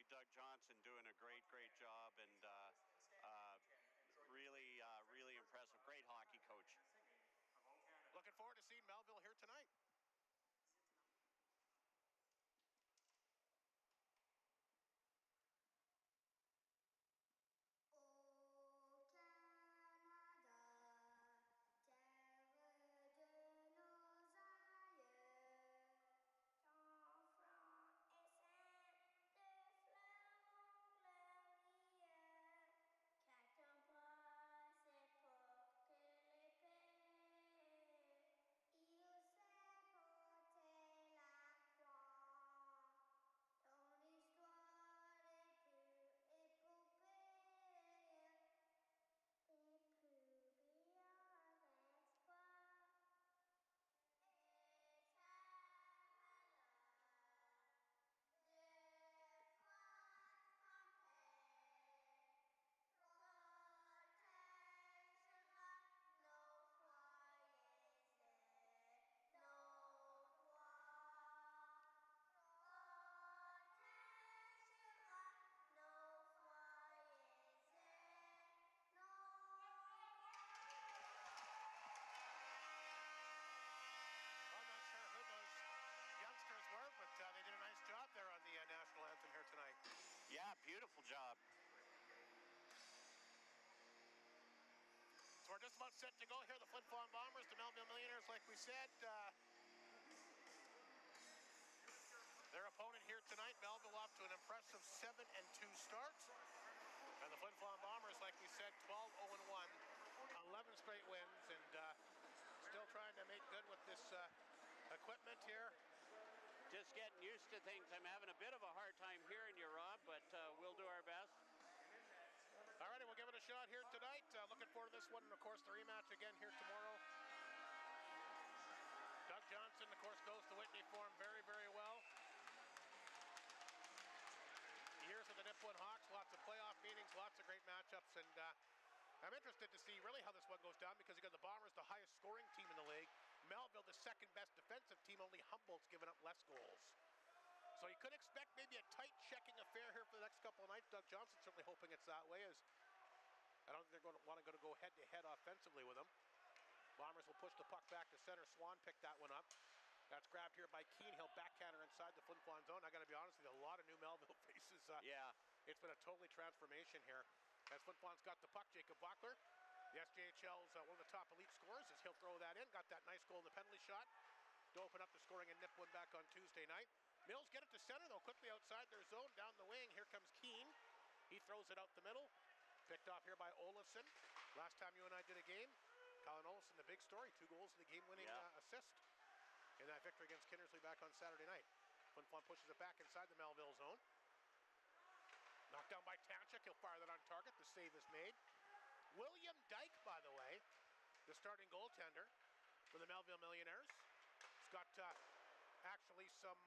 Doug Johnson doing a great job, and really impressive. Great hockey coach. Looking forward to seeing Melville here tonight. But they did a nice job there on the national anthem here tonight. Yeah, beautiful job. So we're just about set to go here. The Flin Flon Bombers, the Melville Millionaires, like we said. Their opponent here tonight, Melville, off to an impressive 7-2 start. And the Flin Flon Bombers, like we said, 12-0-1, 11 straight wins, and still trying to make good with this equipment here. Just getting used to things. I'm having a bit of a hard time hearing you, Rob, but we'll do our best. All righty, we'll give it a shot here tonight. Looking forward to this one, and of course the rematch again here tomorrow. Doug Johnson, of course, goes to Whitney for him very well. Years of the Nipawin Hawks, lots of playoff meetings, lots of great matchups, and I'm interested to see really how this one goes down, because you got the Bombers, the highest scoring team in the league. Melville, the second best defensive team, only Humboldt's given up less goals. So you could expect maybe a tight checking affair here for the next couple of nights. Doug Johnson certainly hoping it's that way, as I don't think they're going to want to go head-to-head offensively with him. Bombers will push the puck back to center. Swan picked that one up. That's grabbed here by Keane. He'll backhander inside the Flin Flon zone. I got to be honest with you, a lot of new Melville faces. Yeah. It's been a totally transformation here. As Flin Flon's got the puck, Jacob Vockler, the SJHL's one of the top elite scorers, as he'll throw that in. Got that nice goal in the penalty shot to open up the scoring in Nipawin back on Tuesday night. Mills get it to center, though, quickly outside their zone, down the wing. Here comes Keane. He throws it out the middle. Picked off here by Olofsson. Last time you and I did a game, Colin Olofsson, the big story, 2 goals in the game-winning assist in that victory against Kinnersley back on Saturday night. Flin Flon pushes it back inside the Melville zone. Knocked down by Township. He'll fire that on target. The save is made. William Dyke, by the way, the starting goaltender for the Melville Millionaires. He's got actually some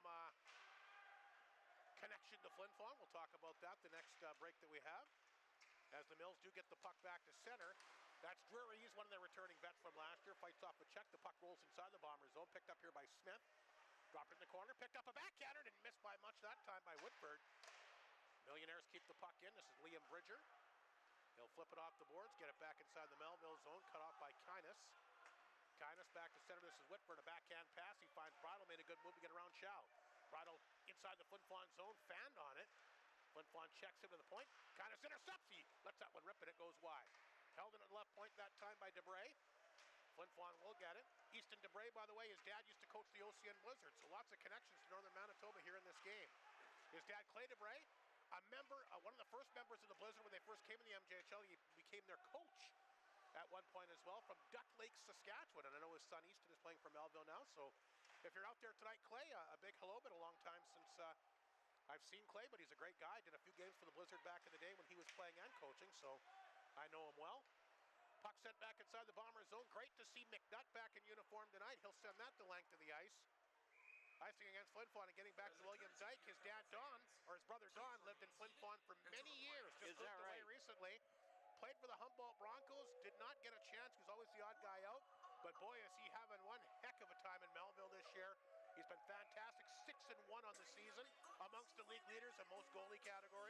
connection to Flin Flon. We'll talk about that the next break that we have. As the Mills do get the puck back to center. That's Drury. He's one of their returning vets from last year. Fights off a check. The puck rolls inside the Bomber zone. Picked up here by Smith. Dropped it in the corner. Picked up a backhander. Didn't miss by much that time by Whitford. Millionaires keep the puck in. This is Liam Bridger. He'll flip it off the boards, get it back inside the Melville zone, cut off by Kynes. Kynes back to center. This is Whitford, a backhand pass. He finds Bridle, made a good move to get around Chow. Bridle inside the Flin Flon zone, fanned on it. Flin Flon checks him to the point. Kynes intercepts. He lets that one rip, and it goes wide. Held in at the left point that time by Debray. Flin Flon will get it. Easton Debray, by the way, his dad used to coach the OCN Blizzard, so lots of connections to Northern Manitoba here in this game. His dad, Clay Debray, a member, one of the first members of the Blizzard when they first came in the MJHL. He became their coach at one point as well from Duck Lake, Saskatchewan. And I know his son Easton is playing for Melville now. So if you're out there tonight, Clay, a big hello. Been a long time since I've seen Clay, but he's a great guy. Did a few games for the Blizzard back in the day when he was playing and coaching, so I know him well. Puck sent back inside the Bomber zone. Great to see McNutt back in uniform tonight. He'll send that the length of the ice. Icing against Flin Flon and getting back to William Dyke. His dad, Don, or his brother, Don, lived in Flin Flon for many years. Just moved away recently. Played for the Humboldt Broncos. Did not get a chance. He was always the odd guy out. But boy, is he having one heck of a time in Melville this year. He's been fantastic. 6-1 on the season. Amongst the league leaders in most goalie categories.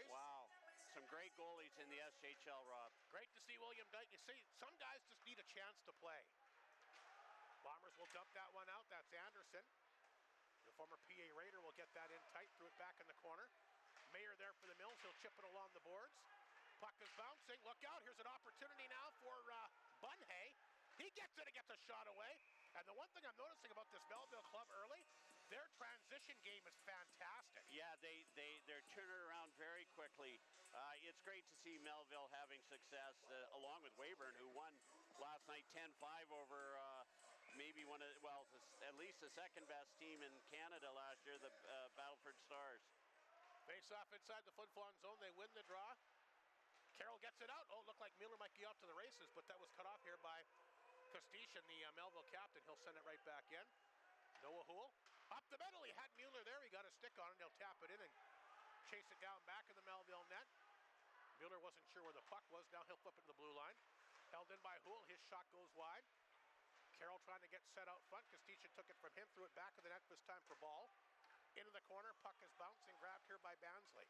some great goalies in the SHL, Rob. Great to see William Dyke. You see, some guys just need a chance to play. Bombers will dump that one out. That's Anderson. The former PA Raider will get that in tight, threw it back in the corner. Mayer there for the Mills. He'll chip it along the boards. Puck is bouncing. Look out. Here's an opportunity now for Bunhay. He gets it and gets a shot away. And the one thing I'm noticing about this Melville club early, their transition game is fantastic. Yeah, they're turning around very quickly. It's great to see Melville having success, along with Weyburn, who won last night 10-5 over maybe one of, well, at least the second best team in Canada last year, the Battleford Stars. Face off inside the Flin Flon zone. They win the draw. Carroll gets it out. Oh, looked like Mueller might be off to the races, but that was cut off here by Kostishin, the Melville captain. He'll send it right back in. Noah Houle up the middle. He had Mueller there. He got a stick on it. He'll tap it in and chase it down back in the Melville net. Mueller wasn't sure where the puck was. Now he'll flip it to the blue line. Held in by Houle. His shot goes wide. Carroll trying to get set out front. Kostishin took it from him, threw it back of the net this time for Ball. Into the corner. Puck is bouncing, grabbed here by Bansley.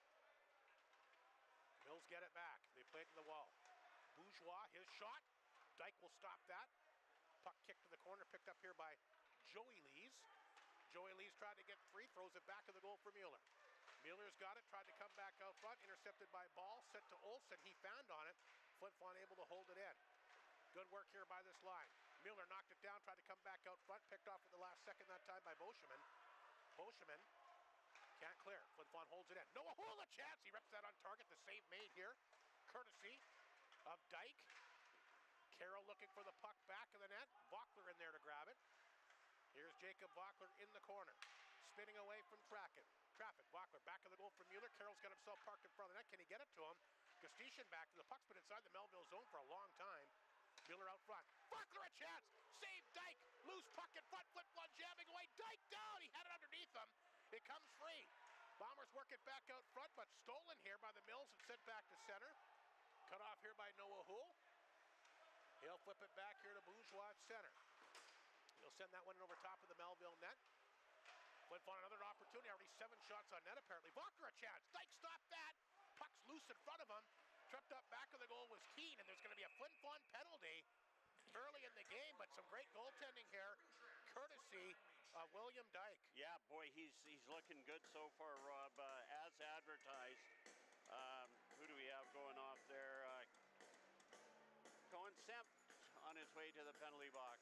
Mills get it back. They play it to the wall. Bourgeois, his shot. Dyke will stop that. Puck kicked to the corner, picked up here by Joey Lees. Joey Lees tried to get free, throws it back to the goal for Mueller. Mueller's got it, tried to come back out front, intercepted by Ball, sent to Olsen. He found on it. Flin Flon able to hold it in. Good work here by this line. Mueller knocked it down, tried to come back out front, picked off at the last second that time by Boscheman. Boscheman can't clear. Flin Flon holds it in. Noah Houle a chance. He rips that on target. The save made here, courtesy of Dyke. Carroll looking for the puck back of the net. Vockler in there to grab it. Here's Jacob Vockler in the corner. Spinning away from Traffic. Vockler back of the goal for Mueller. Carroll's got himself parked in front of the net. Can he get it to him? Kostishin back. The puck's been inside the Melville zone for a long time. Mueller out front. Vockler a chance. Save Dyke. Loose puck in front. Flin Flon jamming away. Dyke down. He had it underneath him. It comes free. Bombers work it back out front, but stolen here by the Mills and sent back to center. Cut off here by Noah Houle. He'll flip it back here to Bourgeois at center. He'll send that one in over top of the Melville net. Flin Flon another opportunity. Already 7 shots on net apparently. Vockler a chance. Dyke stopped that. Puck's loose in front of him. Tripped up back of the goal was Keane, and there's going to be a Flin Flon penalty early in the game, but some great goaltending here, courtesy of William Dyke. Yeah, boy, he's looking good so far, Rob. As advertised, who do we have going off there? Cohen Semp on his way to the penalty box.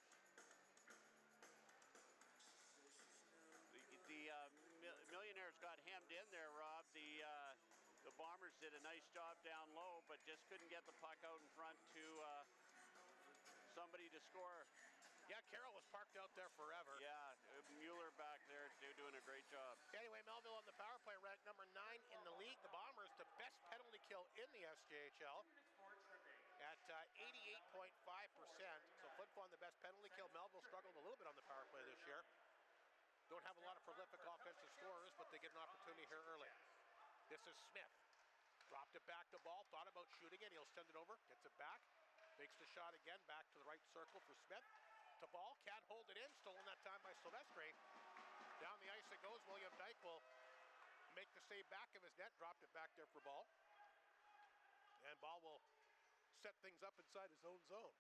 The Millionaires got hemmed in there, Rob. The Bombers did a nice job down low, but just couldn't get the puck out in front to somebody to score. Yeah, Carroll was parked out there forever. Yeah, Mueller back there doing a great job. Anyway, Melville on the power play, ranked number 9 in the league. The Bombers, the best penalty kill in the SJHL at 88.5%. So Flin Flon, the best penalty kill. Melville struggled a little bit on the power play this year. Don't have a lot of prolific offensive scorers, but they get an opportunity here early. This is Smith. Dropped it back to Ball, thought about shooting it. He'll send it over, gets it back. Makes the shot again, back to the right circle for Smith. To Ball, can't hold it in, stolen that time by Silvestri. Down the ice it goes. William Dyke will make the save back of his net, dropped it back there for Ball. And Ball will set things up inside his own zone.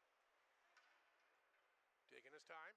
Taking his time.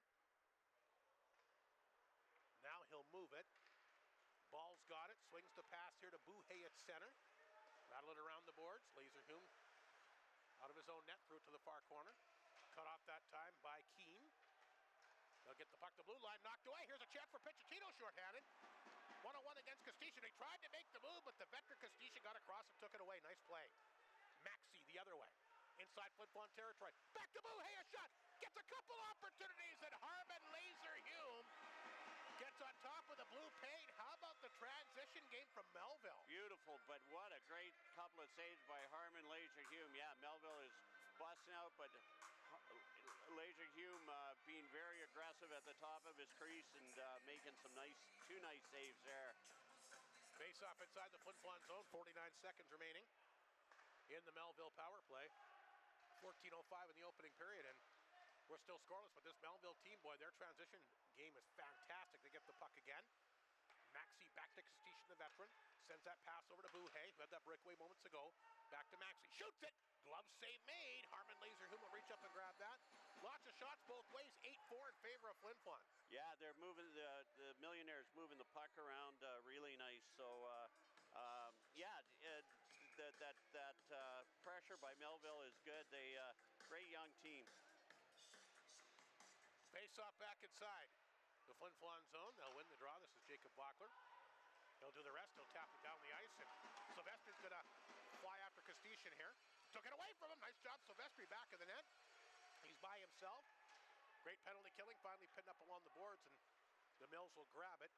Now he'll move it. Ball's got it, swings the pass here to Buhay at center. Rattle it around the boards. Laserhume out of his own net, threw it to the far corner. Cut off that time by Keane. They'll get the puck to blue line, knocked away. Here's a chance for Pichicino, shorthanded. 1-on-1 against Kostishin. He tried to make the move, but the veteran Kostishin got across and took it away. Nice play. Maxey the other way. Inside Flin Flon territory. Back to Buhay, a shot. Gets a couple opportunities, and Harman Laserhume gets on top of the blue paint. How about the transition game from Melville? Beautiful, but what a great couple of saves by Harman Laserhume. Yeah, Melville is busting out, but Laserhume being very aggressive at the top of his crease and making some two nice saves there. Face off inside the Flin Flon zone, 49 seconds remaining in the Melville power play. 14:05 in the opening period, and we're still scoreless, but this Melville team, boy, their transition game is fantastic. They get the puck again. Maxey back to Castisha, the veteran. Sends that pass over to Buhay, who had that breakaway moments ago. Back to Maxey, shoots it! Glove save made. Harman Laserhuhn will reach up and grab that. Lots of shots both ways, 8-4 in favor of Flin Flon. Yeah, they're moving, the Millionaires moving the puck around really nice. So, yeah, that pressure by Melville is good. They great young team. Face off back inside the Flin Flon zone. They'll win the draw. This is Jacob Bachler. He'll do the rest. He'll tap it down the ice, and Silvestri's gonna fly after Castisha here. Took it away from him. Nice job, Silvestri back in the net. He's by himself. Great penalty killing. Finally pinned up along the boards, and the Mills will grab it.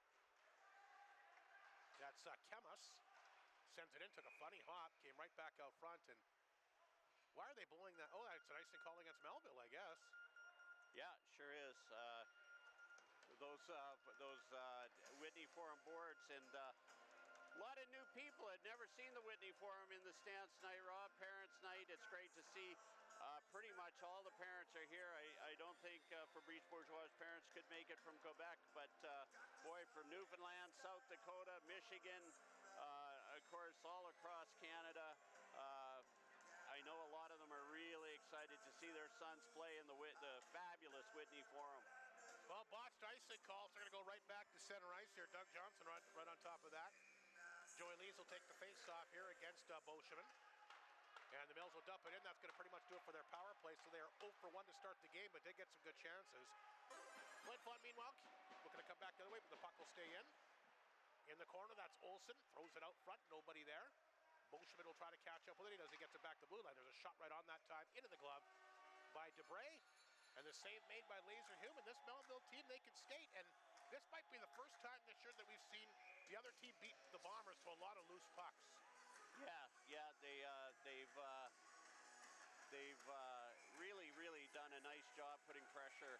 That's Kemas. Sends it in. Took a funny hop. Came right back out front. And why are they blowing that? Oh, that's an icing call against Melville, I guess. Yeah, sure is. Those Whitney Forum boards, and a lot of new people had never seen the Whitney Forum in the stands tonight. Rob, Parents Night. It's great to see. Pretty much all the parents are here. I don't think Fabrice Bourgeois' parents could make it from Quebec, but boy, from Newfoundland, South Dakota, Michigan, of course, all across Canada. I know a lot of them are really excited to see their sons play in the fabulous Whitney Forum. Well, botched icing calls. They're going to go right back to center ice here. Doug Johnson right on top of that. Joey Lees will take the face-off here against Beauchemin. And the Mills will dump it in. That's going to pretty much do it for their power play. So they are 0 for 1 to start the game, but did get some good chances. Flin Flon, meanwhile, looking to come back the other way, but the puck will stay in. In the corner, that's Olsen. Throws it out front. Nobody there. Beauchemin will try to catch up with it. He does. He gets it back to blue line. There's a shot right on that time into the glove by Debray. And the save made by Laserhuhn. And this Melville team, they can skate. And this might be the first time this year that we've seen the other team beat the Bombers to a lot of loose pucks. Yeah, they've really done a nice job putting pressure.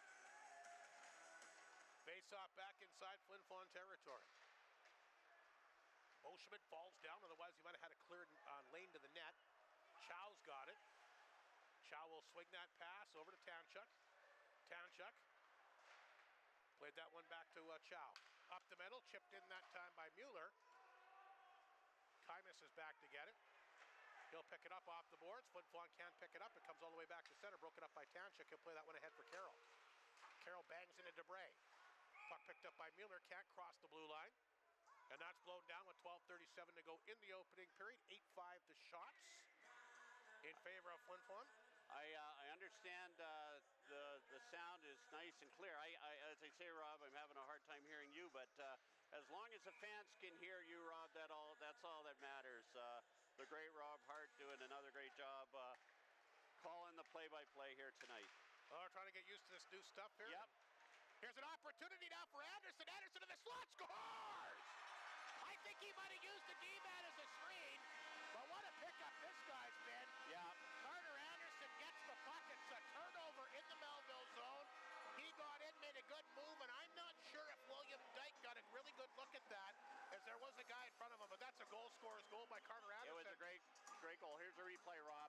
Face off back inside Flin Flon territory. Beauchemin falls down, otherwise he might have had a cleared lane to the net. Chow's got it. Chow will swing that pass over to Tanchuk. Tanchuk played that one back to Chow. Up the middle, chipped in that time by Mueller. Kaimis is back to get it. He'll pick it up off the boards. Flin Flon can't pick it up. It comes all the way back to center, broken up by Tanchuk. He'll play that one ahead for Carroll. Carroll bangs into Debray. Puck picked up by Mueller, can't cross the blue line. And that's blown down with 12:37 to go in the opening period. 8-5 the shots in favor of Flin Flon. I understand the sound is nice and clear. As I say, Rob, I'm having a hard time hearing you, but as long as the fans can hear you, Rob, that's all that matters. The great Rob Hart doing another great job calling the play-by-play here tonight. Oh, we're trying to get used to this new stuff here. Yep. Here's an opportunity now for Anderson. Anderson to the slot, scores! I think he might have used the D-man as a screen, but what a pickup this guy's been. Yeah. Carter Anderson gets the puck. It's a turnover in the Melville zone. He got in, made a good move, and I'm not sure if William Dyke got a really good look at that, as there was a guy in front of him, but that's a goal scorer's goal by Carter Anderson. It was a great goal. Here's a replay, Rob.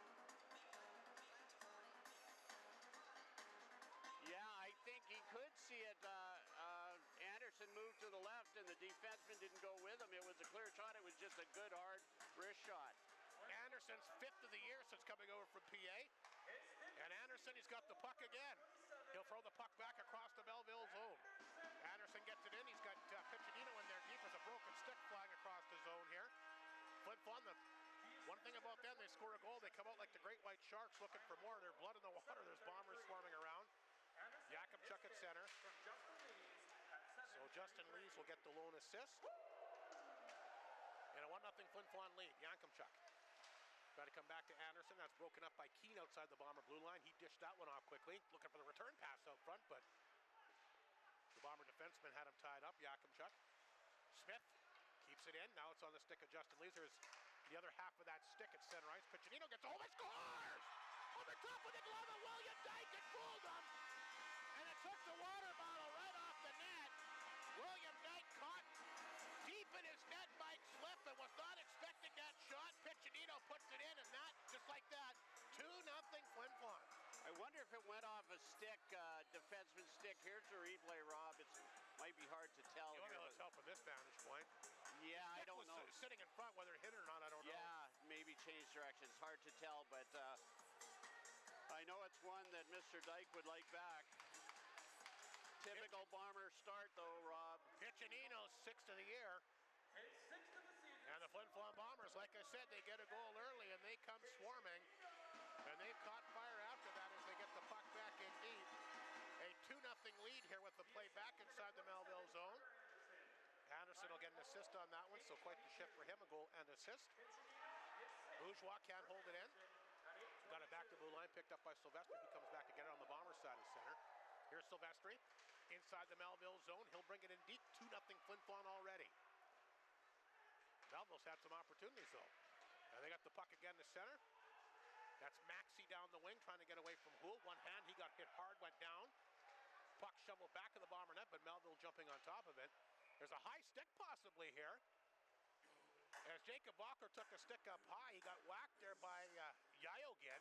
Yeah, I think he could see it. Anderson moved to the left, and the defenseman didn't go with him. It was a clear shot. It was just a good, hard wrist shot. Anderson's 5th of the year since coming over from PA. And Anderson, he's got the puck again. He'll throw the puck back across the Melville zone. Anderson gets it in. He's got Piccinino in there deep. There's a broken stick flying across the zone here. Flin Flon, one thing about them, they score a goal. They come out like the Great White Sharks looking for more. There's blood in the water. There's Bombers swarming around. Yakubchuk at center. So Justin Lees will get the lone assist. And a 1-0 Flin Flon lead. Yakubchuk. Got to come back to Anderson. That's broken up by Keane outside the Bomber blue line. He dished that one off quickly. Looking for the return pass out front, but the Bomber defenseman had him tied up. Yakubchuk. Smith keeps it in. Now it's on the stick of Justin Lees. There's the other half of that stick at center ice. Piccinino gets a home and scores! Over top of the glove of William Dyke. It fooled him. And it took the water bottle right off the net. William Dyke caught deep in his net by slip and was not expecting that shot. Piccinino puts it in, and that, just like that, 2-0 Flin Flon. I wonder if it went off a stick, defenseman's stick. Here's the replay, Rob. It might be hard to tell. You want me to tell from this sitting in front, whether it hit it or not, I don't know. Yeah, maybe change directions. Hard to tell, but I know it's one that Mr. Dyke would like back. Typical Bomber start, though, Rob. Piccinino, 6th of the year. And the Flin Flon Bombers, like I said, they get a goal early and they come swarming. And they caught fire after that as they get the puck back in deep. A 2-0 lead here with the play back inside the Melville zone. Anderson will get an assist on that one, so quite the shift for him, a goal and assist. Bourgeois can't hold it in. Got it back to blue line, picked up by Silvestri, who comes back to get it on the Bomber side of center. Here's Silvestri inside the Melville zone. He'll bring it in deep. 2-0 Flin Flon already. Melville's had some opportunities, though. And they got the puck again to center. That's Maxey down the wing, trying to get away from Houle. One hand, he got hit hard, went down. Puck shoveled back of the Bomber net, but Melville jumping on top of it. There's a high stick possibly here. As Jacob Walker took a stick up high, he got whacked there by Yayogin.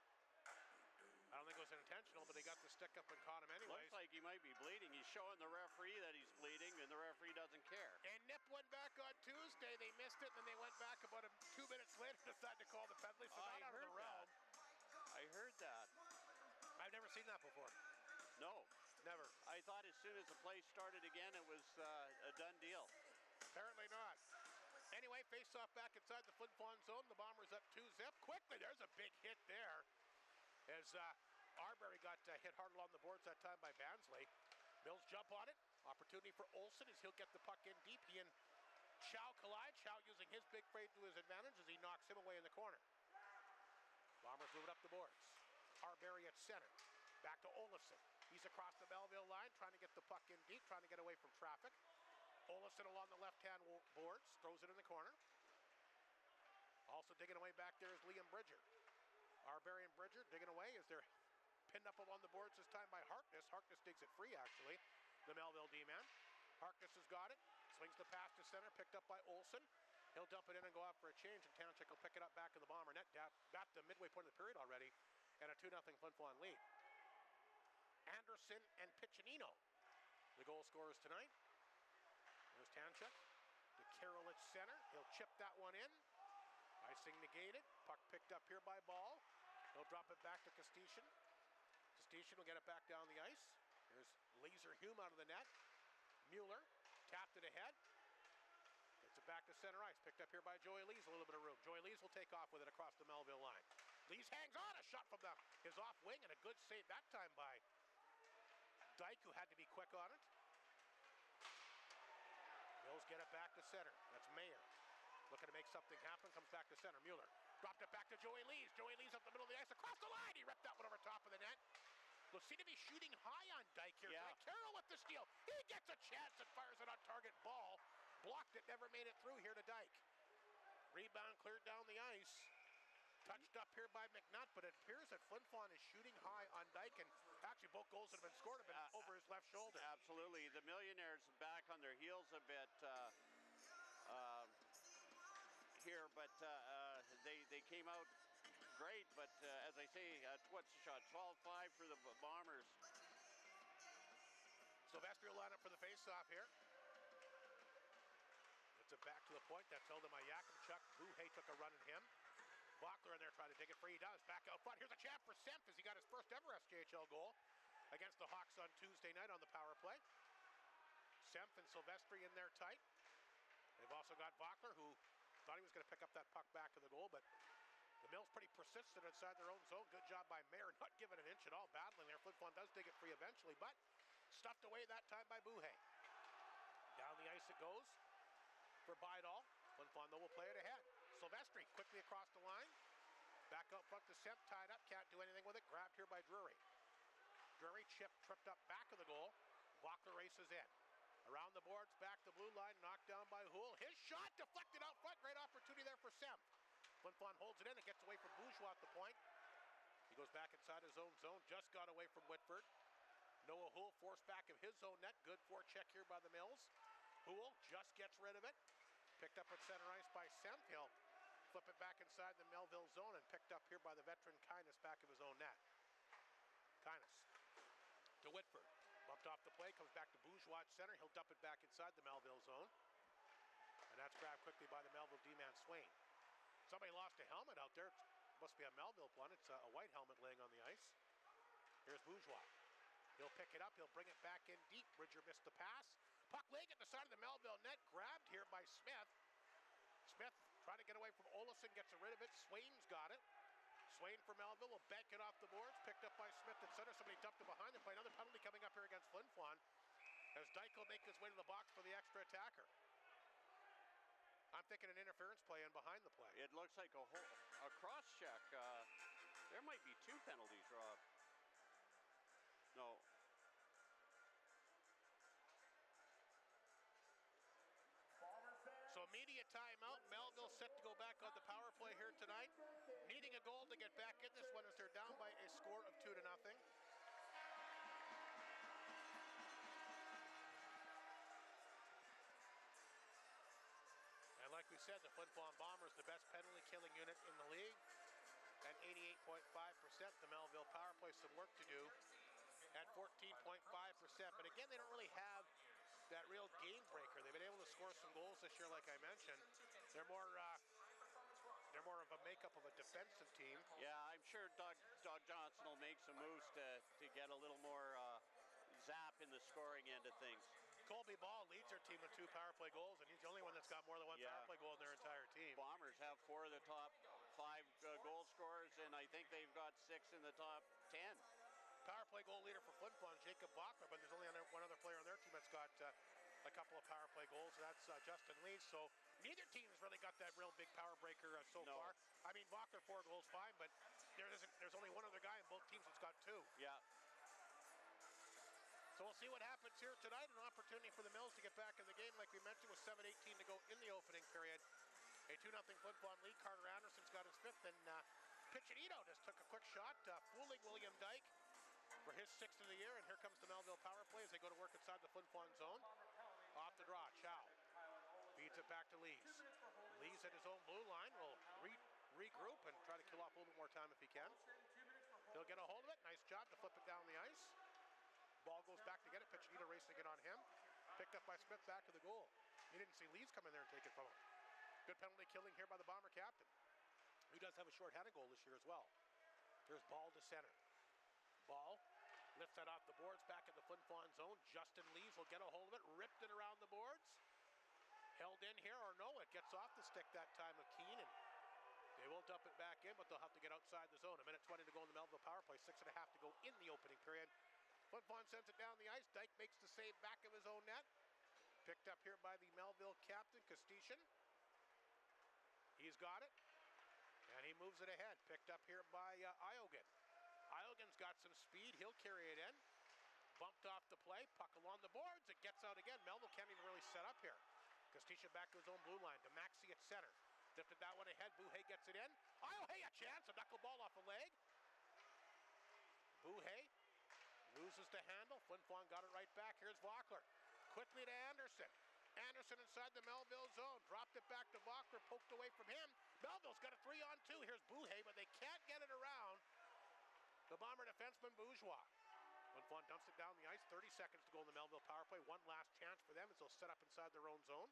I don't think it was intentional, but he got the stick up and caught him anyways. Looks like he might be bleeding. He's showing the referee that he's bleeding, and the referee doesn't care. And Nip went back on Tuesday. They missed it, and then they went back about 2 minutes later, decided to call the penalty, so not out of the realm. I heard that. I've never seen that before. No. Never. I thought as soon as the play started again, it was a done deal. Apparently not. Anyway, face-off back inside the Flin Flon zone. The Bombers up 2-0. Quickly, there's a big hit there. As Arbery got hit hard along the boards that time by Bansley. Mills jump on it. Opportunity for Olsen as he'll get the puck in deep. He and Chow collide. Chow using his big frame to his advantage as he knocks him away in the corner. Bombers moving up the boards. Arbery at center. Back to Olsen. He's across the Melville line, trying to get the puck in deep, trying to get away from traffic. Olsen along the left-hand boards, throws it in the corner. Also digging away back there is Liam Bridger. Arbery and Bridger digging away as they're pinned up along the boards this time by Harkness. Harkness digs it free, actually, the Melville D-man. Harkness has got it. Swings the pass to center, picked up by Olsen. He'll dump it in and go out for a change, and Township will pick it up back in the Bomber net. Got the midway point of the period already, and a 2-0 Flin Flon lead. Anderson and Piccinino, the goal scorers tonight. There's Township to Carroll at center. He'll chip that one in. Icing negated. Puck picked up here by Ball. He'll drop it back to Kostitian. Kostitian will get it back down the ice. Here's Laser Hume out of the net. Mueller tapped it ahead. Gets it back to center ice. Picked up here by Joey Lees. A little bit of room. Joey Lees will take off with it across the Melville line. Lees hangs on. A shot from his off wing, and a good save that time by Dyke, who had to be quick on it. Mills get it back to center. That's Mayer. Looking to make something happen. Comes back to center. Mueller dropped it back to Joey Lees. Joey Lees up the middle of the ice. Across the line. He ripped that one over top of the net. Will seem to be shooting high on Dyke here. Yeah. Carroll with the steal. He gets a chance and fires it on target. Ball blocked it. Never made it through here to Dyke. Rebound cleared down the ice. Touched up here by McNutt, but it appears that Flin Flon is shooting high on Dyke, and actually both goals that have been scored have been over his left shoulder. Absolutely. The Millionaires back on their heels a bit here, but they came out great, but as I say, what's the shot? 12-5 for the Bombers. Silvestri will line up for the face-off here. Gets it back to the point. That's held him by Yakimchuk. Buhay took a run at him. Bachler in there trying to take it free. He does. Back out front. Here's a chance for Semp as he got his first ever SJHL goal against the Hawks on Tuesday night on the power play. Semp and Silvestri in there tight. They've also got Bachler, who thought he was going to pick up that puck back to the goal, but the Mills pretty persistent inside their own zone. Good job by Mayer, not giving an inch at all, battling there. Flin Flon does dig it free eventually, but stuffed away that time by Buhay. Down the ice it goes for Bydal. Flin Flon, though, will play it ahead. Silvestri quickly across the line. Back up front to Semp, tied up, can't do anything with it. Grabbed here by Drury. Drury tripped up back of the goal. Bachler races in. Around the boards, back to blue line, knocked down by Houle. His shot deflected out front. Great opportunity there for Semp. Flin Flon holds it in and gets away from Bourgeois at the point. He goes back inside his own zone. Just got away from Whitford. Noah Houle forced back of his own net. Good forecheck here by the Mills. Houle just gets rid of it. Picked up at center ice by Semp. He'll flip it back inside the Melville zone and picked up here by the veteran Kynes back of his own net. Kynes to Whitford. Bumped off the play, comes back to Bourgeois at center. He'll dump it back inside the Melville zone. And that's grabbed quickly by the Melville D-man Swain. Somebody lost a helmet out there. It must be a Melville one. It's a white helmet laying on the ice. Here's Bourgeois. He'll pick it up. He'll bring it back in deep. Bridger missed the pass. Puck laying at the side of the Melville net. Grabbed here by Smith. Smith trying to get away from Olofsson. Gets rid of it. Swain's got it. Swain for Melville will bank it off the boards. Picked up by Smith at center. Somebody dumped it behind them. Play another penalty coming up here against Flin Flon as Dyke will make his way to the box for the extra attacker. I'm thinking an interference play in behind the play. It looks like a cross check. There might be 2 penalties, Rob. No. So immediate timeout. Melville set to go back on the power play here tonight. Needing a goal to get back in this one as they're down by a score of 2-0. And like we said, the Flin Flon Bombers, the best penalty killing unit in the league at 88.5%. The Melville power play, some work to do at 14.5%. But again, they don't really have that real game breaker. They've been able to score some goals this year, like I mentioned. They're more of a makeup of a defensive team. Yeah, I'm sure Doug Johnson will make some moves to get a little more zap in the scoring end of things. Colby Ball leads their team with 2 power play goals, and he's the only one that's got more than 1 power play goal in their entire team. Bombers have 4 of the top 5 goal scorers, and I think they've got 6 in the top 10. Power play goal leader for Flin Flon, Jacob Bachler, but there's only one other player on their team that's got a couple of power play goals, and that's Justin Lees. So neither team's really got that real big power breaker so far. I mean, Bachler 4 goals, fine, but there's only one other guy in both teams that's got 2. Yeah. So we'll see what happens here tonight. An opportunity for the Mills to get back in the game, like we mentioned, with 7:18 to go in the opening period. A 2-0 Flin Flon lead. Carter Anderson's got his 5th, and Piccinino just took a quick shot, fooling William Dyke for his 6th of the year. And here comes the Melville power play as they go to work inside the Flin Flon zone. Off the draw, Chow feeds it back to Lees. Lees at his own blue line will regroup and try to kill off a little bit more time if he can. He'll get a hold of it. Nice job to flip it down the ice. Ball goes back to get it. Piccinino racing it on him. Picked up by Smith back to the goal. He didn't see Lees come in there and take it from him. Good penalty killing here by the Bomber captain, who does have a short-handed goal this year as well. Here's Ball to center. Ball lifts that off the boards back in the Flin Flon zone. Justin Lees will get a hold of it. Ripped it around the boards. Held in here, or no, it gets off the stick that time of Keane. And they will dump it back in, but they'll have to get outside the zone. 1:20 to go in the Melville power play. 6.5 to go in the opening period. Flin Flon sends it down the ice. Dyke makes the save back of his own net. Picked up here by the Melville captain, Kostishin. He's got it, and he moves it ahead. Picked up here by Iogan. Iogan's got some speed. He'll carry it in. Bumped off the play. Puck along the boards. It gets out again. Melville can't even really set up here. Kostishin back to his own blue line. DeMaxi at center. Lifted that one ahead. Buhay gets it in. Hey, a chance. A knuckleball off a leg. Buhay loses the handle. Flin Flon got it right back. Here's Vockler. Quickly to Anderson. Anderson inside the Melville zone. Dropped it back to Vockler. Poked away from him. Melville's got a 3-on-2. Here's Buhay, but they can't get it around the Bomber defenseman Bourgeois. Flin Flon dumps it down the ice. 30 seconds to go in the Melville power play. One last chance for them as they'll set up inside their own zone.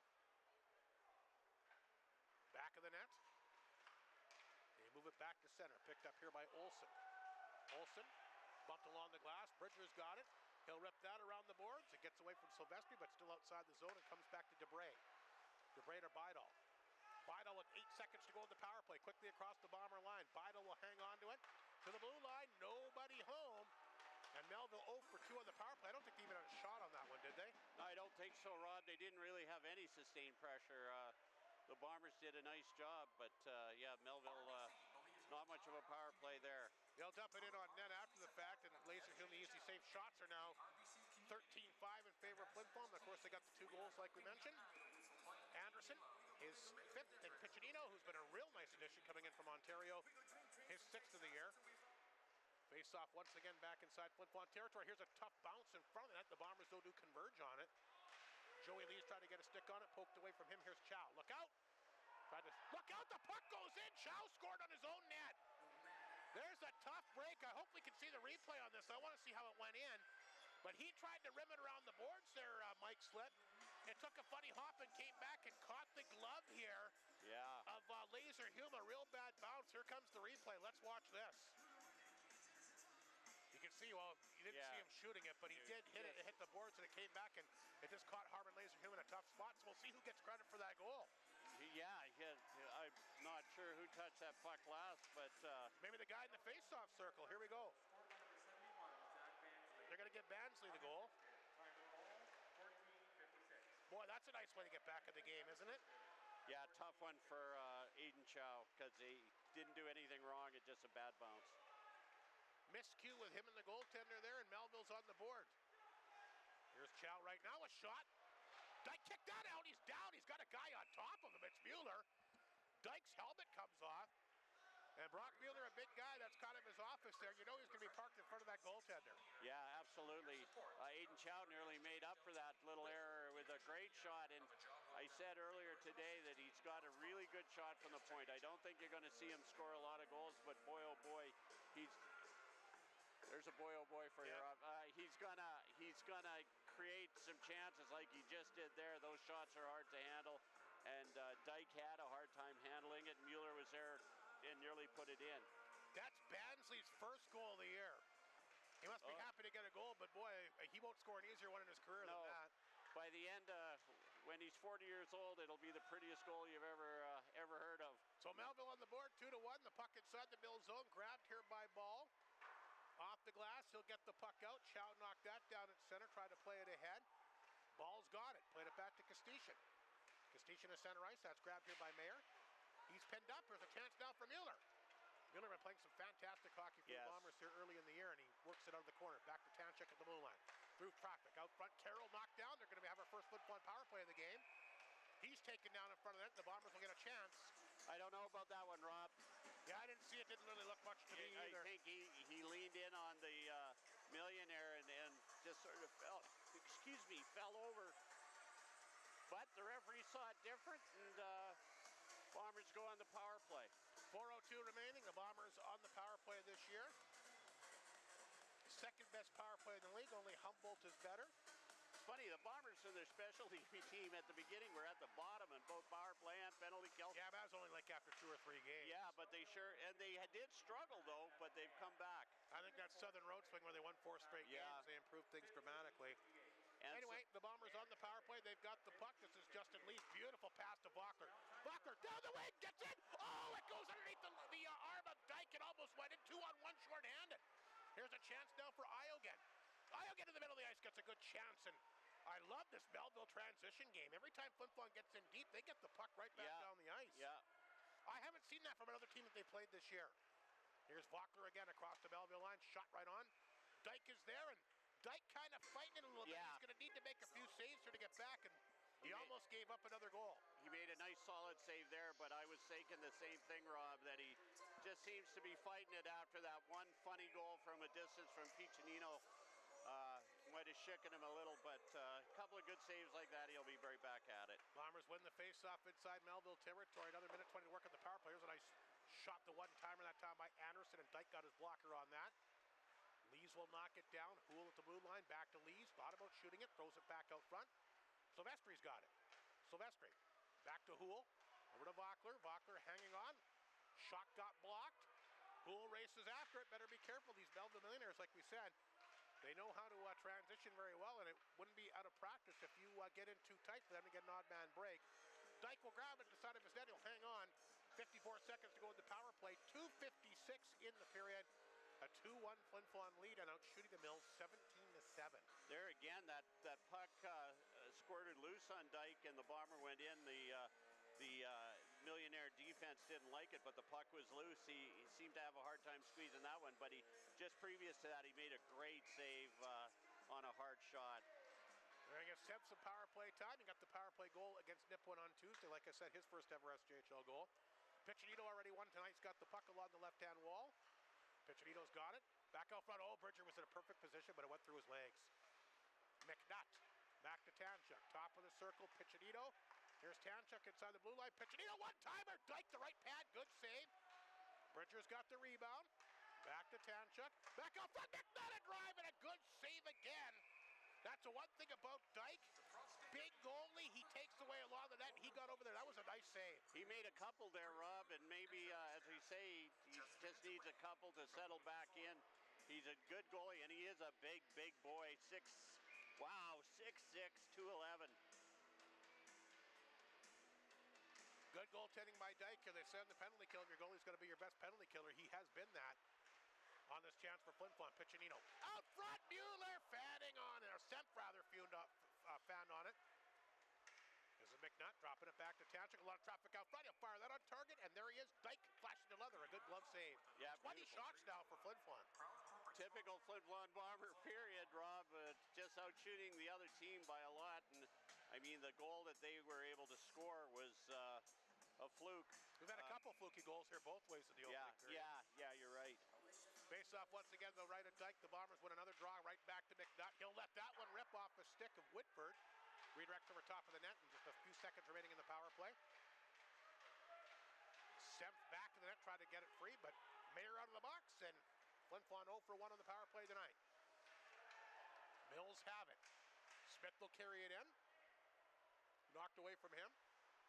Back of the net. They move it back to center. Picked up here by Olsen. Olsen bumped along the glass. Bridger's got it. He'll rip that around the boards. It gets away from Silvestri, but still outside the zone. It comes back to Debray. Debray to Bidal. Bidal with 8 seconds to go in the power play. Quickly across the Bomber line. Bidal will hang on to it. To the blue line. Nobody home. And Melville 0 for 2 on the power play. I don't think they even had a shot on that one, did they? I don't think so, Rod. They didn't really have any sustained pressure. The Bombers did a nice job, but yeah, Melville, not much of a power play there. They'll dump it in on net after the fact, and Laser Hill, the easy safe shots are now 13-5 in favor of Flin Flon. Of course, they got the 2 goals like we mentioned. Anderson, his 5th, and Piccinino, who's been a real nice addition coming in from Ontario, his 6th of the year. Face off once again back inside Flin Flon territory. Here's a tough bounce in front of the net. The Bombers, though, do converge on it. Joey Lee's trying to get a stick on it, poked away from him. Here's Chow. Look out! Look out! The puck goes in! Chow scored on his own net. There's a tough break. I hope we can see the replay on this. I want to see how it went in. But he tried to rim it around the boards there, Mike Slitt. It took a funny hop and came back and caught the glove here of Laser Hume. A real bad bounce. Here comes the replay. Let's watch this. You can see, well, you didn't see him shooting it, but he did hit it. It hit the boards, and it came back, and it just caught Harman Laser Hume in a tough spot. So we'll see who gets credit for that goal. I'm not sure who touched that puck last, but... maybe the guy in the face-off circle. Here we go. They're going to give Bansley the goal. Boy, that's a nice way to get back in the game, isn't it? Yeah, tough one for Aiden Chow, because he didn't do anything wrong. It's just a bad bounce. Miscue with him and the goaltender there, and Melville's on the board. Here's Chow right now, a shot. Dyke kicked that out, he's down. He's got a guy on top of him, it's Mueller. Dyke's helmet comes off. And Brock Mueller, a big guy, that's kind of his office there. You know he's going to be parked in front of that goaltender. Yeah, absolutely. Aiden Chow nearly made up for that little error with a great shot. And I said earlier today that he's got a really good shot from the point. I don't think you're going to see him score a lot of goals, but boy, oh boy, there's a boy, oh boy for you, Rob. He's gonna create some chances like he just did there. Those shots are hard to handle, and Dyke had a hard time handling it. Mueller was there and nearly put it in. That's Bansley's first goal of the year. He must be happy to get a goal, but boy, he won't score an easier one in his career than that. By the end, when he's 40 years old, it'll be the prettiest goal you've ever heard of. So Melville on the board, 2-1. The puck inside the Mill zone, grabbed here by Ball. Off the glass, he'll get the puck out. Chow knocked that down at center, tried to play it ahead. Ball's got it, played it back to Kostichin. Kostichin to center ice, that's grabbed here by Mayer. He's pinned up, there's a chance now for Mueller. Mueller been playing some fantastic hockey for the Bombers here early in the year, and he works it out of the corner. Back to Tanchuk at the blue line. Through traffic, out front, Carroll knocked down. They're going to have our first foot-one power play of the game. He's taken down in front of that. The Bombers will get a chance. I don't know about that one, Rob. Yeah, I didn't see it. Didn't really look much to me either. I think he leaned in on the millionaire and just sort of fell over. But the referee saw it different, and Bombers go on the power play. 4:02 remaining. The Bombers on the power play this year. Second best power play in the league. Only Humboldt is better. Funny, the Bombers and their specialty team at the beginning were at the bottom in both power play and penalty kill. Yeah, but that was only like after 2 or 3 games. Yeah, but they did struggle though, but they've come back. I think that Southern Road swing where they won 4 straight games, they improved things dramatically. And anyway, the Bombers on the power play. They've got the puck. This is Justin Lee's beautiful pass to Bachler. Bachler down the wing, gets in. Oh, it goes underneath the arm of Dyke and almost went in. 2-on-1 short-handed. Here's a chance now for Iogen. Iogen in the middle of the ice gets a good chance, and I love this Melville transition game. Every time Flin Flon gets in deep, they get the puck right back down the ice. Yeah. I haven't seen that from another team that they played this year. Here's Bachler again across the Melville line, shot right on. Dyke is there, and Dyke kind of fighting it a little bit. He's going to need to make a few saves here to get back, and he almost gave up another goal. He made a nice solid save there, but I was thinking the same thing, Rob, that he just seems to be fighting it after that one funny goal from a distance from Piccinino. Might have shaken him a little, but a couple of good saves like that, he'll be right back at it. Bombers win the face-off inside Melville territory. Another minute 20 to work at the power play. Here's a nice shot, the one-timer that time by Anderson, and Dyke got his blocker on that. Lees will knock it down. Houle at the blue line, back to Lees. Thought about shooting it, throws it back out front. Silvestri's got it. Silvestri, back to Houle. Over to Vockler. Vockler hanging on. Shot got blocked. Houle races after it. Better be careful. These Melville Millionaires, like we said, they know how to transition very well, and it wouldn't be out of practice if you get in too tight for them to get an odd man break. Dyke will grab it to the side of his net. He'll hang on. 54 seconds to go in the power play. 2:56 in the period. A 2-1 Flin Flon lead, and out shooting the Mills 17-7. There again, that puck squirted loose on Dyke, and the Bomber went in. The Millionaire defense didn't like it, but the puck was loose. He seemed to have a hard time squeezing that one, but he just previous to that, he made a great save on a hard shot. They're going to get some power play time. He got the power play goal against Nipawin on Tuesday. Like I said, his first ever SJHL goal. Piccinino already won tonight. He's got the puck along the left-hand wall. Piccinino's got it. Back out front. Oh, Bridger was in a perfect position, but it went through his legs. McNutt. Back to Tanchuk. Top of the circle. Piccinino. Here's Tanchuk inside the blue line. Piccinino, one-timer. Dyke, the right pad. Good save. Bridger's got the rebound. Back to Tanchuk. Back out front. McNutt a drive and a good save again. That That's the one thing about Dyke. Big goalie, he takes away a lot of the net, and he got over there. That was a nice save. He made a couple there, Rob, and maybe, as we say, he just needs a couple to settle back in. He's a good goalie, and he is a big, big boy. 6'6", 211. Good goaltending by Dyke. They said in the penalty kill, your goalie's going to be your best penalty killer. He has been that on this chance for Flin Flon. Piccinino out front, Mueller fanning on it, or Semp rather fanned on it. This is McNutt dropping it back to Tanchik. A lot of traffic out front. He'll fire that on target, and there he is. Dyke flashing the leather. A good glove save. Yeah, 20 beautiful. shots now for Flin Flon. Typical Flin Flon Bomber period, Rob. Just out shooting the other team by a lot. And I mean, the goal that they were able to score was a fluke. We've had a couple fluky goals here both ways in the opening period. Yeah, you're right. Face off once again to the right of Dyke. The Bombers win another draw right back to McNutt. He'll let that one rip off the stick of Whitford. Redirects over top of the net, and just a few seconds remaining in the power play. Semp back to the net, tried to get it free, but Mayer out of the box, and Flin Flon 0 for 1 on the power play tonight. Mills have it. Smith will carry it in. Knocked away from him.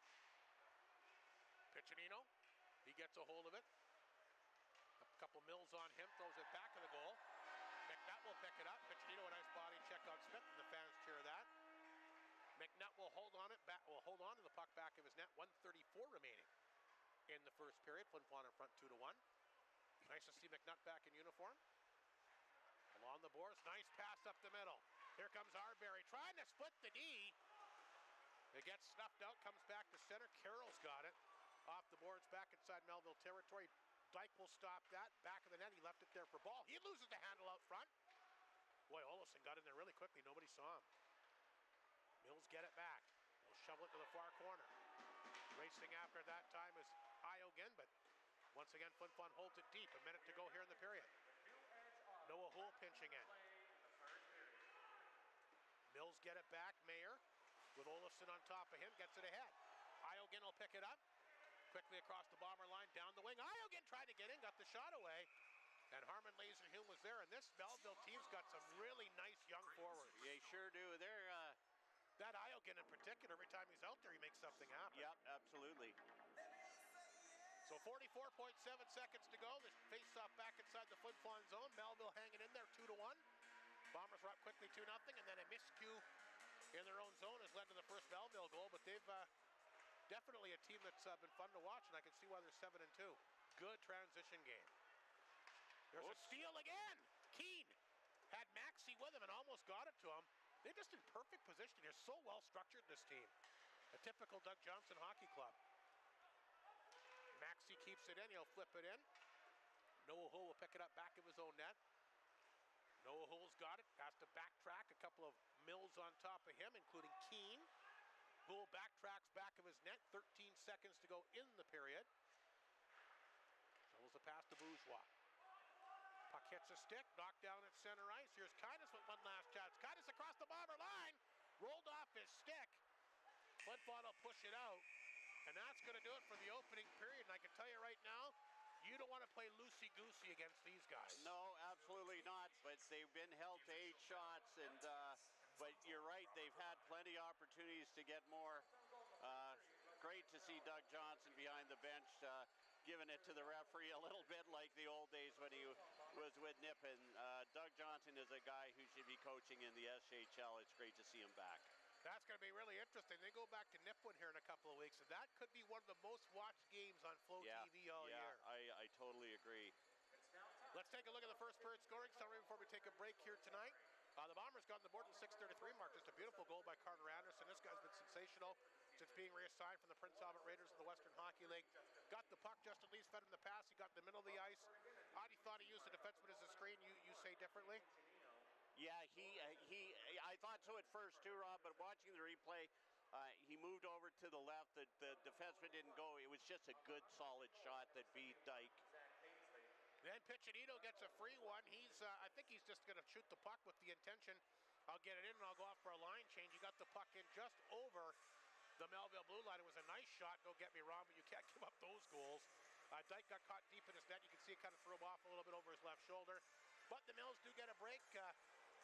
Piccinino, he gets a hold of it. A couple Mills on him, throws it back in the goal. McNutt will pick it up. Piccinino, a nice body check on Smith, and the fans cheer that. McNutt will hold on to the puck back of his net. 1:34 remaining in the first period. Flin Flon in front 2-1. Nice to see McNutt back in uniform. Along the boards, nice pass up the middle. Here comes Arbery trying to split the D. It gets snuffed out, comes back to center. Carroll's got it. Off the boards, back inside Melville territory. Dyke will stop that. Back of the net, he left it there for ball. He loses the handle out front. Boy, Olofsson got in there really quickly. Nobody saw him. Mills get it back. He'll shovel it to the far corner. Racing after that time is Iogan, but once again, Flin Flon holds it deep. A minute to go here in the period. Noah Houle pinching in. Mills get it back. Mayer with Olofsson on top of him, gets it ahead. Iogan will pick it up. Quickly across the Bomber line, down the wing. Iogan tried to get in, got the shot away. And Harman Laserhume was there, and this Melville team's got some really nice young forwards. They sure do. They're that Iogan in particular, every time he's out there, he makes something happen. Yep, absolutely. So 44.7 seconds to go. This face-off back inside the Flin Flon zone. Melville hanging in there 2-1. Bombers are up quickly 2-0, and then a miscue in their own zone has led to the first Melville goal, but they've definitely a team that's been fun to watch, and I can see why they're 7-2. Good transition game. There's a steal again. Keane had Maxey with him and almost got it to him. They're just in perfect position. They're so well structured, this team. A typical Doug Johnson hockey club. Maxey keeps it in. He'll flip it in. Noah Houle will pick it up back of his own net. Noah Houle's got it. Has to backtrack. A couple of Mills on top of him, including Keane. Houle backtracks back of his net. 13 seconds to go in the period. Shovels the pass to Bourgeois. Puck hits a stick, knocked down at center ice. Here's Kaitis with one last chance. Kaitis across the Bomber line, rolled off his stick. Flin Flon will push it out, and that's going to do it for the opening period. And I can tell you right now, you don't want to play loosey-goosey against these guys. No, absolutely not, but they've been held to 8 shots, and but you're right, they've had plenty of opportunities to get more. Great to see Doug Johnson behind the bench, giving it to the referee a little bit like the old days when he was with Nippon. Doug Johnson is a guy who should be coaching in the SHL. It's great to see him back. That's going to be really interesting. They go back to Nipwood here in a couple of weeks, and that could be one of the most watched games on Flow TV all year. I totally agree. Let's take a look at the first period scoring summary before we take a break here tonight. The Bombers got on the board in the 6:33 mark. Just a beautiful goal by Carter Anderson. This guy's been sensational since being reassigned from the Prince Albert Raiders in the Western Hockey League. Got the puck, Justin Lee's fed him the pass. He got in the middle of the ice. Adi thought he used the defenseman as a screen. You say differently? Yeah, I thought so at first too, Rob, but watching the replay, he moved over to the left. The defenseman didn't go. It was just a good, solid shot that beat Dyke. Then Piccinino gets a free one. I think he's just going to shoot the puck with the intention, I'll get it in and I'll go off for a line change. He got the puck in just over the Melville blue line. It was a nice shot, don't get me wrong, but you can't give up those goals. Dyke got caught deep in his net. You can see it kind of threw him off a little bit over his left shoulder. But the Mills do get a break. Banzi will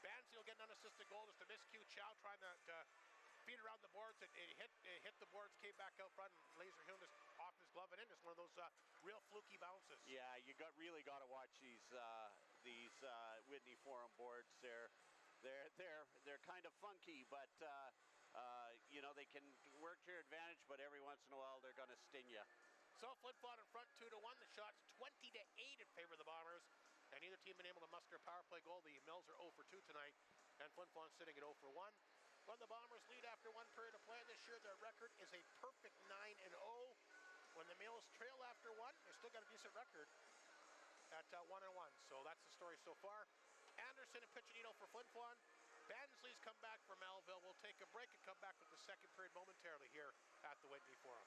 Millville getting an unassisted goal. Just a miscue. Chow trying to feed around the boards. It hit the boards, came back out front, and Laser Hume just off his glove and in. It's one of those real fluky bounces. Yeah, you really got to watch these Whitney Forum boards. They're kind of funky, but you know, they can work to your advantage, but every once in a while they're going to sting you. So Flin Flon in front 2-1. The shot's 20-8 in favor of the Bombers. And neither team been able to muster a power play goal. The Mills are 0 for 2 tonight. And Flin Flon sitting at 0 for 1. When the Bombers lead after one period of play this year, their record is a perfect 9-0. When the Mills trail after one, they still got a decent record at 1-1. So that's the story so far. Anderson and Piccinino for Flin Flon. Bansley's come back for Melville. We'll take a break and come back with the second period momentarily here at the Whitney Forum.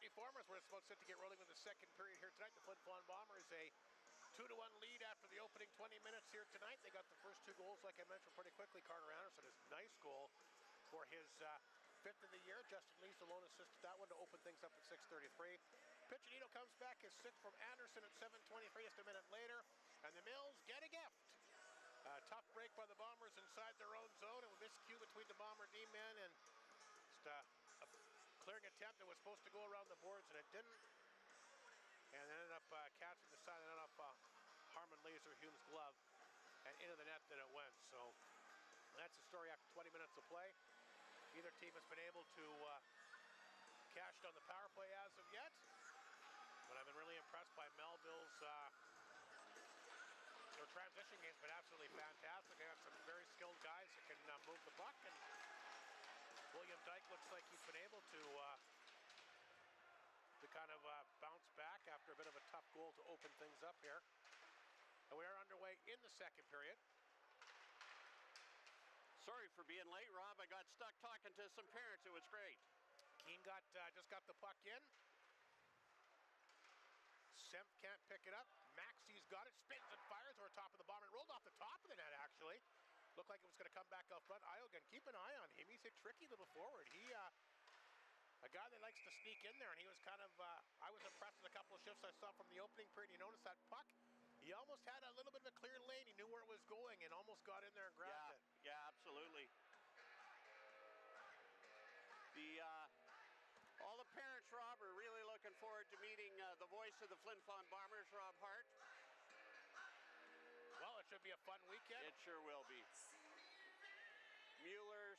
Reformers, we're about set to get rolling with the second period here tonight. The Flin Flon Bombers a 2-1 lead after the opening 20 minutes here tonight. They got the first 2 goals, like I mentioned, pretty quickly. Carter Anderson, his nice goal for his 5th of the year. Justin Lee's the lone assist to that one to open things up at 6:33. Piccinino comes back, his 6th from Anderson at 7:23, just a minute later. And the Mills get a gift. Tough break by the Bombers inside their own zone, and with miscue between the Bomber D-men, and just a clearing attempt that was supposed to go around the boards, and it didn't. And ended up catching the side, and ended up Harmon Laser Hume's glove, and into the net that it went. So that's the story after 20 minutes of play. Neither team has been able to cash on the power play as of yet, but I've been really impressed by Melville's their transition game's been absolutely fantastic. They have some very skilled guys that can move the puck, and William Dyke looks like he's been able to kind of bounce back after a bit of a tough goal to open things up here. And we are underway in the second period. Sorry for being late, Rob. I got stuck talking to some parents. It was great. Keane just got the puck in. Semp can't pick it up. Maxi's got it, spins and fires over top of the Bomber. It rolled off the top of the net, actually. Looked like it was going to come back out front. Iogan, keep an eye on him. He's a tricky little forward. He, a guy that likes to sneak in there, and he was kind of, I was impressed with a couple of shifts I saw from the opening period. You notice that puck? He almost had a little bit of a clear lane. He knew where it was going and almost got in there and grabbed it. Yeah, absolutely. All the parents, Rob, are really looking forward to meeting the voice of the Flin Flon Bombers, Rob Hart. Well, it should be a fun weekend. It sure will be. Mueller's.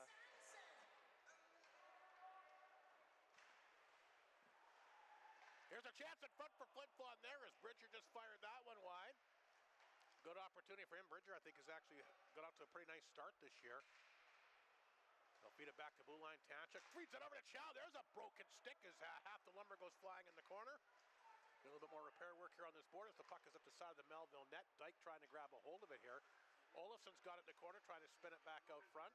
Here's a chance in front for Flin Flon there as Bridger just fired that one wide. Good opportunity for him. Bridger, I think, has actually got out to a pretty nice start this year. They'll feed it back to blue line. Tanchuk feeds it over to Chow. There's a broken stick as half the lumber goes flying in the corner. A little bit more repair work here on this board as the puck is up the side of the Melville net. Dyke trying to grab a hold of it here. Olafson's got it in the corner, trying to spin it back out front.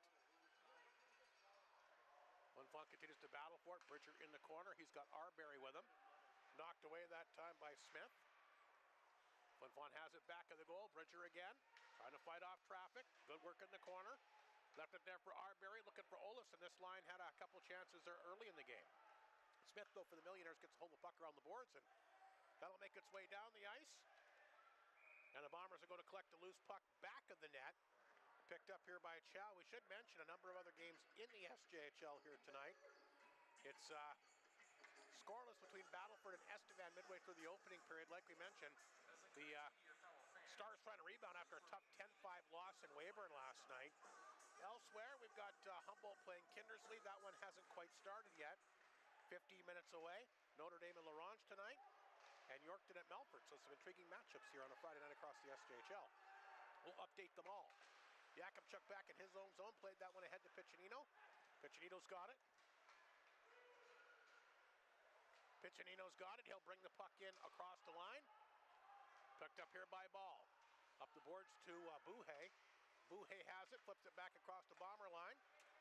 Flin Flon continues to battle for it. Bridger in the corner. He's got Arbery with him. Knocked away that time by Smith. Flin Flon has it back of the goal. Bridger again, trying to fight off traffic. Good work in the corner. Left it there for Arbery, looking for Olafson. This line had a couple chances there early in the game. Smith, though, for the Millionaires, gets a hold of the puck around the boards, and that'll make its way down the ice. And the Bombers are going to collect a loose puck back of the net. Picked up here by Chow. We should mention a number of other games in the SJHL here tonight. It's scoreless between Battleford and Estevan midway through the opening period. Like we mentioned, the Stars trying to rebound after a tough 10-5 loss in Weyburn last night. Elsewhere, we've got Humboldt playing Kindersley. That one hasn't quite started yet. 15 minutes away. Notre Dame and LaRange tonight. And Yorkton at Melfort. So some intriguing matchups here on a Friday night across the SJHL. We'll update them all. Yakimchuk back in his own zone. Played that one ahead to Piccinino. Piccinino's got it. Piccinino's got it. He'll bring the puck in across the line. Picked up here by Ball. Up the boards to Buhay. Buhay has it, flips it back across the Bomber line.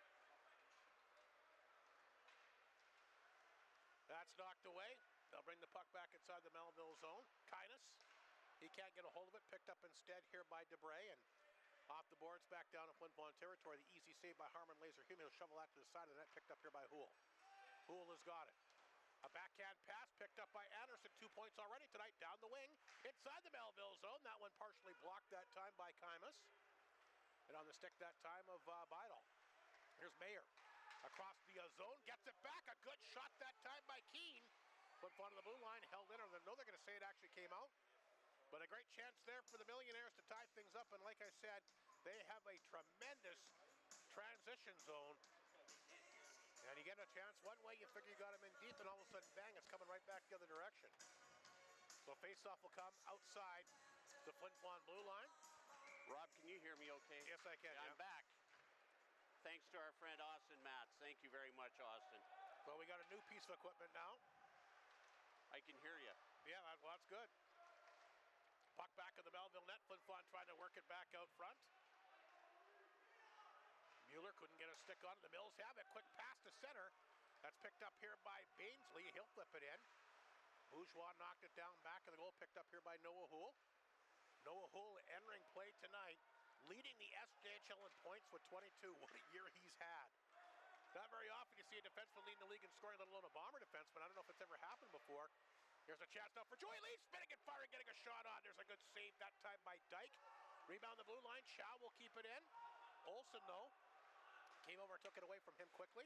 That's knocked away. They'll bring the puck back inside the Melville zone. Kainis, he can't get a hold of it. Picked up instead here by Debray, and off the boards back down in Flin Flon territory. The easy save by Harmon Laser Hume. He'll shovel that to the side of the net. Picked up here by Houle. Houle has got it. A backhand pass picked up by Anderson. 2 points already tonight down the wing. Inside the Melville zone. That one partially blocked that time by Kaimis. And on the stick that time of Beidel. Here's Mayer. Across the zone. Gets it back. A good shot that time by Keane. Put in front of the blue line. Held in. I know they're going to say it actually came out. But a great chance there for the Millionaires to tie things up. And like I said, they have a tremendous transition zone. And you get a chance one way, you figure you got him in deep, and all of a sudden, bang, it's coming right back the other direction. So face-off will come outside the Flin Flon blue line. Rob, can you hear me okay? Yes, I can. Yeah, I'm back. Thanks to our friend Austin Matz. Thank you very much, Austin. Well, we got a new piece of equipment now. I can hear you. Yeah, well, that's good. Puck back of the Melville net. Flin Flon trying to work it back out front. Mueller couldn't get a stick on it. The Mills have it. Quick pass to center. That That's picked up here by Bainsley. He'll flip it in. Bourgeois knocked it down back of the goal, picked up here by Noah Houle. Noah Houle entering play tonight, leading the SJHL in points with 22. What a year he's had. Not very often you see a defenseman leading the league in scoring, let alone a Bomber defenseman. I don't know if it's ever happened before. Here's a chance now for Joey Lee, spinning and firing, getting a shot on. There's a good save that time by Dyke. Rebound the blue line. Chow will keep it in. Olsen, though, came over and took it away from him quickly.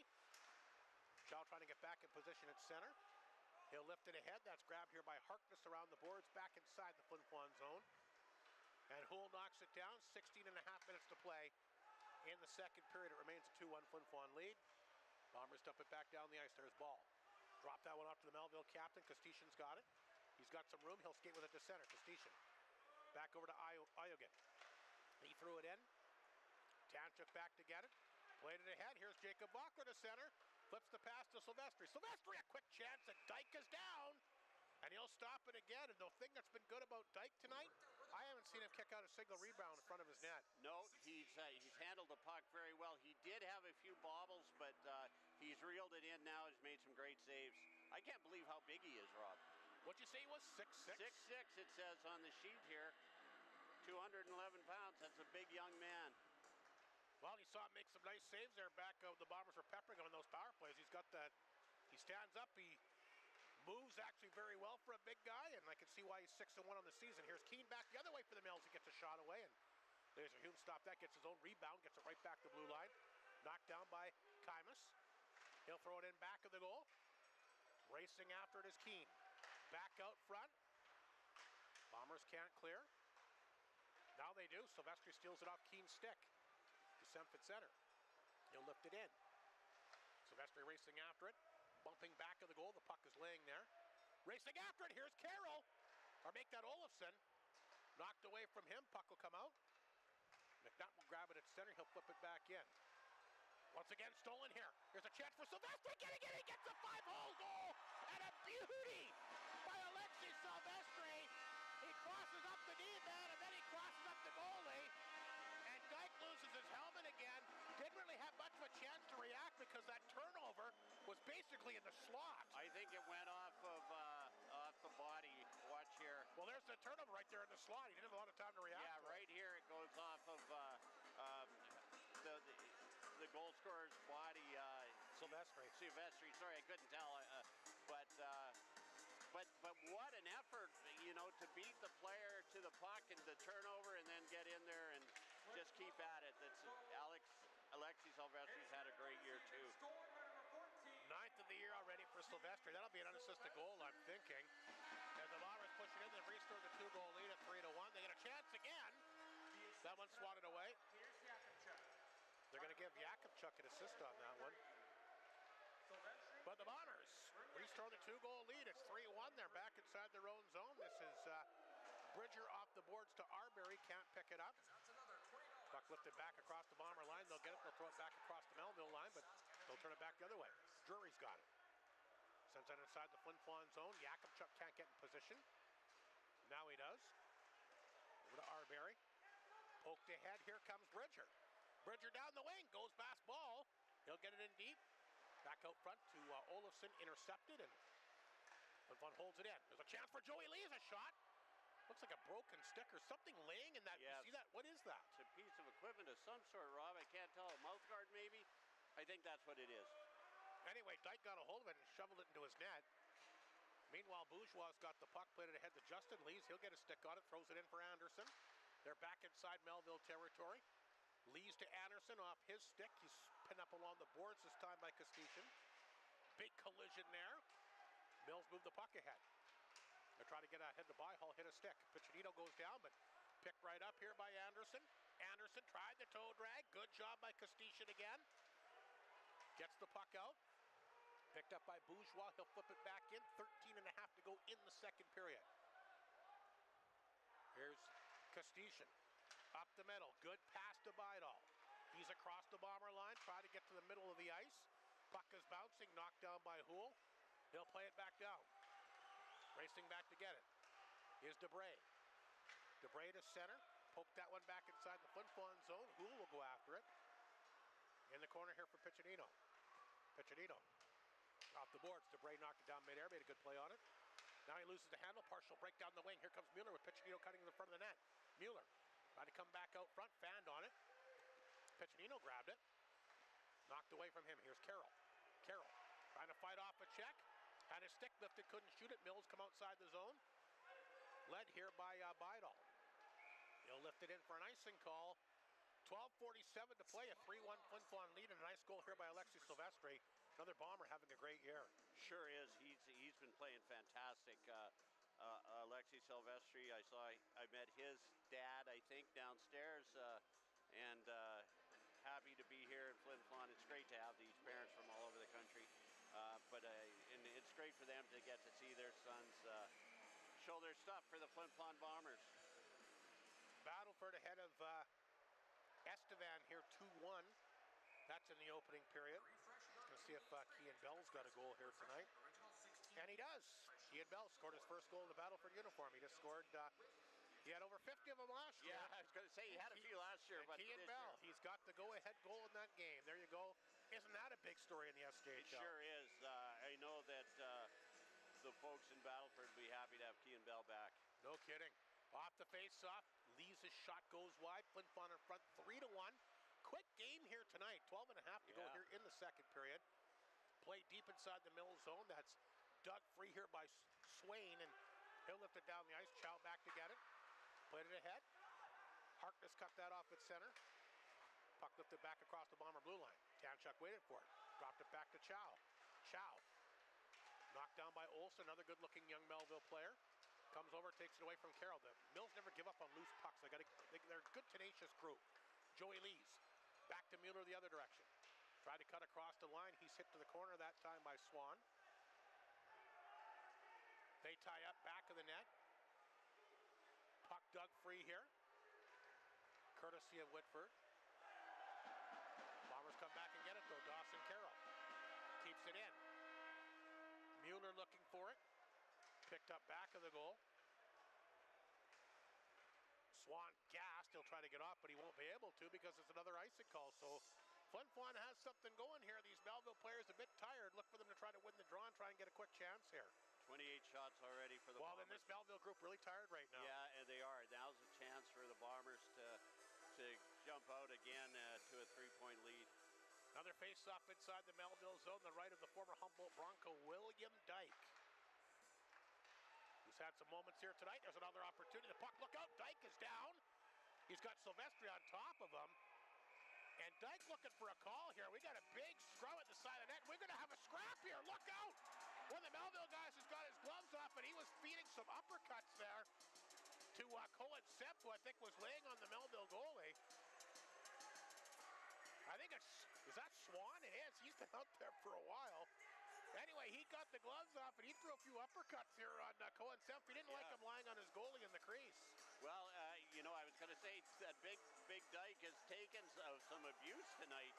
Chow trying to get back in position at center. He'll lift it ahead. That's grabbed here by Harkness around the boards, back inside the Flin Flon zone. And Houle knocks it down. 16 and a half minutes to play in the second period. It remains a 2-1 Flin Flon lead. Bombers dump it back down the ice. There's ball. Drop that one off to the Melville captain. Kostishin's got it. He's got some room. He'll skate with it to center. Kostishin. Back over to Iogan. He threw it in. Tanchuk back to get it. Played it ahead. Here's Jacob Bachler to center. Flips the pass to Silvestri. Silvestri, a quick chance, and Dyke is down. And he'll stop it again. And the thing that's been good about Dyke tonight, I haven't seen him kick out a single rebound in front of his net. No, he's handled the puck very well. He did have a few bobbles, but he's reeled it in now. He's made some great saves. I can't believe how big he is, Rob. What'd you say he was, 6'6"? 6'6", it says on the sheet here. 211 pounds, that's a big young man. Well, you saw him make some nice saves there back. The Bombers were peppering him in those power plays. He's got that, he stands up, he moves actually very well for a big guy, and I can see why he's 6-1 on the season. Here's Keane back the other way for the Mills. He gets a shot away, and Laser Hume stopped that, gets his own rebound, gets it right back to blue line. Knocked down by Kaimus. He'll throw it in back of the goal. Racing after it is Keane. Back out front. Bombers can't clear. Now they do. Silvestri steals it off Keane's stick. To Semford center. He'll lift it in. Silvestri racing after it. Bumping back of the goal. The puck is laying there. Racing after it. Here's Carroll. Or make that Olofsson. Knocked away from him. Puck will come out. McNutt will grab it at center. He'll flip it back in. Once again, stolen here. Here's a chance for Silvestri. Getting it. He gets a 5-hole goal. And a beauty by Alexis Silvestri. He crosses up the D-man, and then he crosses up the goalie. And Dyke loses his helmet again. Didn't really have much of a chance to react because that turnover was basically in the slot. I think it went off the body. Watch here. Well, there's the turnover right there in the slot. He didn't have a lot of time to react. Yeah, right here it goes off of the goal scorer's body. Silvestri. Sorry, I couldn't tell. But what an effort, you know, to beat the player to the puck and the turnover and then get in there and just keep at it. That's Alexis Silvestri's had a great year too. 9th of the year already for Silvestri. That'll be an unassisted goal, I'm thinking. As the Bombers push it in, they restore the 2-goal lead at 3-1. They get a chance again. That one swatted away. They're going to give Yakupchuk an assist on that one. But the Bombers restore the 2-goal lead. It's 3-1. They're back inside their own zone. This is Bridger off the boards to Arbery. Can't pick it up. Puck lifted back across the Bomber line. They'll get it. They'll throw it back across the Melville line, but they'll turn it back the other way. Drury's got it. Sends it inside the Flin Flon zone. Yakupchuk can't get in position. Now he does. Over to Arbery. Poked ahead. Here comes Bridger. Bridger down the wing. Goes past ball. He'll get it in deep. Back out front to Olofsson, intercepted, and Flin Flon holds it in. There's a chance for Joey Lee as a shot. Looks like a broken stick or something laying in that. Yes. You see that? What is that? It's a piece of equipment of some sort, Rob. I can't tell. A mouth guard, maybe? I think that's what it is. Anyway, Dyke got a hold of it and shoveled it into his net. Meanwhile, Bourgeois got the puck, played it ahead to Justin Lees. He'll get a stick on it, throws it in for Anderson. They're back inside Melville territory. Lees to Anderson off his stick. He's pinned up along the boards this time by Kostishin. Big collision there. Mills moved the puck ahead. They're trying to get ahead to Byhall, hit a stick. Piccinino goes down, but picked right up here by Anderson. Anderson tried the toe drag. Good job by Kostishin again. Gets the puck out. Picked up by Bourgeois. He'll flip it back in. 13 and a half to go in the second period. Here's Kostishin. Up the middle. Good pass to Byhall. He's across the Bomber line. Try to get to the middle of the ice. Puck is bouncing. Knocked down by Houle. He'll play it back down. Racing back to get it is Debray. Debray to center. Poke that one back inside the Flin Flon zone. Houle will go after it. In the corner here for Piccinino. Piccinino Off the boards, DeBray knocked it down midair, made a good play on it. Now he loses the handle, partial break down the wing. Here comes Mueller with Piccinino cutting in the front of the net. Mueller trying to come back out front, fanned on it. Piccinino grabbed it. Knocked away from him. Here's Carroll. Carroll trying to fight off a check. Had his stick lifted, couldn't shoot it. Mills come outside the zone. Led here by Bidal. He'll lift it in for an icing call. 12:47 to play, a 3-1 Flin Flon lead, and a nice goal here by Alexi Silvestri. Another Bomber having a great year. Sure is. He's been playing fantastic. Alexi Silvestri, I met his dad, I think, downstairs, and happy to be here in Flin Flon. It's great to have these parents from all over the country, and it's great for them to get to see their sons show their stuff for the Flin Flon Bombers. Battleford ahead of Estevan here, 2-1. That's in the opening period. Let's see if Kean Bell's got a goal here tonight. And he does. Kean Bell scored his first goal in the Battleford uniform. He just scored, he had over 50 of them last year. Yeah, I was going to say he had a few last year, but Kean Bell, he's got the go-ahead goal in that game. There you go. Isn't that a big story in the SKHL? It sure is. I know that the folks in Battleford will be happy to have Kean Bell back. No kidding. Off the face-off, Lee's shot goes wide. Flin Flon in front, 3-1. Quick game here tonight. 12 and a half to go here in the second period. Play deep inside the Mills zone. That's dug free here by Swain, and he'll lift it down the ice. Chow back to get it. Played it ahead. Harkness cut that off at center. Puck lifted back across the Bomber blue line. Tanchuk waited for it. Dropped it back to Chow. Chow. Knocked down by Olsen, another good-looking young Melville player. Comes over, takes it away from Carroll. The Mills never give up on loose pucks. They're a good, tenacious group. Joey Lees. Back to Mueller the other direction. Tried to cut across the line. He's hit to the corner that time by Swan. They tie up back of the net. Puck dug free here. Courtesy of Whitford. Bombers come back and get it though. Dawson Carroll keeps it in. Mueller looking for it. Picked up back of the goal. Swan gassed. He'll try to get off, but he won't be able to because it's another icing call. So Flin Flon has something going here. These Melville players a bit tired. Look for them to try to win the draw and try and get a quick chance here. 28 shots already for the Bombers. Well, then this Melville group really tired right now. Yeah, and they are. Now's a chance for the Bombers to jump out again to a 3-point lead. Another face-off inside the Melville zone, the right of the former Humboldt Bronco, William Dyke. He's had some moments here tonight. There's another opportunity. The puck, look out. Dyke is down. He's got Silvestri on top of him. And Dyke looking for a call here. We got a big scrum at the side of the net. We're going to have a scrap here. Look out. One of the Melville guys has got his gloves off, and he was feeding some uppercuts there to Colin Sepp, who I think was laying on the Melville goalie. I think is that Swan? It is. He's been out there for a while. Anyway, he got the gloves off, and he threw a few uppercuts here on Colin Sepp. He didn't like him lying on his goalie in the crease. Well, I was going to say that big Dyke has taken some abuse tonight.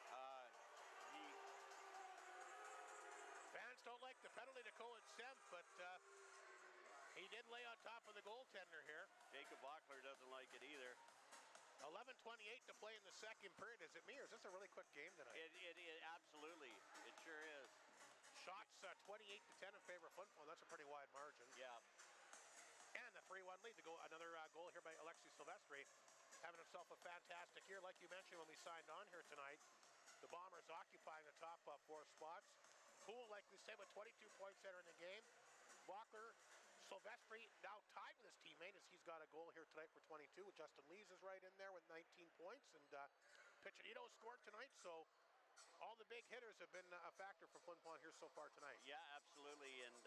Fans don't like the penalty to Colin Sepp, but he did lay on top of the goaltender here. Jacob Bockler doesn't like it either. 11:28 to play in the second period. Is it me, or is this a really quick game tonight? It absolutely. It sure is. Shots 28-10 in favor of Flin Flon. That's a pretty wide margin. Yeah. And the 3-1 lead to go. Another goal here by Alexi Silvestri, having himself a fantastic year. Like you mentioned when we signed on here tonight, the Bombers occupying the top 4 spots. Poole, like we said, with 22 points entering the game. Walker, Silvestri now tied with his teammate as he's got a goal here tonight for 22. Justin Lees is right in there with 19 points, and Piccinino scored tonight. So all the big hitters have been a factor for Flin Flon here so far tonight. Yeah, absolutely. And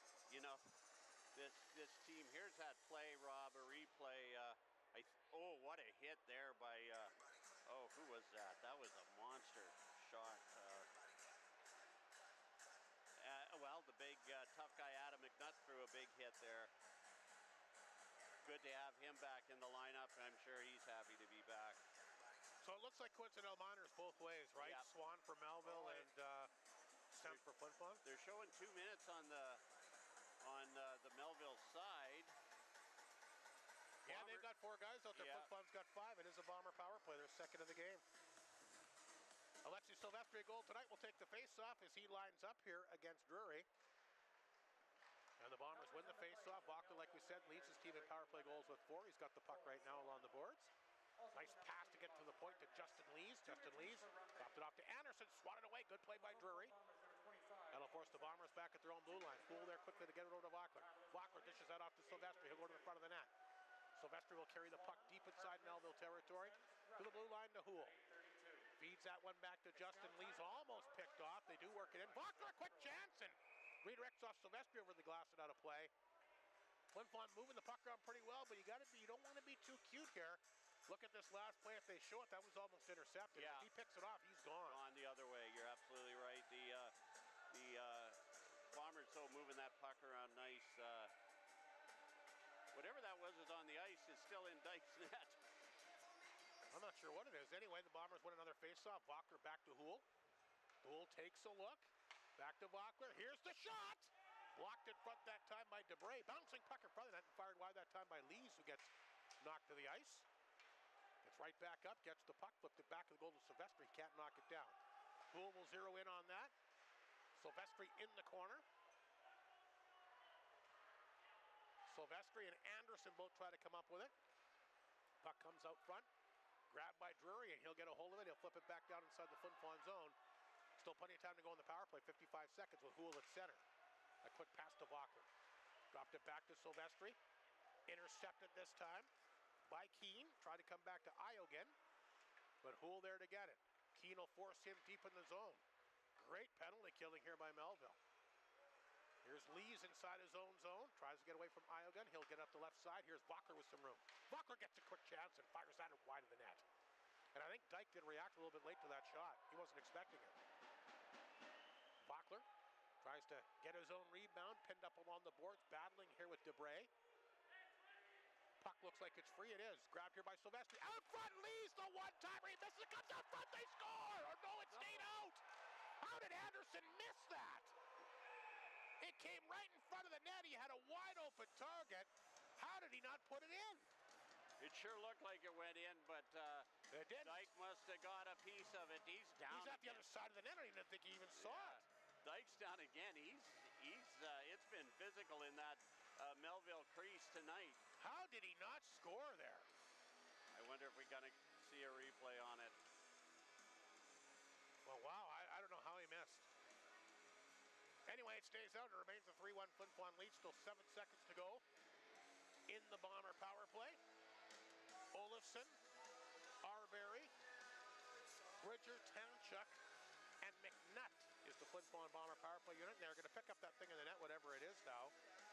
this team here's that play, Rob, a replay. What a hit there by who was that? That was a monster shot. The big tough guy Adam McNutt threw a big hit there. Good to have him back in the lineup, and I'm sure he's happy to be back. So it looks like coincidental minors both ways, right? Yeah. Swan for Melville and Semp for Flin Flon. They're showing 2 minutes on the Melville side. Yeah, they've got 4 guys out there. Yeah. Flin Flon's got 5. It is a Bomber power play. They're second of the game. Alexis Silvestri goal tonight will take the face-off as he lines up here against Drury. And the Bombers win the face-off. Walker, like we said, leads his team in power play goals with 4. He's got the puck right now along the boards. Nice pass to get to the point to Justin Lees. Justin Lees dropped it off to Anderson, swatted away. Good play by Drury. That'll force the Bombers back at their own blue line. Poole there quickly to get it over to Walker. Walker dishes that off to Silvestri. He'll go to the front of the net. Silvestri will carry the puck deep inside Melville territory to the blue line to Houle. Feeds that one back to Justin Lees, almost picked off. They do work it in. Walker, a quick chance, and redirects off Silvestri over the glass and out of play. Flin Flon moving the puck around pretty well, but you don't want to be too cute here. Look at this last play. If they show it, that was almost intercepted. Yeah. If he picks it off, he's gone. Gone the other way. You're absolutely right. The Bombers so moving that puck around nice. Whatever that was on the ice is still in Dyke's net. I'm not sure what it is. Anyway, the Bombers win another faceoff. Walker back to Houle. Houle takes a look. Back to Walker. Here's the shot. Blocked in front that time by Debray. Bouncing puck in front of that and fired wide that time by Lees, who gets knocked to the ice. Gets right back up, gets the puck, flipped it back to the goal to Silvestri. He can't knock it down. Houle will zero in on that. Silvestri in the corner. Silvestri and Anderson both try to come up with it. Puck comes out front. Grabbed by Drury, and he'll get a hold of it. He'll flip it back down inside the Flin Flon zone. Still plenty of time to go in the power play. 55 seconds with Houle at center. A quick pass to Walker. Dropped it back to Silvestri. Intercepted this time by Keane. Tried to come back to Iogan, but Houle there to get it. Keane will force him deep in the zone. Great penalty killing here by Melville. Here's Lees inside his own zone. Tries to get away from Iogun. He'll get up the left side. Here's Walker with some room. Walker gets a quick chance and fires that wide of the net. And I think Dyke did react a little bit late to that shot. He wasn't expecting it. Walker tries to get his own rebound. Pinned up along the boards. Battling here with Debray. Puck looks like it's free. It is. Grabbed here by Silvestri. Out front, Lees the one-timer. He misses it. Comes out front. They score. Or no, it stayed out. How did Anderson miss that? It came right in front of the net. He had a wide open target. How did he not put it in? It sure looked like it went in, but it didn't. Dyke must have got a piece of it. He's down. He's at the other side of the net. I didn't think he even saw it. Dyke's down again. It's been physical in that Melville crease tonight. How did he not score there? I wonder if we're gonna see a replay on it. Well, wow, I don't know how he missed. Anyway, it stays out. It remains a 3-1 Flin Flon lead. Still 7 seconds to go in the Bomber power play. Olofsson, Arbery, Bridger, Townchuck, and McNutt is the Flin Flon Bomber power play unit. And they're going to pick up that thing in the net, whatever it is now.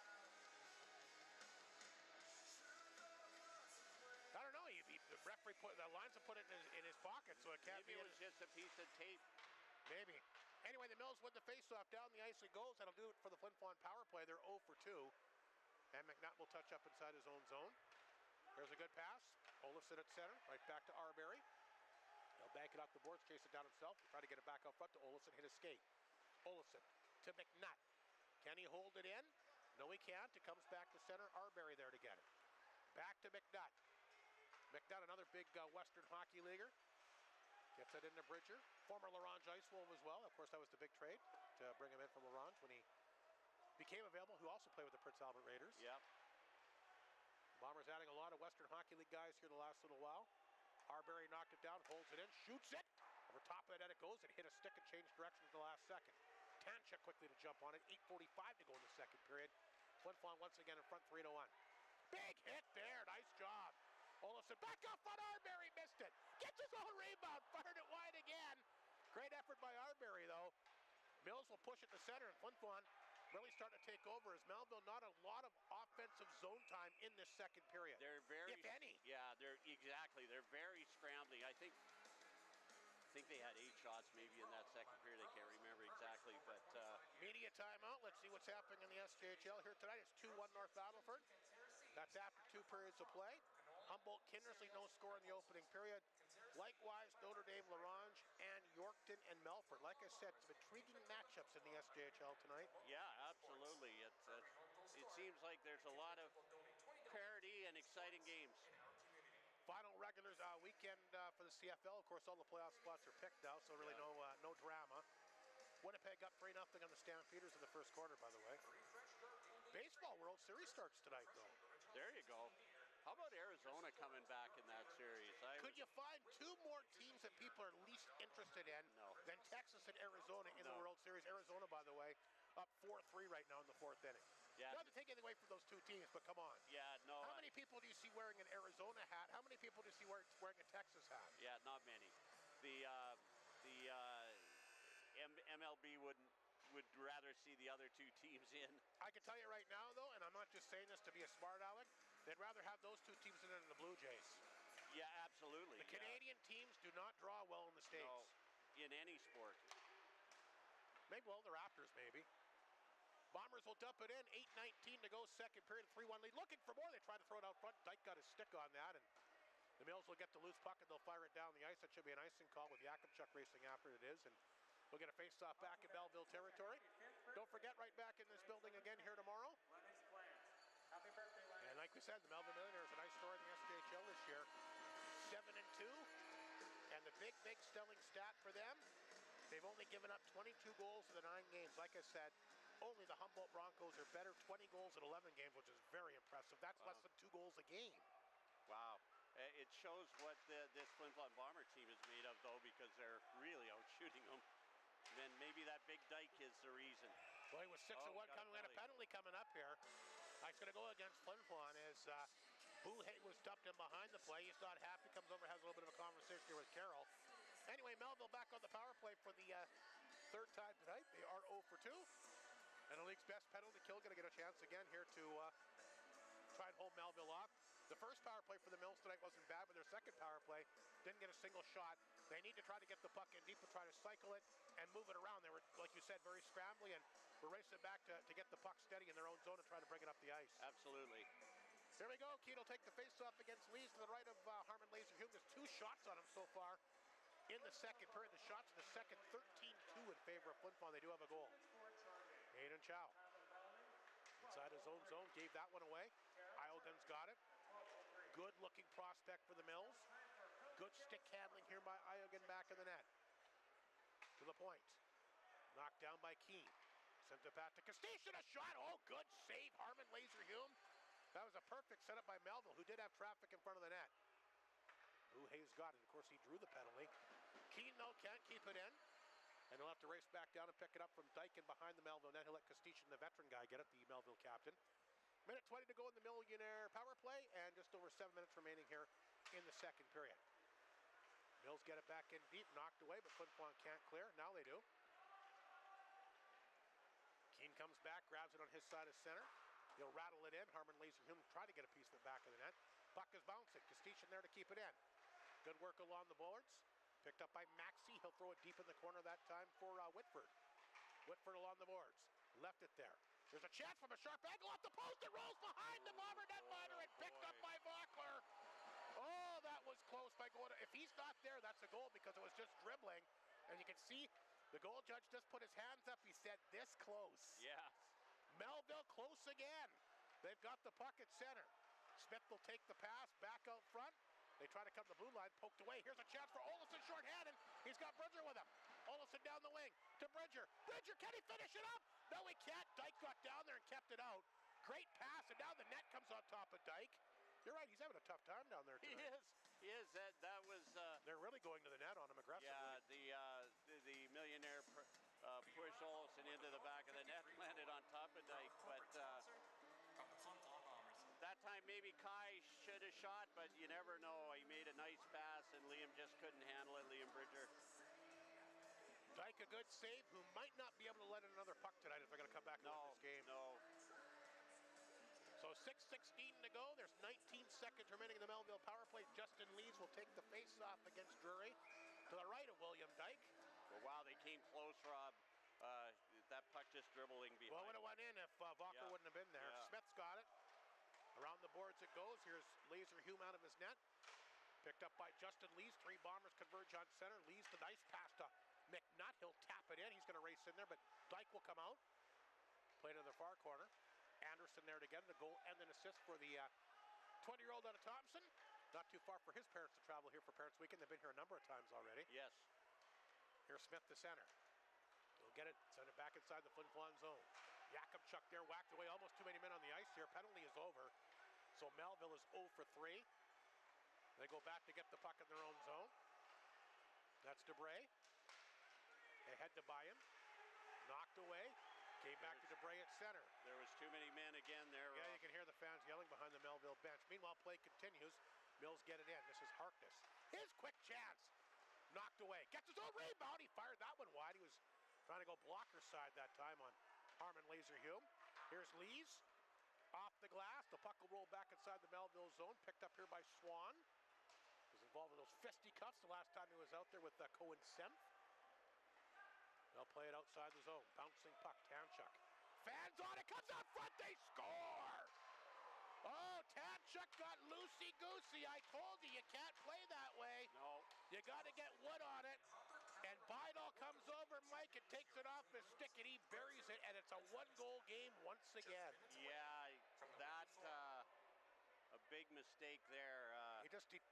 I don't know. The referee the lines have put it in his pocket, so it can't be. Maybe it was just a piece of tape. Maybe. Anyway, the Mills win the faceoff. Down the ice it goes. That'll do it for the Flin Flon power play. They're 0 for 2. And McNutt will touch up inside his own zone. There's a good pass. Olofsson at center. Right back to Arbery. He'll bank it off the boards, chase it down himself. Try to get it back out front to Olofsson. Hit a skate. Olofsson to McNutt. Can he hold it in? No, he can't. It comes back to center. Arbery there to get it. Back to McNutt. McNutt, another big Western Hockey Leaguer. Gets it into Bridger. Former Larange Ice Wolf as well. Of course, that was the big trade to bring him in from Larange when he became available, who also played with the Prince Albert Raiders. Yep. Bombers adding a lot of Western Hockey League guys here the last little while. Arbery knocked it down, holds it in, shoots it. Over top of the net it goes. It hit a stick and changed direction at the last second. Tanchuk quickly to jump on it. 8:45 to go in the second period. Flin Flon once again in front 3-1. Big hit there. Nice job. Olofsson back up on Arbery, missed it. Gets his own rebound, fired it wide again. Great effort by Arbery, though. Mills will push it to center, and Flin Flon really starting to take over as Melville not a lot of offensive zone time in this second period. They're very, if any. Yeah, they're very scrambling. I think they had 8 shots maybe in that second period. I can't remember exactly, but media timeout. Let's see what's happening in the SJHL here tonight. It's 2-1 North Battleford. That's after 2 periods of play. Humboldt Kindersley no score in the opening period. Likewise, Notre Dame, Larange, and Yorkton and Melfort. Like I said, some intriguing matchups in the SJHL tonight. Yeah, absolutely. It seems like there's a lot of parity and exciting games. Final regulars weekend for the CFL. Of course, all the playoff spots are picked now, so really no Winnipeg up 3-0 on the Stampeders in the first quarter, by the way. Baseball World Series starts tonight, though. There you go. How about Arizona coming back in that series? Could you find two more teams that people are least interested in than Texas and Arizona in the World Series? Arizona, by the way, up 4-3 right now in the fourth inning. Yeah. Not to take anything away from those two teams, but come on. Yeah, no. How many people do you see wearing an Arizona hat? How many people do you see wearing a Texas hat? Yeah, not many. The MLB would rather see the other two teams in. I can tell you right now, though, and I'm not just saying this to be a smart aleck, they'd rather have those two teams in than the Blue Jays. Yeah, absolutely. The Canadian teams do not draw well in the States. No, in any sport. Maybe, well, the Raptors, maybe. Bombers will dump it in. 8:19 to go, second period, 3-1 lead. Looking for more. They try to throw it out front. Dyke got his stick on that, and the Mills will get the loose puck, and they'll fire it down the ice. That should be an icing call with Yakubchuk racing after it is, and we'll get a face-off back in Belleville territory. Don't forget, right back in this building again here tomorrow. And like we said, the Melbourne Millionaires, a nice story in the SPHL this year. 7-2, and the big stelling stat for them, they've only given up 22 goals in the 9 games. Like I said, only the Humboldt Broncos are better, 20 goals in 11 games, which is very impressive. That's less than 2 goals a game. Wow. It shows what this Flin Flon Bomber team is made of, though, because they're really out shooting them. And then maybe that big Dyke is the reason. Well, he was 6-1 coming. We had a penalty coming up here. He's going to go against Flin Flon as Bouhay was dumped in behind the play. He's not happy. Comes over, has a little bit of a conversation here with Carroll. Anyway, Melville back on the power play for the third time tonight. They are 0 for 2. And the league's best penalty kill going to get a chance again here to try and hold Melville off. The first power play for the Mills tonight wasn't bad, but their second power play didn't get a single shot. They need to try to get the puck in deep and try to cycle it and move it around. They were, like you said, very scrambly, and we're racing back to get the puck steady in their own zone and try to bring it up the ice. Absolutely. Here we go. Keane will take the face-off against Lees to the right of Harman Laserhume. There's 2 shots on him so far in the second period. The shots in the second, 13-2 in favor of Flin Flon. They do have a goal. Aiden Chow inside his own zone, gave that one away. Eilgun's got it. Good looking prospect for the Mills. Good stick handling here by Eilgun back in the net. To the point. Knocked down by Keane. Sent it back to Kostichin, a shot. Oh, good save, Harman Laserhume. That was a perfect setup by Melville, who did have traffic in front of the net. Bouhay's got it. Of course, he drew the penalty. Keane, though, can't keep it in. And he'll have to race back down and pick it up from Dyke and behind the Melville net. He'll let Kostichin, the veteran guy, get it, the Melville captain. Minute 20 to go in the Millionaire power play, and just over 7 minutes remaining here in the second period. Mills get it back in deep, knocked away, but Flin Flon can't clear. Now they do. Keane comes back, grabs it on his side of center. He'll rattle it in. Harman Laserhume try to get a piece of the back of the net. Puck is bouncing. Kostichin there to keep it in. Good work along the boards. Picked up by Maxey. He'll throw it deep in the corner that time for Whitford. Whitford along the boards. Left it there. There's a chance from a sharp angle off the post. It rolls behind the Bomber netminder and picked up by Vockler. Oh, that was close by going. If he's not there, that's a goal because it was just dribbling. And you can see the goal judge just put his hands up. He said, this close. Yeah. Melville close again. They've got the puck at center. Smith will take the pass back out front. They try to come to the blue line, poked away. Here's a chance for Olofsson, short-handed. He's got Bridger with him. Olofsson down the wing to Bridger. Bridger, can he finish it up? No, he can't. Dyke got down there and kept it out. Great pass, and now the net comes on top of Dyke. You're right, he's having a tough time down there tonight. He is. That was... They're really going to the net on him aggressively. Yeah, the Millionaire pushed Olofsson into the back of the net, landed on top of Dyke, but... that time maybe Kai should have shot, but you never know. He made a nice pass, and Liam just couldn't handle it, Liam Bridger. Dyke, a good save, who might not be able to let in another puck tonight if they're going to come back and win this game. No. So 6:16 to go. There's 19 seconds remaining in the Melville power play. Justin Lees will take the face-off against Drury to the right of William Dyke. Well, wow, they came close, Rob. That puck just dribbling behind. Well, it would have went in if Vockler wouldn't have been there. Yeah. Smith's got it. Around the boards it goes. Here's Laserhume out of his net. Picked up by Justin Lees. 3 Bombers converge on center. Lees the nice pass to McNutt. He'll tap it in. He's going to race in there, but Dyke will come out. Played in the far corner. Anderson there to get it. A goal and an assist for the 20-year-old out of Thompson. Not too far for his parents to travel here for Parents Weekend. They've been here a number of times already. Yes. Here's Smith to center. He'll get it, send it back inside the Flin Flon zone. Yakupchuk there whacked away, almost too many men on the ice here. Penalty is over. So Melville is 0 for 3. They go back to get the puck in their own zone. That's DeBray. They head to Byam. Knocked away. Came back to DeBray at center. There was too many men again there. Yeah, you can hear the fans yelling behind the Melville bench. Meanwhile, play continues. Mills get it in. This is Harkness. His quick chance. Knocked away. Gets his own rebound. He fired that one wide. He was trying to go blocker side that time on Harman Laserhume. Here's Lees. Off the glass. The puck will roll back inside the Melville zone. Picked up here by Swan. Was involved in those fisticuffs the last time he was out there with Cohen Semp. They'll play it outside the zone. Bouncing puck. Tanchuk. Fans on it. Comes out front. They score. Oh, Tanchuk got loosey-goosey. I told you, you can't play that way. No. You got to get wood on it. And Bidal comes over, Mike, and takes it off his stick, and he buries it, and it's a one-goal game once again. Yeah, that's a big mistake there. He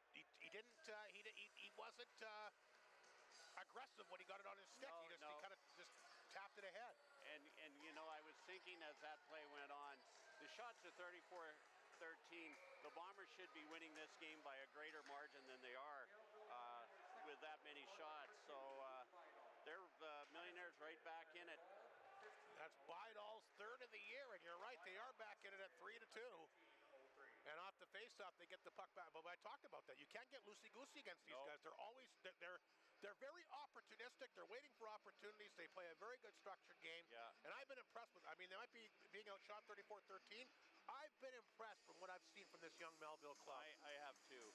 wasn't aggressive when he got it on his stick. No, He kind of just tapped it ahead. And you know, I was thinking as that play went on, the shots are 34-13. The Bombers should be winning this game by a greater margin than they are with that many shots. So they're Millionaires right back in it. That's Bidal's third of the year, and you're right, they are back in it at 3-2. And off the faceoff, they get the puck back. But I talked about that. You can't get loosey-goosey against these guys. They're always they're very opportunistic. They're waiting for opportunities. They play a very good structured game. Yeah. And I've been impressed with. I mean, they might be being outshot 34-13. I've been impressed from what I've seen from this young Melville club. I have too.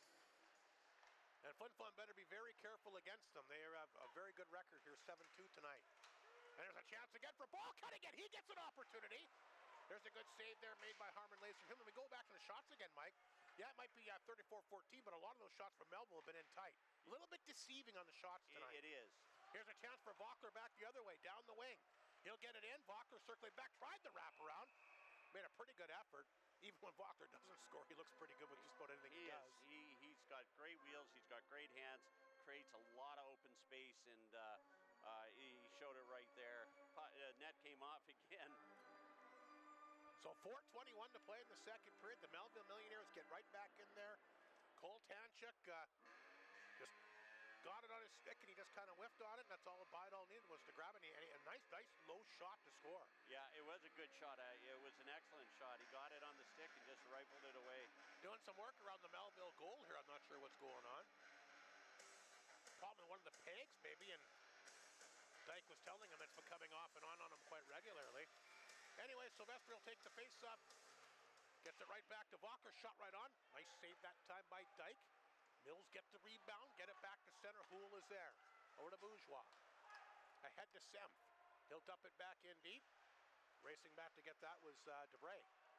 And Flin Flon better be very careful against them. They have a very good record here, 7-2 tonight. And there's a chance again for ball cutting it. He gets an opportunity. There's a good save there made by Harman Laserhume. And we go back to the shots again, Mike. Yeah, it might be 34-14, but a lot of those shots from Melville have been in tight. A little bit deceiving on the shots tonight. It is. Here's a chance for Vockler back the other way, down the wing. He'll get it in. Vockler circling back, tried the wraparound. Made a pretty good effort. Even when Vockler doesn't score, he looks pretty good with just about anything he does. He's got great wheels. He's got great hands. Creates a lot of open space, and he showed it right there. Net came off again. So 4:21 to play in the second period. The Melville Millionaires get right back in there. Cole Tanchuk just got it on his stick, and he just kind of whiffed on it, and that's all Bidal needed was to grab it. And a nice low shot to score. Yeah, it was a good shot. It was an excellent shot. He got it on the stick and just rifled it away. Doing some work around the Melville goal here. I'm not sure what's going on. Probably one of the pegs, maybe, and Dyke was telling him it's been coming off and on him quite regularly. Anyway, Silvestri will take the face-up. Gets it right back to Vocker. Shot right on. Nice save that time by Dyke. Mills get the rebound. Get it back to center. Houle is there. Over to Bourgeois. Ahead to Semp. He'll dump it back in deep. Racing back to get that was DeBray.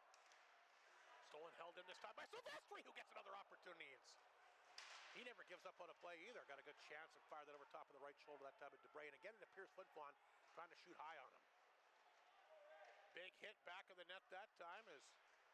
Stolen held in this time by Silvestri, who gets another opportunity. He never gives up on a play either. Got a good chance and fired that over top of the right shoulder that time of DeBray. And again, it appears Flin Flon trying to shoot high on him. Big hit back of the net that time as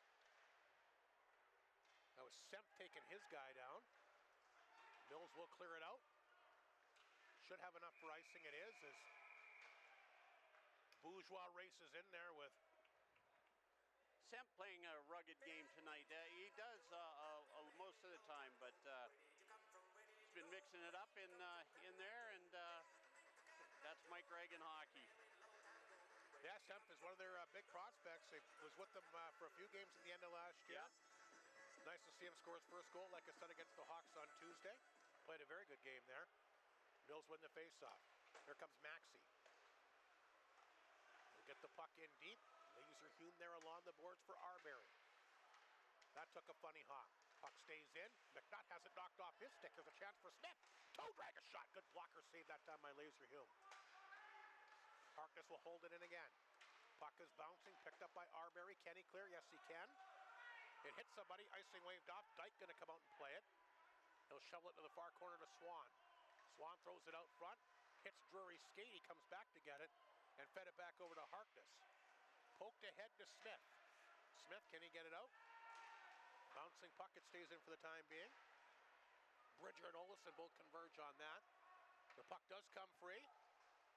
that was Semp taking his guy down. Mills will clear it out. Should have enough for icing. It is as Bourgeois races in there with Semp playing a rugged game tonight. He does most of the time, but he's been mixing it up in there, and that's Mike Reagan hockey. Yeah, Semp is one of their big prospects. He was with them for a few games at the end of last year. Yeah. Nice to see him score his first goal, like I said, against the Hawks on Tuesday. Played a very good game there. Mills win the faceoff. Here comes Maxey. We'll get the puck in deep. Laserhume there along the boards for Arbery. That took a funny hop. Puck stays in. McNutt has it knocked off his stick. There's a chance for Smith. Toe drag a shot. Good blocker save that time by Laserhume. Harkness will hold it in again. Puck is bouncing, picked up by Arbery. Can he clear? Yes, he can. It hits somebody, icing waved off. Dyke gonna come out and play it. He'll shovel it to the far corner to Swan. Swan throws it out front, hits Drury's skate. He comes back to get it and fed it back over to Harkness. Poked ahead to Smith. Smith, can he get it out? Bouncing puck, it stays in for the time being. Bridger and Olison both converge on that. The puck does come free.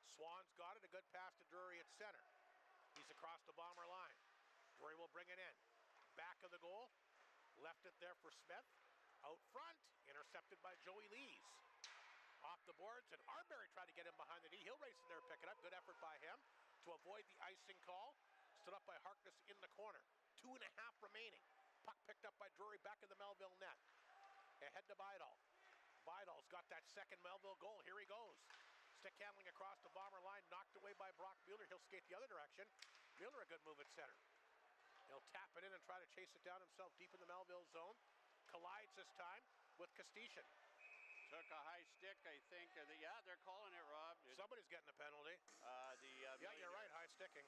Swan's got it. A good pass to Drury at center. He's across the Bomber line. Drury will bring it in. Back of the goal. Left it there for Smith. Out front. Intercepted by Joey Lees. Off the boards, and Arbery tried to get him behind the D. He'll race in there, pick it up. Good effort by him to avoid the icing call. Stood up by Harkness in the corner. 2.5 remaining. Puck picked up by Drury back in the Melville net. Ahead to Bidall. Bidall's got that second Melville goal. Here he goes. Stick handling across the Bomber line, knocked away by Brock Mueller. He'll skate the other direction. Mueller a good move at center. He'll tap it in and try to chase it down himself deep in the Melville zone. Collides this time with Kostishin. Took a high stick, I think. Yeah, they're calling it, Rob. Somebody's getting a penalty. Yeah, you're right, high sticking.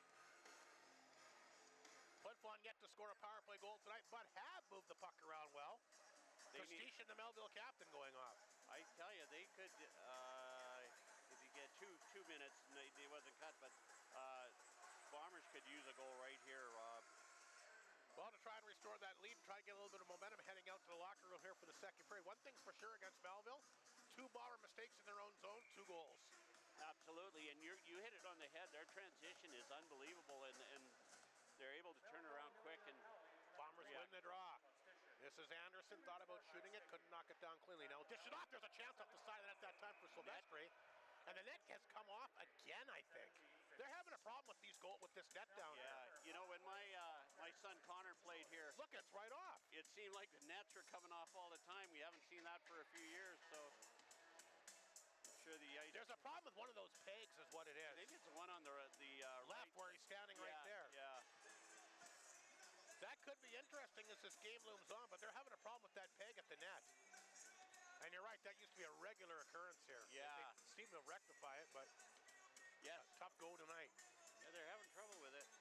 Flin Flon yet to score a power play goal tonight, but have moved the puck around well. Kostishin, the Melville captain, going off. I tell you, they could, if you get two minutes, they wasn't cut, but Bombers could use a goal right here, Rob. Well, to try and restore that lead and try to get a little bit of momentum heading out to the locker room here for the second period. One thing's for sure against Melville, 2 Bomber mistakes in their own zone, 2 goals. Absolutely, and you hit it on the head. Their transition is unbelievable, and they're able to turn around quick. And Bombers win the draw. This is Anderson, thought about shooting it, couldn't knock it down cleanly. Now dish it off, there's a chance off the side of the net that time for Silvestri. And the net has come off again, I think. They're having a problem with this net down there. Yeah, you know, when my son Connor played here, look, it's right off. It seemed like the nets were coming off all the time. We haven't seen that for a few years, so I'm sure the ice. There's a problem with one of those pegs, is what it is. Maybe it's the one on the left right, where he's standing right there. Yeah. That could be interesting as this game looms on, but they're having a problem with that peg at the net. And you're right, that used to be a regular occurrence here. Yeah. They seem to rectify it, but yes, tough go tonight. Yeah, they're having trouble with it.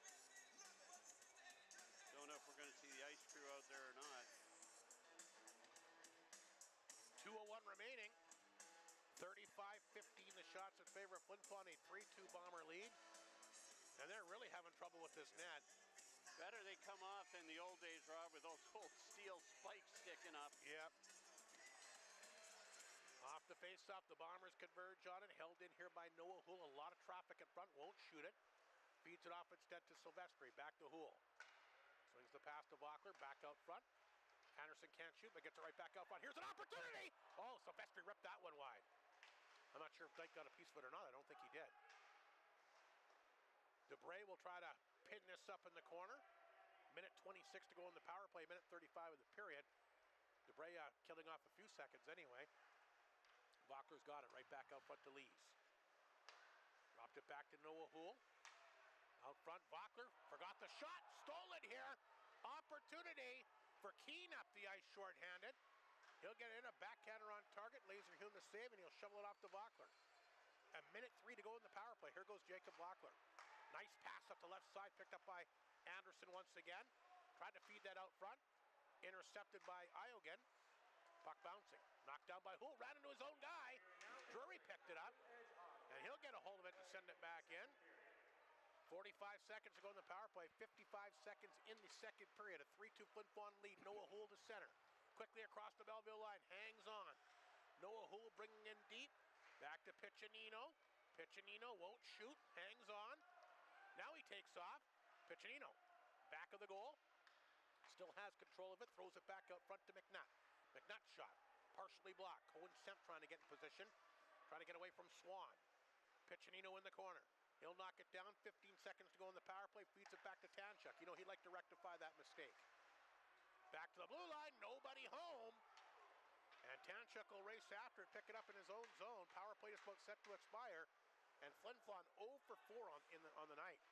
Don't know if we're going to see the ice crew out there or not. 2:01 remaining. 35-15 the shots in favor of Flin Flon, a 3-2 Bomber lead. And they're really having trouble with this net. Better they come off in the old days, Rob, with those old steel spikes sticking up. Yep. Off the face-off, the Bombers converge on it. Held in here by Noah Houle. A lot of traffic in front, won't shoot it. Feeds it off instead to Silvestri. Back to Houle. Swings the pass to Vockler, back out front. Anderson can't shoot, but gets it right back out front. Here's an opportunity! Oh, Silvestri ripped that one wide. I'm not sure if Dyke got a piece of it or not. I don't think he did. DeBray will try to pin this up in the corner. Minute 26 to go in the power play. Minute 35 of the period. DeBray killing off a few seconds anyway. Vockler's got it right back out front to Lees. Dropped it back to Noah Houle. Out front, Vockler forgot the shot. Stole it here. Opportunity for Keane up the ice shorthanded. He'll get in a backhander on target. Laserhuhn the save, and he'll shovel it off to Vockler. A minute 3 to go in the power play. Here goes Jacob Vockler. Nice pass up the left side, picked up by Anderson once again. Tried to feed that out front. Intercepted by Iogan. Puck bouncing. Knocked down by Houle. Ran into his own guy. Drury picked it up. And he'll get a hold of it and send it back in. 45 seconds to go in the power play. 55 seconds in the second period. A 3-2 Flin Flon lead. Noah Houle to center. Quickly across the Melville line. Hangs on. Noah Houle bringing in deep. Back to Piccinino. Piccinino won't shoot. Hangs on. Now he takes off. Piccinino. Back of the goal. Still has control of it. Throws it back out front to McNutt. McNutt shot. Partially blocked. Cohen Semp trying to get in position. Trying to get away from Swan. Piccinino in the corner. He'll knock it down. 15 seconds to go in the power play. Feeds it back to Tanchuk. You know, he'd like to rectify that mistake. Back to the blue line. Nobody home. And Tanchuk will race after it. Pick it up in his own zone. Power play is about set to expire. And Flin Flon 0 for 4 on the night.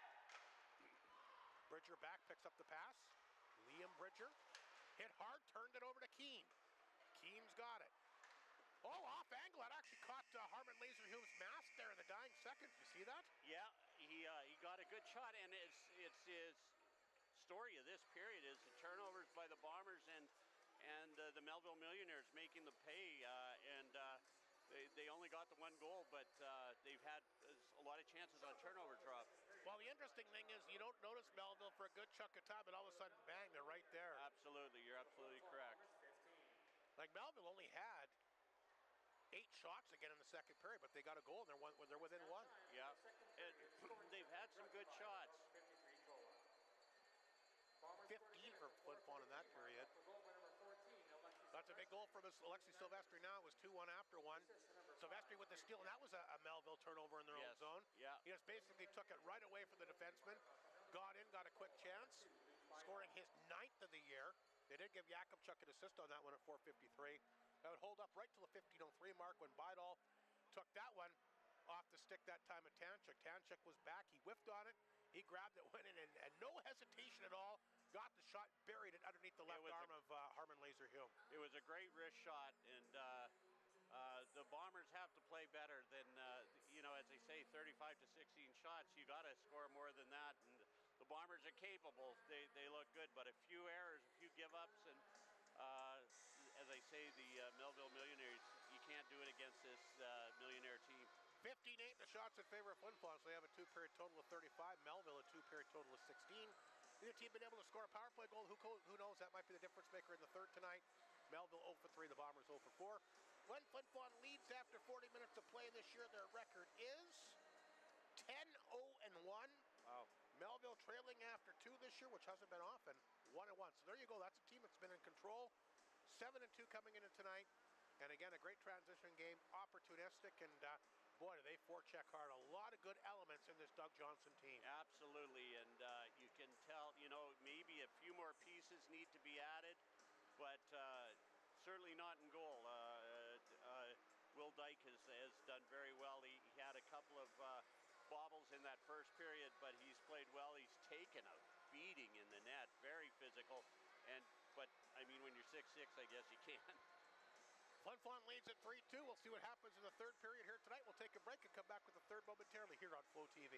Bridger back. Picks up the pass. Liam Bridger. Hit hard. Turned it over to Keane. Keane's got it. Oh, off angle. That actually caught Harman Laserhuh's mask there in the dying seconds. You see that? Yeah, he got a good shot, and it's his story of this period is the turnovers by the Bombers and the Melville Millionaires making the pay, they only got the 1 goal, but they've had a lot of chances on turnover drop. Well, the interesting thing is you don't notice Melville for a good chunk of time, but all of a sudden, bang, they're right there. Absolutely, you're absolutely correct. Like Melville only had 8 shots again in the second period, but they got a goal and they're within one. Yeah, and they've had some good shots. 15 for Flin Flon in that period. That's a big goal from Alexi Silvestri now. It was 2-1 after one. Silvestri with the steal, and that was a Melville turnover in their own zone. Yeah. He just basically took it right away from the defenseman, got in, got a quick chance, scoring his 9th of the year. They did give Jakubchuk an assist on that one at 4:53. That would hold up right till the 15:03 mark when Bidal took that one off the stick that time at Tanchuk. Tanchuk was back. He whiffed on it. He grabbed it, went in, and no hesitation at all. Got the shot, buried it underneath the left arm of Harman Laser-Hume. It was a great wrist shot, and the Bombers have to play better than, as they say, 35 to 16 shots. You got to score more than that, and the Bombers are capable. They look good, but a few errors, a few give-ups, and as I say, the Melville Millionaires, you can't do it against this Millionaire team. 15-8 the shots in favor of Flin Flon, so they have a 2-period total of 35. Melville a 2-period total of 16. Neither team been able to score a power play goal. Who knows? That might be the difference maker in the third tonight. Melville 0 for 3. The Bombers 0 for 4. When Flin Flon leads after 40 minutes of play this year, their record is 10-0-1. Wow. Melville trailing after 2 this year, which hasn't been often. 1-1. So there you go. That's a team that's been in control. 7-2 coming into tonight. And again, a great transition game, opportunistic, and boy, do they forecheck hard. A lot of good elements in this Doug Johnson team. Absolutely, and you can tell, maybe a few more pieces need to be added, but certainly not in goal. Will Dyke has done very well. He had a couple of bobbles in that first period, but he's played well. He's taken a beating in the net, very physical, but I mean, when you're 6'6", I guess you can. Flin Flon leads at 3-2. We'll see what happens in the third period here tonight. We'll take a break and come back with the third momentarily here on Flow TV.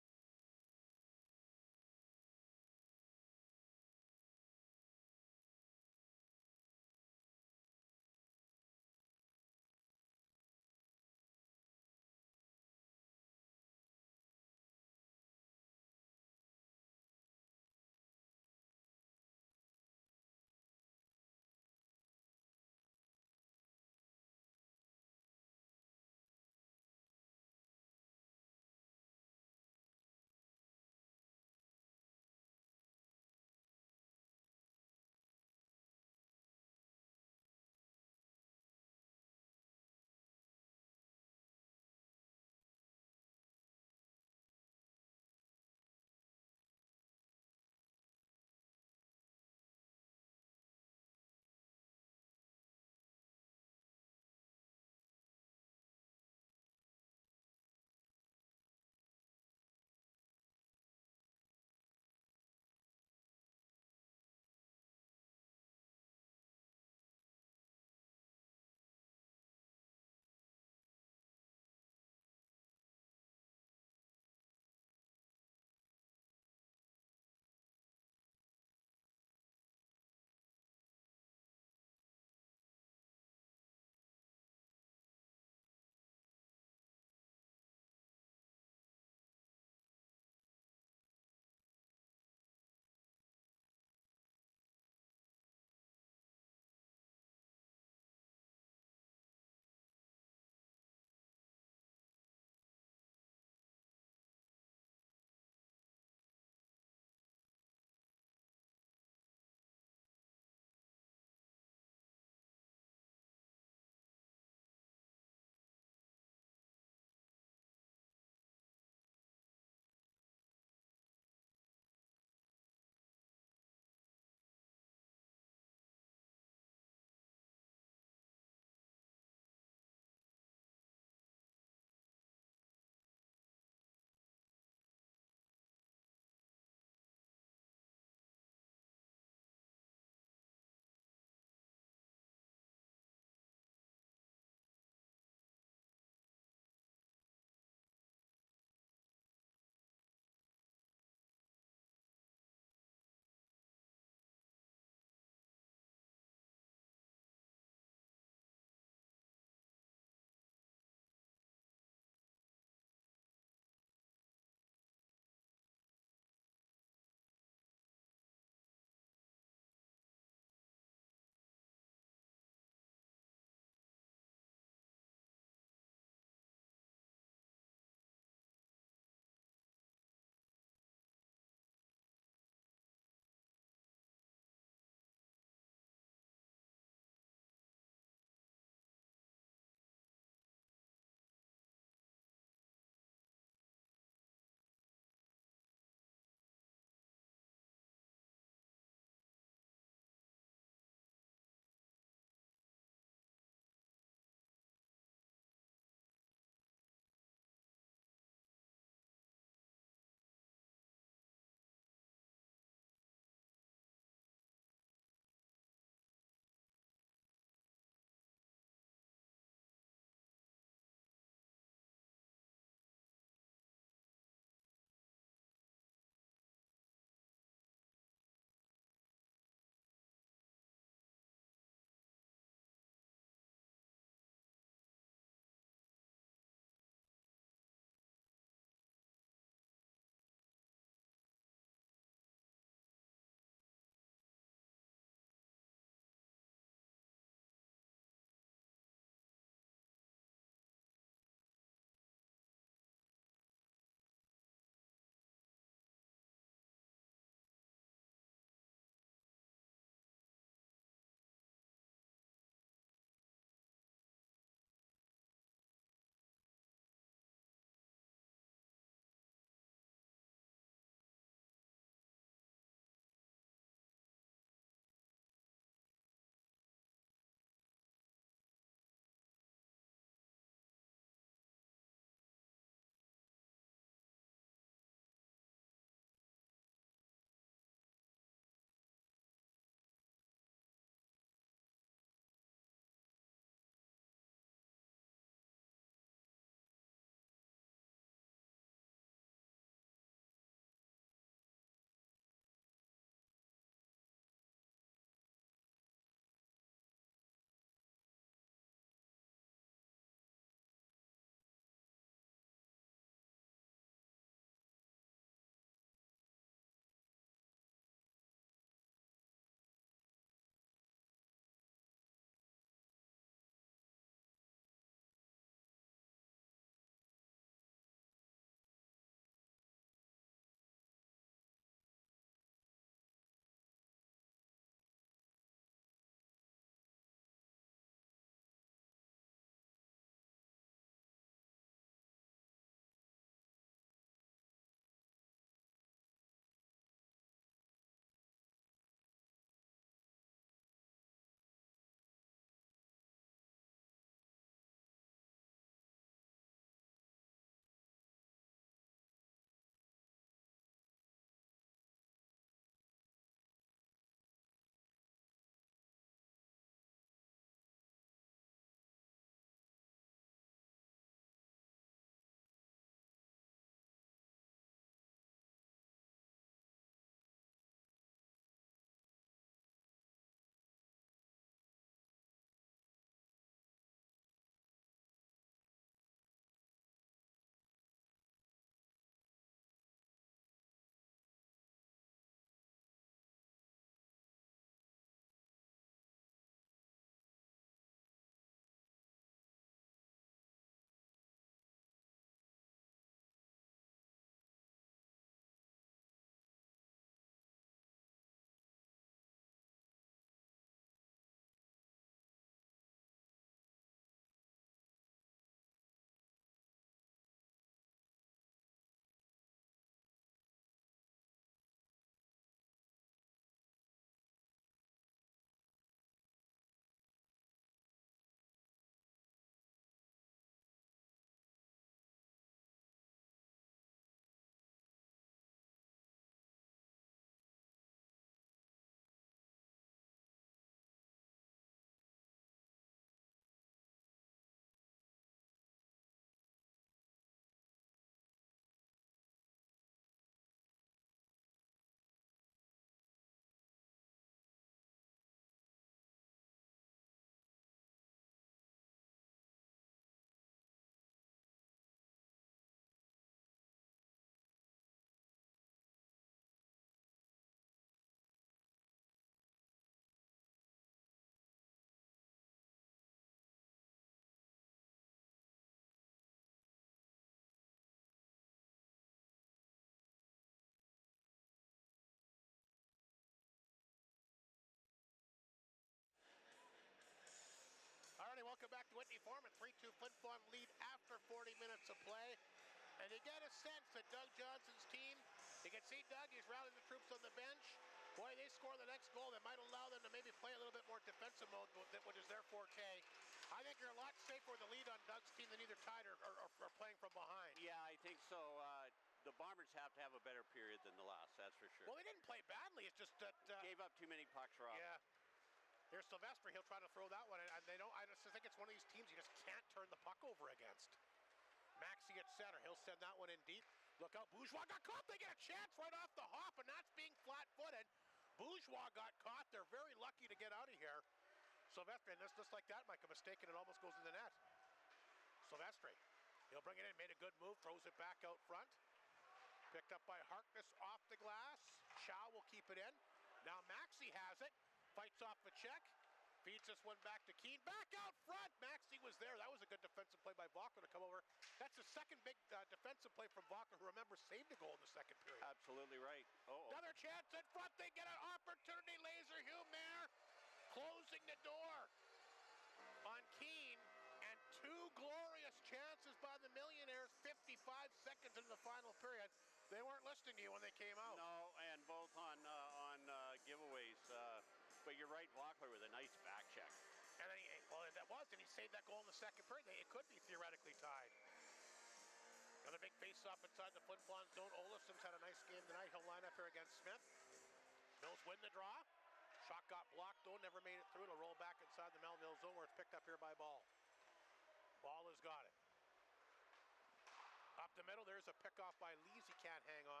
form, a 3-2 Flin Flon lead after 40 minutes of play. And you get a sense that Doug Johnson's team, you can see Doug, he's rallying the troops on the bench. Boy, they score the next goal. That might allow them to maybe play a little bit more defensive mode, which is their forte. I think you're a lot safer with the lead on Doug's team than either tied or playing from behind. Yeah, I think so. The Bombers have to have a better period than the last, that's for sure. Well, they didn't play badly. It's just that... gave up too many pucks, Rob. Yeah. Here's Silvestri. He'll try to throw that one. And they don't... I just think it's one of these teams you just can't turn the puck over against. Maxey at center. He'll send that one in deep. Look out. Bourgeois got caught. They get a chance right off the hop, and that's being flat-footed. Bourgeois got caught. They're very lucky to get out of here. Silvestri, and just like that, Mike, a mistake, and it almost goes in the net. Silvestri. He'll bring it in. Made a good move. Throws it back out front. Picked up by Harkness off the glass. Chow will keep it in. Now Maxey has it. Fights off a check. Feeds this one back to Keane. Back out front. Maxey was there. That was a good defensive play by Vaughn to come over. That's the second big defensive play from Vaughn, who, remember, saved a goal in the second period. Absolutely right. Another chance in front. They get an opportunity. Laser-Humer closing the door on Keane. And two glorious chances by the Millionaires 55 seconds into the final period. They weren't listening to you when they came out. No, and both on giveaways. But you're right, Walker with a nice back check. And then he saved that goal in the second period. It could be theoretically tied. Another big face-off inside the Flin Flon zone. Olofsson's had a nice game tonight. He'll line up here against Smith. Mills win the draw. Shot got blocked though, never made it through. It'll roll back inside the Melville zone where it's picked up here by Ball. Ball has got it. Up the middle, there's a pickoff by Lees. He can't hang on.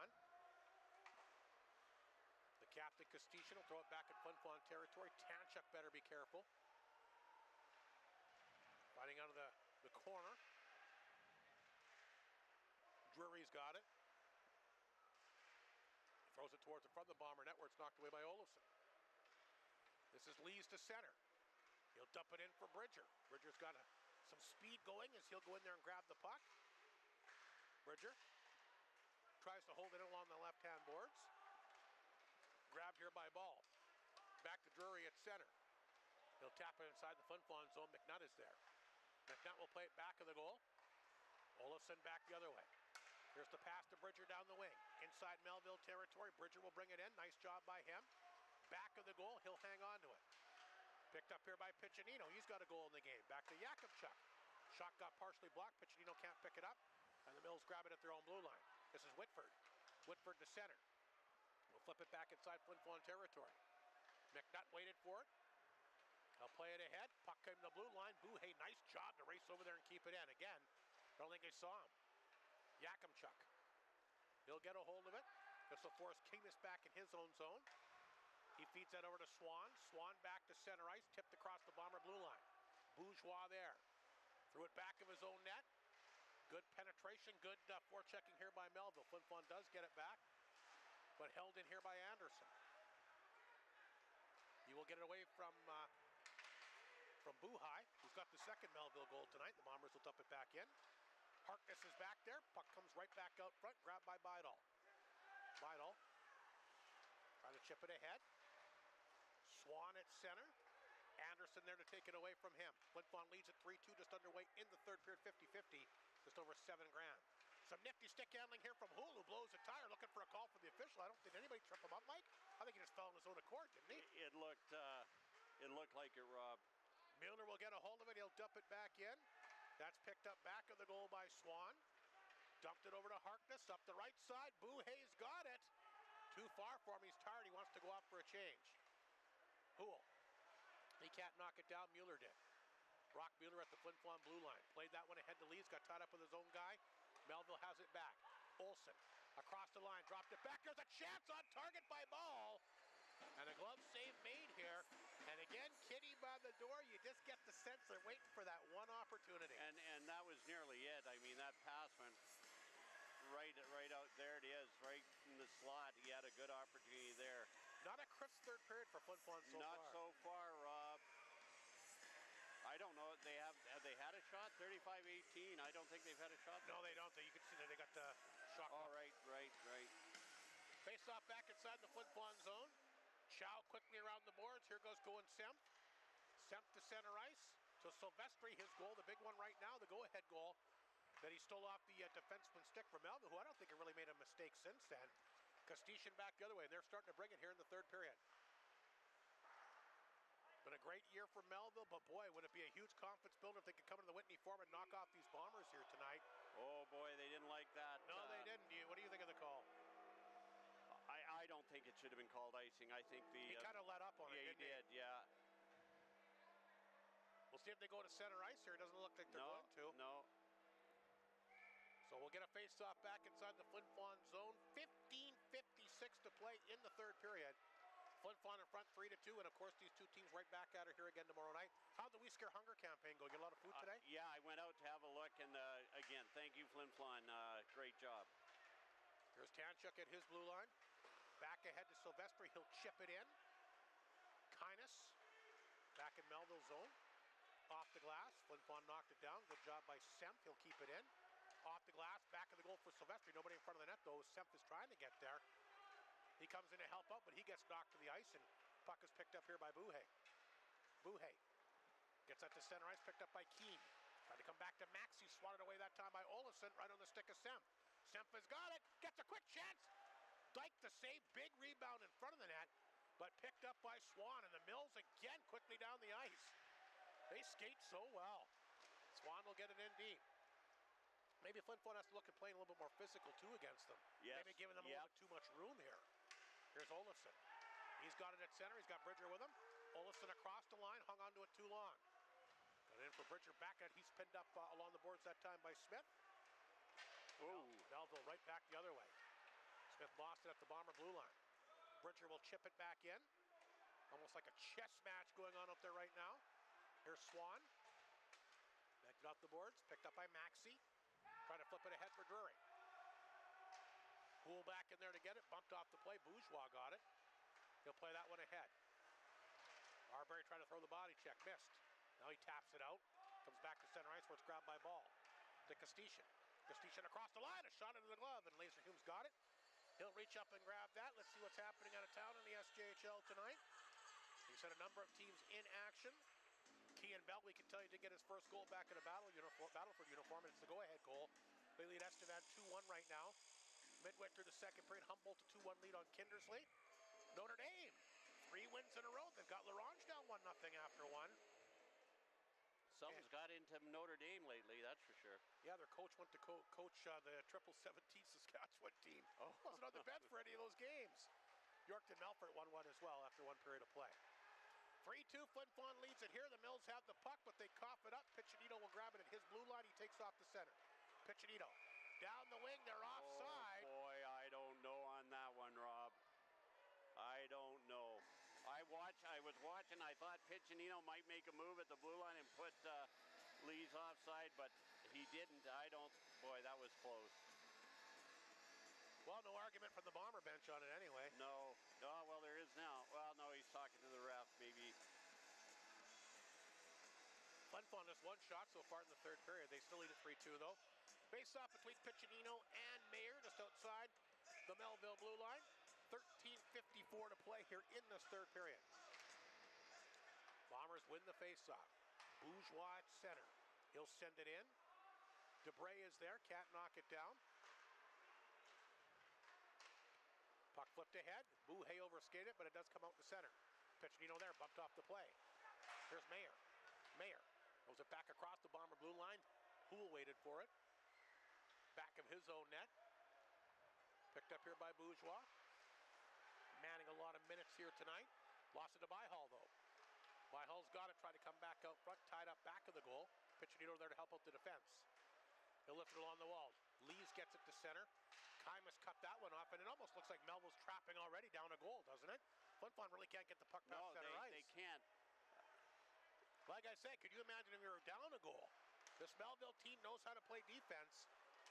The captain, Kostichin, will throw it back at Flin Flon territory. Tanchuk better be careful. Fighting out of the corner. Drury's got it. Throws it towards the front of the Bomber net where it's knocked away by Olofsson. This is Lees to center. He'll dump it in for Bridger. Bridger's got some speed going as he'll go in there and grab the puck. Bridger tries to hold it in along the left-hand boards. Grabbed here by Ball. Back to Drury at center. He'll tap it inside the Flin Flon zone. McNutt is there. McNutt will play it back of the goal. Olofsson back the other way. Here's the pass to Bridger down the wing. Inside Melville territory. Bridger will bring it in. Nice job by him. Back of the goal. He'll hang on to it. Picked up here by Piccinino. He's got a goal in the game. Back to Jakubchuk. Shot got partially blocked. Piccinino can't pick it up. And the Mills grab it at their own blue line. This is Whitford. Whitford to center. We'll flip it back inside Flin Flon territory. McNutt waited for it. They'll play it ahead. Puck came to the blue line. Buhay, nice job to race over there and keep it in. Again, don't think they saw him. Jakubchuk. He'll get a hold of it. This will force Kingmas back in his own zone. He feeds that over to Swan. Swan back to center ice. Tipped across the Bomber blue line. Bourgeois there. Threw it back of his own net. Good penetration. Good forechecking here by Melville. Flin Flon does get it back, but held in here by Anderson. He will get it away from Buhay, who's got the second Melville goal tonight. The Bombers will dump it back in. Harkness is back there. Puck comes right back out front. Grabbed by Bidal. Bidal trying to chip it ahead. Swan at center. Anderson there to take it away from him. Flin Flon leads at 3-2, just underway in the third period, 50-50. Just over $7 grand. Some nifty stick handling here from Hull, who blows a tire, looking for a call from the official. I don't think anybody trip him up, Mike. I think he just fell on his own accord, didn't he? It looked like it, Rob. Mueller will get a hold of it. He'll dump it back in. That's picked up back of the goal by Swan. Dumped it over to Harkness, up the right side. Buhay's got it. Too far for him. He's tired. He wants to go out for a change. Hull. He can't knock it down. Mueller did. Brock Mueller at the Flin Flon blue line. Played that one ahead to Lees. Got tied up with his own guy. Melville has it back. Olsen across the line. Dropped it back. There's a chance on target by Ball. And a glove save made here. And again, Kitty by the door. You just get the sense they're waiting for that one opportunity. And that was nearly it. I mean, that pass went right out there. It is right in the slot. He had a good opportunity there. Not a crisp third period for Flin Flon so far. Not so far, Rob. I don't know. Have they had a shot? 35-18. I don't think they've had a shot. No, they don't. You can see that they got the shot. Oh, right. Face off back inside the Flin Flon zone. Chow quickly around the boards. Here goes Cohen Semp. Semp to center ice. So Silvestri, his goal, the big one right now, the go-ahead goal that he stole off the defenseman stick from Melville, who I don't think have really made a mistake since then. Kostishin back the other way, and they're starting to bring it here in the third period. Been a great year for Melville, but boy, would it be a huge confidence builder if they could come into the Whitney Forum and knock off these Bombers here tonight. Oh boy, they didn't like that. No, they didn't. What do you think of the call? I don't think it should have been called icing. I think he kind of let up on it, didn't he? Yeah, he did, yeah. We'll see if they go to center ice here. It doesn't look like they're going to. No. So we'll get a face-off back inside the Flin Flon zone. 15:56 to play in the third period. Flin Flon in front 3-2, and of course these two teams right back at it here again tomorrow night. How'd the We Scare Hunger campaign go? Get a lot of food today? Yeah, I went out to have a look, and again, thank you, Flin Flon. Great job. Here's Tanchuk at his blue line. Back ahead to Silvestri. He'll chip it in. Kynes back in Melville zone. Off the glass. Flin Flon knocked it down. Good job by Semp. He'll keep it in. Off the glass. Back of the goal for Silvestri. Nobody in front of the net, though. Semp is trying to get there. He comes in to help out, but he gets knocked to the ice, and puck is picked up here by Buhay. Buhay gets that to center ice, picked up by Keane. Trying to come back to Maxey, swatted away that time by Olofsson, right on the stick of Semp. Semp has got it, gets a quick chance. Dyke the save, big rebound in front of the net, but picked up by Swan, and the Mills again quickly down the ice. They skate so well. Swan will get it in deep. Maybe Flin Flon has to look at playing a little bit more physical, too, against them. Yes. Maybe giving them a little bit too much room here. Here's Olofsson. He's got it at center. He's got Bridger with him. Olofsson across the line, hung onto it too long. Got it in for Bridger back at. He's pinned up along the boards that time by Smith. Oh. Melville right back the other way. Smith lost it at the Bomber blue line. Bridger will chip it back in. Almost like a chess match going on up there right now. Here's Swan. Backed it off the boards. Picked up by Maxey. Trying to flip it ahead for Drury. Poole back in there to get it. Bumped off the play. Bourgeois got it. He'll play that one ahead. Arbery trying to throw the body check. Missed. Now he taps it out. Comes back to center ice where it's grabbed by Ball. To Kostishin. Kostishin across the line. A shot into the glove, and Laser Humes got it. He'll reach up and grab that. Let's see what's happening out of town in the SJHL tonight. He's had a number of teams in action. Kean Bell, we can tell you, to get his first goal back in a Battleford uniform, and it's the go-ahead goal. They lead Estevan 2-1 right now. Midway through the second period, Humboldt a 2-1 lead on Kindersley. Notre Dame, 3 wins in a row. They've got Larange down 1-0 after one. Something's got into Notre Dame lately, that's for sure. Yeah, their coach went to coach the 777 Saskatchewan team. Oh. Wasn't on the bench for any of those games. Yorkton Melfort 1-1 as well after one period of play. 3-2, Flin Flon leads it here. The Mills have the puck, but they cough it up. Piccinino will grab it at his blue line. He takes off the center. Piccinino down the wing. They're offside. Oh boy, I don't know on that one, Rob. I don't know. I was watching. I thought Piccinino might make a move at the blue line and put Lees offside, but he didn't. Boy, that was close. Well, no argument from the Bomber bench on it anyway. No. Oh, well, there is now. Well, no, he's talking to the ref, maybe. Flin Flon just one shot so far in the third period. They still lead at 3-2, though. Face-off between Piccinino and Mayer just outside the Melville blue line. 13:54 to play here in this third period. Bombers win the face-off. Bourgeois at center. He'll send it in. Debray is there. Can't knock it down. Puck flipped ahead. Buhay overskated it, but it does come out to center. Piccinino there, bumped off the play. Here's Mayer. Mayer throws it back across the Bomber blue line. Poole waited for it. Back of his own net. Picked up here by Bourgeois. Manning a lot of minutes here tonight. Lost it to Byhall, though. Byhall's got it, tried to come back out front, tied up back of the goal. Piccinino there to help out the defense. He'll lift it along the wall. Lees gets it to center. Kymus cut that one off, and it almost looks like Melville's trapping already down a goal, doesn't it? Flin Flon really can't get the puck past center ice. They can't. Like I said, could you imagine if you were down a goal? This Melville team knows how to play defense.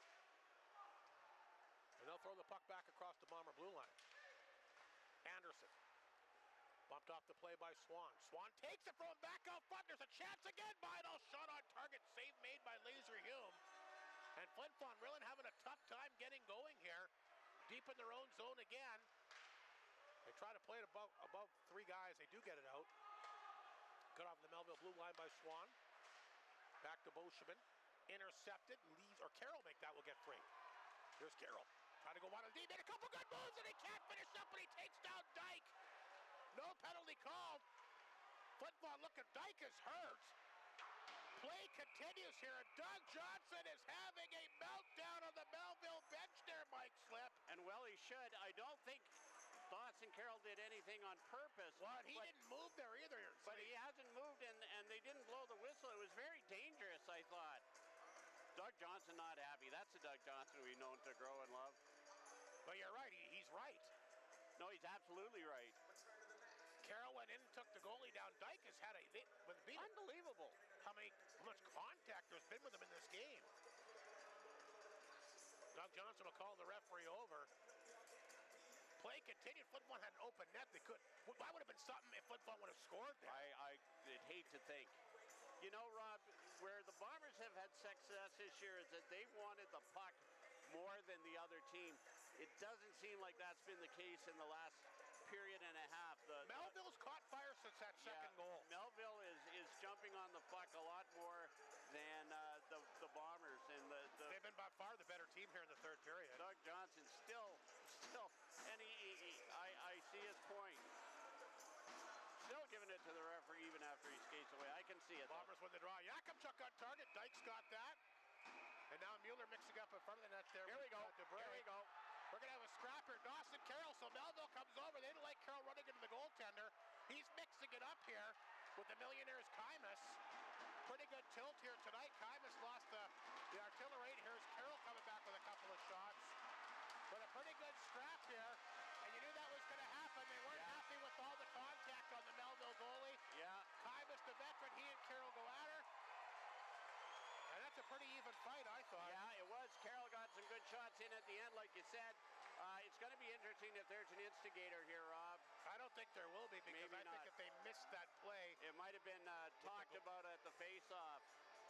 And they'll throw the puck back across the Bomber blue line. Anderson. Bumped off the play by Swan. Swan takes it from him back out front. There's a chance again. Bidal shot on target. Save made by Laser Hume. And Flin Flon really having a tough time getting going here. Deep in their own zone again. They try to play it above 3 guys. They do get it out. Cut off the Melville blue line by Swan. to Boschman. Intercepted, leaves, or Carroll make that, will get free. Here's Carroll. Trying to go wide on the D, made a couple good moves, and he can't finish up, but he takes down Dyke. No penalty called. Football, look at Dyke is hurt. Play continues here, and Doug Johnson is having a meltdown on the Melville bench there, Mike Slip. And well, he should. I don't think Dawson Carroll did anything on purpose. Well, he didn't move there either. But he hasn't moved, and they didn't blow the whistle. It was very dangerous, I thought. Doug Johnson not happy. That's the Doug Johnson we've known to grow and love. But you're right, he's right. No, he's absolutely right. Carroll went in and took the goalie down. Dyke has had unbelievable. How much contact there's been with him in this game. Doug Johnson will call the referee over. Play continued. Flin Flon had an open net. That would have been something if Flin Flon would have scored there. I'd hate to think. You know, Rob, where the Bombers have had success this year is that they wanted the puck more than the other team. It doesn't seem like that's been the case in the last period and a half. Melville's caught fire since that second goal. Melville is jumping on the puck a lot more than the Bombers. And they've been by far the better team here in the third period. Doug Johnson still, and I see his point. Still giving it to the referee even after he skates away. I can see it. Bombers win the draw. Yakimchuk on target. Dyke's got that. And now Mueller mixing up in front of the net there. Here we go. Here we go. We're going to have a scrap here. Dawson Carroll. So Melville comes over. They didn't like Carroll running into the goaltender. He's mixing it up here with the Millionaires' Kaimas. Pretty good tilt here tonight. Kaimas lost the artillery. Here's Carroll coming back with a couple of shots. But a pretty good scrap here. And you knew that was going to happen. They weren't happy with all the contact on the Melville goalie. Yeah. Kaimas, the veteran, he and Carroll go at her. And that's a pretty even fight, I thought. Yeah, it was. Carroll got some good shots in at the end, like you said. It's going to be interesting if there's an instigator here, Rob. I don't think there will be, because I think if they missed that play... It might have been talked about at the face-off.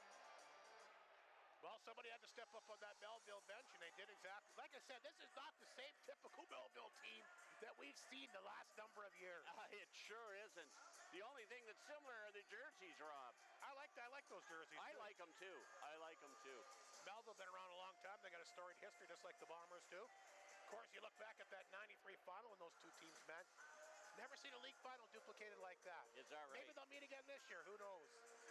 Well, somebody had to step up on that Melville bench, and they did exactly. Like I said, this is not the same typical Melville team that we've seen the last number of years. It sure isn't. The only thing that's similar are the jerseys, Rob. I like those jerseys. I like them too. Melville been around a long time. They got a storied history, just like the Bombers do. Of course, you look back at that '93 final when those two teams met. Never seen a league final duplicated like that. Is that right? Maybe they'll meet again this year. Who knows?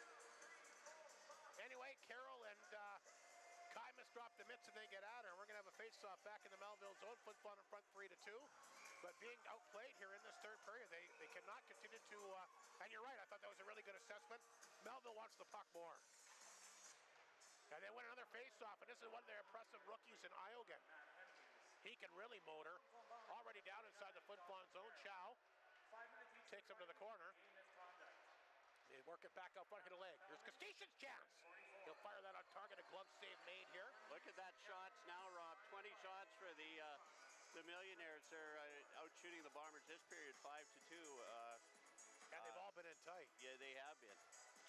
Anyway, Carroll and Kaimas drop the mitts and they get at her. We're going to have a face-off back in the Melville zone. Flin Flon in front 3-2. But being outplayed here in this third period, they cannot continue to... and you're right, I thought that was a really good assessment. Melville wants the puck more. And they win another face-off, and this is one of their impressive rookies in Iogan. He can really motor. Already down inside the Flin Flon zone. Chow takes him to the corner. They work it back out front, hit a leg. Here's Kostitian's chance. He'll fire that on target. A glove save made here. Look at that shots now, Rob. 20 shots for the Millionaires. They're out shooting the Bombers this period, 5-2. And they've all been in tight. Yeah, they have been.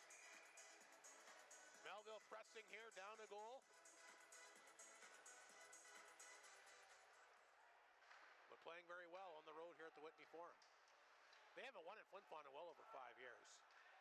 Melville pressing here, down the goal. But playing very well on the road here at the Whitney Forum. They haven't won in Flin Flon in well over 5 years.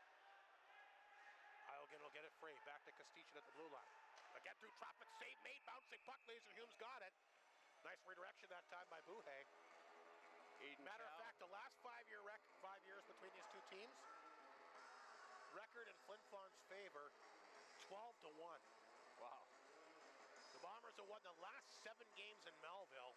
Iogan will get it free. Back to Kostitian at the blue line. Again through traffic, save made, bouncing puck. Laser Humes got it. Nice redirection that time by Buhay. Matter of fact, the last 5 years between these two teams, record in Flin Flon's favor, 12-1. Wow. The Bombers have won the last 7 games in Melville.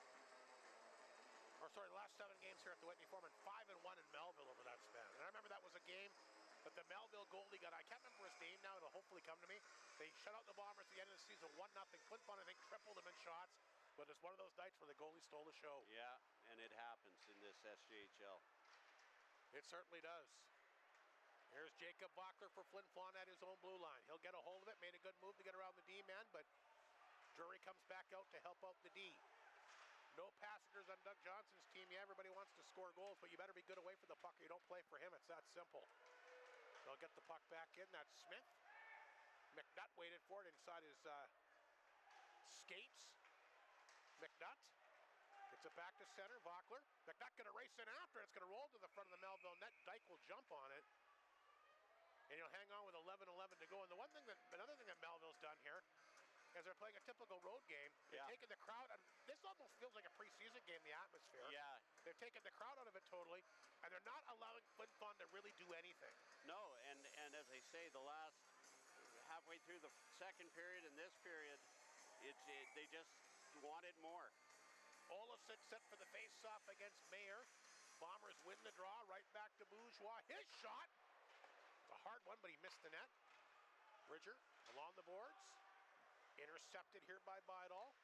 The last 7 games here at the Whitney Forum, and 5-1 in Melville over that span. And I remember that was a game that the Melville goalie got. I can't remember his name now. It'll hopefully come to me. They shut out the Bombers at the end of the season 1-0. Flin Flon, I think, tripled them in shots. But it's one of those nights where the goalie stole the show. Yeah, and it happens in this SJHL. It certainly does. Here's Jacob Vockler for Flin Flon at his own blue line. He'll get a hold of it. Made a good move to get around the D-man, but Drury comes back out to help out the D. No passengers on Doug Johnson's team. Yeah, everybody wants to score goals, but you better be good away from the puck or you don't play for him. It's that simple. They'll get the puck back in. That's Smith. McNutt waited for it inside his skates. McNutt gets it back to center. Vockler. McNutt going to race in after. It's going to roll to the front of the Melville net. Dyke will jump on it. And you'll hang on with 11-11 to go. And another thing that Melville's done here is they're playing a typical road game. They're taking the crowd out. This almost feels like a preseason game, the atmosphere. Yeah. They're taking the crowd out of it totally, and they're not allowing Flin Flon to really do anything. No, and as I say, the last halfway through the second period and this period, they just wanted more. Olofsson set for the face-off against Mayer. Bombers win the draw, right back to Bourgeois. His shot! It's a hard one, but he missed the net. Bridger along the boards. Intercepted here by Bidall.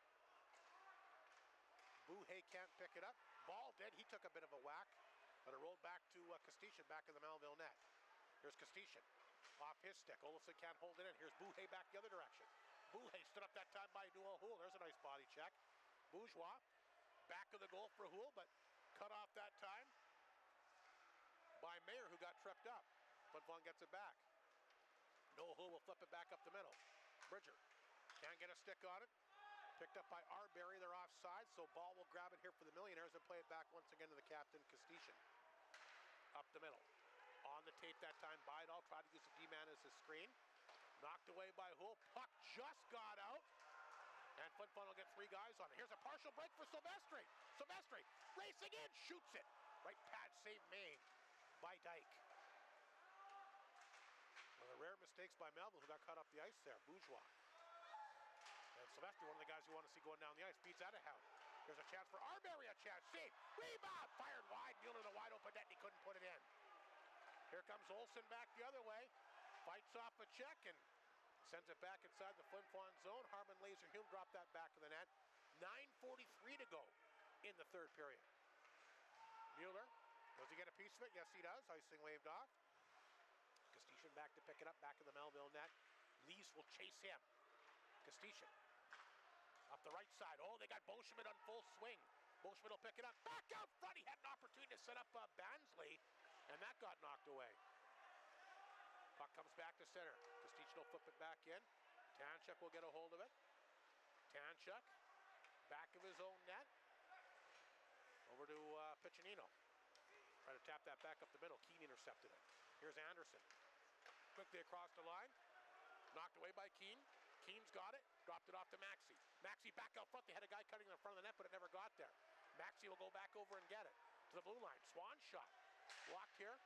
Buhay can't pick it up. Ball did. He took a bit of a whack, but it rolled back to Kostishin back in the Melville net. Here's Kostishin off his stick. Olofsson can't hold it in. Here's Buhay back the other direction. Buhay stood up that time by Noah Houle. There's a nice body check. Bourgeois back of the goal for Houle, but cut off that time by Mayer, who got tripped up. Flin Flon gets it back. Noah Houle will flip it back up the middle. Bridger can't get a stick on it. Picked up by Arbery. They're offside, so Ball will grab it here for the Millionaires and play it back once again to the captain, Kostishin. Up the middle. On the tape that time, Bidall tried to use the D-man as his screen. Knocked away by Houle. Puck just got out. And Flin Flon will get 3 guys on it. Here's a partial break for Silvestri. Silvestri racing in, shoots it. Right pad save made by Dyke. One of the rare mistakes by Melville, who got cut off the ice there. Bourgeois. And Silvestri, one of the guys you want to see going down the ice, beats out of hell. There's a chance for Arbery, a chance. Save. Rebound. Fired wide. Mueller the wide open net, and he couldn't put it in. Here comes Olsen back the other way. Fights off a check and sends it back inside the Flin Flon zone. Harman Laserhume dropped that back of the net. 9:43 to go in the third period. Mueller, does he get a piece of it? Yes, he does. Icing waved off. Kostishin back to pick it up, back in the Melville net. Lees will chase him. Kostishin. Up the right side. Oh, they got Beauchemin on full swing. Beauchemin will pick it up. Back out front. He had an opportunity to set up Bansley, and that got knocked away. Puck comes back to center. Kostishin will flip it back in. Tanchuk will get a hold of it. Tanchuk, back of his own net. Over to Piccinino. Try to tap that back up the middle. Keane intercepted it. Here's Anderson. Quickly across the line. Knocked away by Keane. Keane's got it. Dropped it off to Maxey. Maxey back out front. They had a guy cutting in the front of the net, but it never got there. Maxey will go back over and get it. To the blue line. Swan shot. Blocked here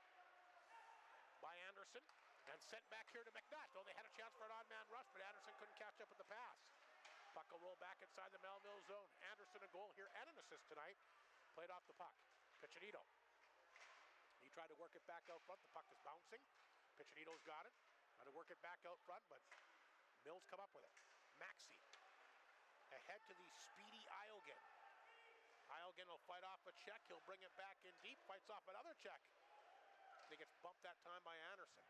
by Anderson. And sent back here to McNutt. Oh, they had a chance for an odd man rush, but Anderson couldn't catch up with the pass. Puck will roll back inside the Melville zone. Anderson a goal here and an assist tonight. Played off the puck. Piccinino. He tried to work it back out front. The puck is bouncing. Piccinino's got it. Tried to work it back out front, but Mills come up with it. Maxey. Ahead to the speedy Eilgen. Eilgen will fight off a check. He'll bring it back in deep. Fights off another check. He gets bumped that time by Anderson.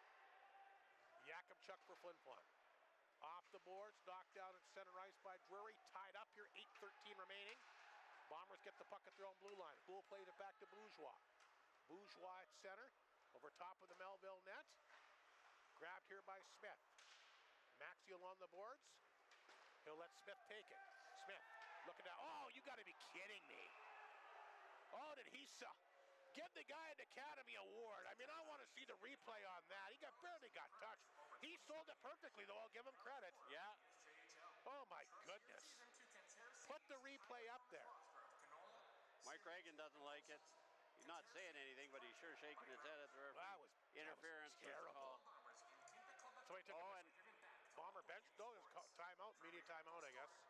Yakimchuk for Flin Flon. Off the boards, knocked down at center ice by Drury. Tied up here, 8:13 remaining. Bombers get the puck at their own blue line. Houle plays it back to Bourgeois. Bourgeois at center, over top of the Melville net. Grabbed here by Smith. Maxiel on the boards. He'll let Smith take it. Smith, looking down. Oh, you got to be kidding me. Oh, did he suck? Give the guy an Academy Award. I mean, I want to see the replay on that. He barely got touched. He sold it perfectly, though. I'll give him credit. Yeah. Oh, my goodness. Put the replay up there. Mike Reagan doesn't like it. He's not saying anything, but he's sure shaking his head at the referee. Interference. That was terrible. So he took and Bomber bench. No, it was timeout, media timeout, I guess.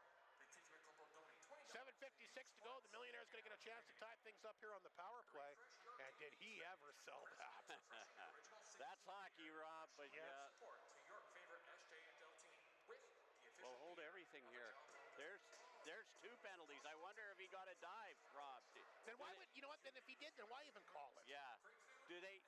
7:56 to go. The Millionaire's going to get a chance to tie things up here on the power play. And did he ever sell that? That's hockey, Rob, but yeah. Well, hold everything here. There's 2 penalties. I wonder if he got a dive, Rob. Then why would, you know what, then if he did, then why even call it? Yeah. Do they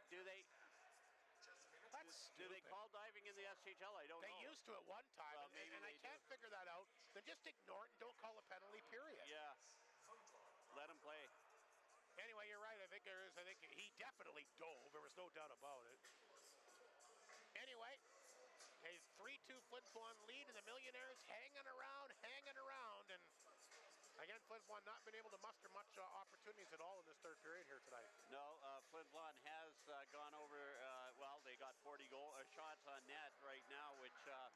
That's do they call diving in the SHL? I don't know. They used to at one time, Well, and I can't figure that out. Then just ignore it and don't call a penalty, period. Yeah. Let him play. Anyway, you're right. I think he definitely dove. There was no doubt about it. Anyway, a 3-2 Flin Flon lead, and the Millionaires hanging around, and again, Flin Flon not been able to muster much opportunities at all in this third period here tonight. No, Flin Flon has gone over, well, they got 40 shots on net right now, which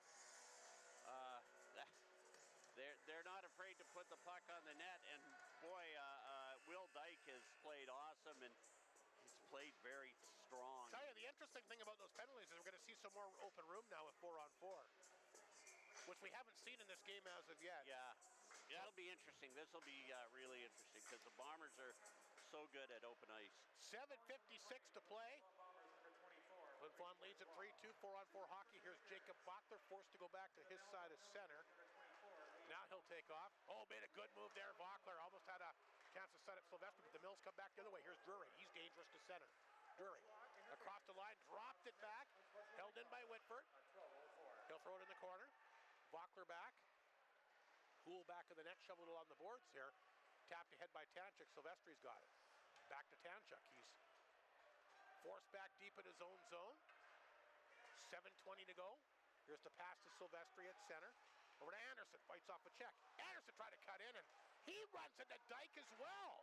they're not afraid to put the puck on the net. And boy, Will Dyke has played awesome, and he's played very strong. Tell you, the interesting thing about those penalties is we're going to see some more open room now with 4-on-4, which we haven't seen in this game as of yet. Yeah, that'll be interesting. This will be really interesting because the Bombers are so good at open ice. 7:56 to play. Flin Flon leads at 3-2, 4-on-4 hockey. Here's Jacob Bottler, forced to go back to his side of center. Now he'll take off. Oh, made a good move there. Bottler almost had a chance to set up Silvestri, but the Mills come back the other way. Here's Drury. He's dangerous to center. Drury across the line, dropped it back. Held in by Whitford. He'll throw it in the corner. Bottler back. Poole back of the net, shoveled it on the boards here. Tapped ahead by Tanchuk. Silvestri's got it. Back to Tanchuk. He's forced back deep in his own zone. 7:20 to go. Here's the pass to Silvestri at center. Over to Anderson, fights off a check. Anderson tried to cut in, and he runs into Dyke as well.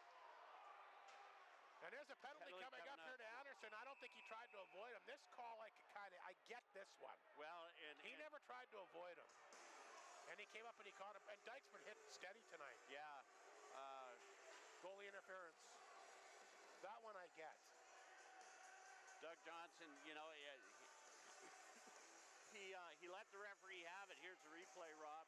And there's a penalty coming up here to Anderson. I don't think he tried to avoid him. This call, I get this one. Well, he never tried to avoid him. And he came up and he caught him. And Dyke's been hit steady tonight. Yeah. Goalie interference. That one I get. Doug Johnson, you know, he let the referee have it. Here's the replay, Rob.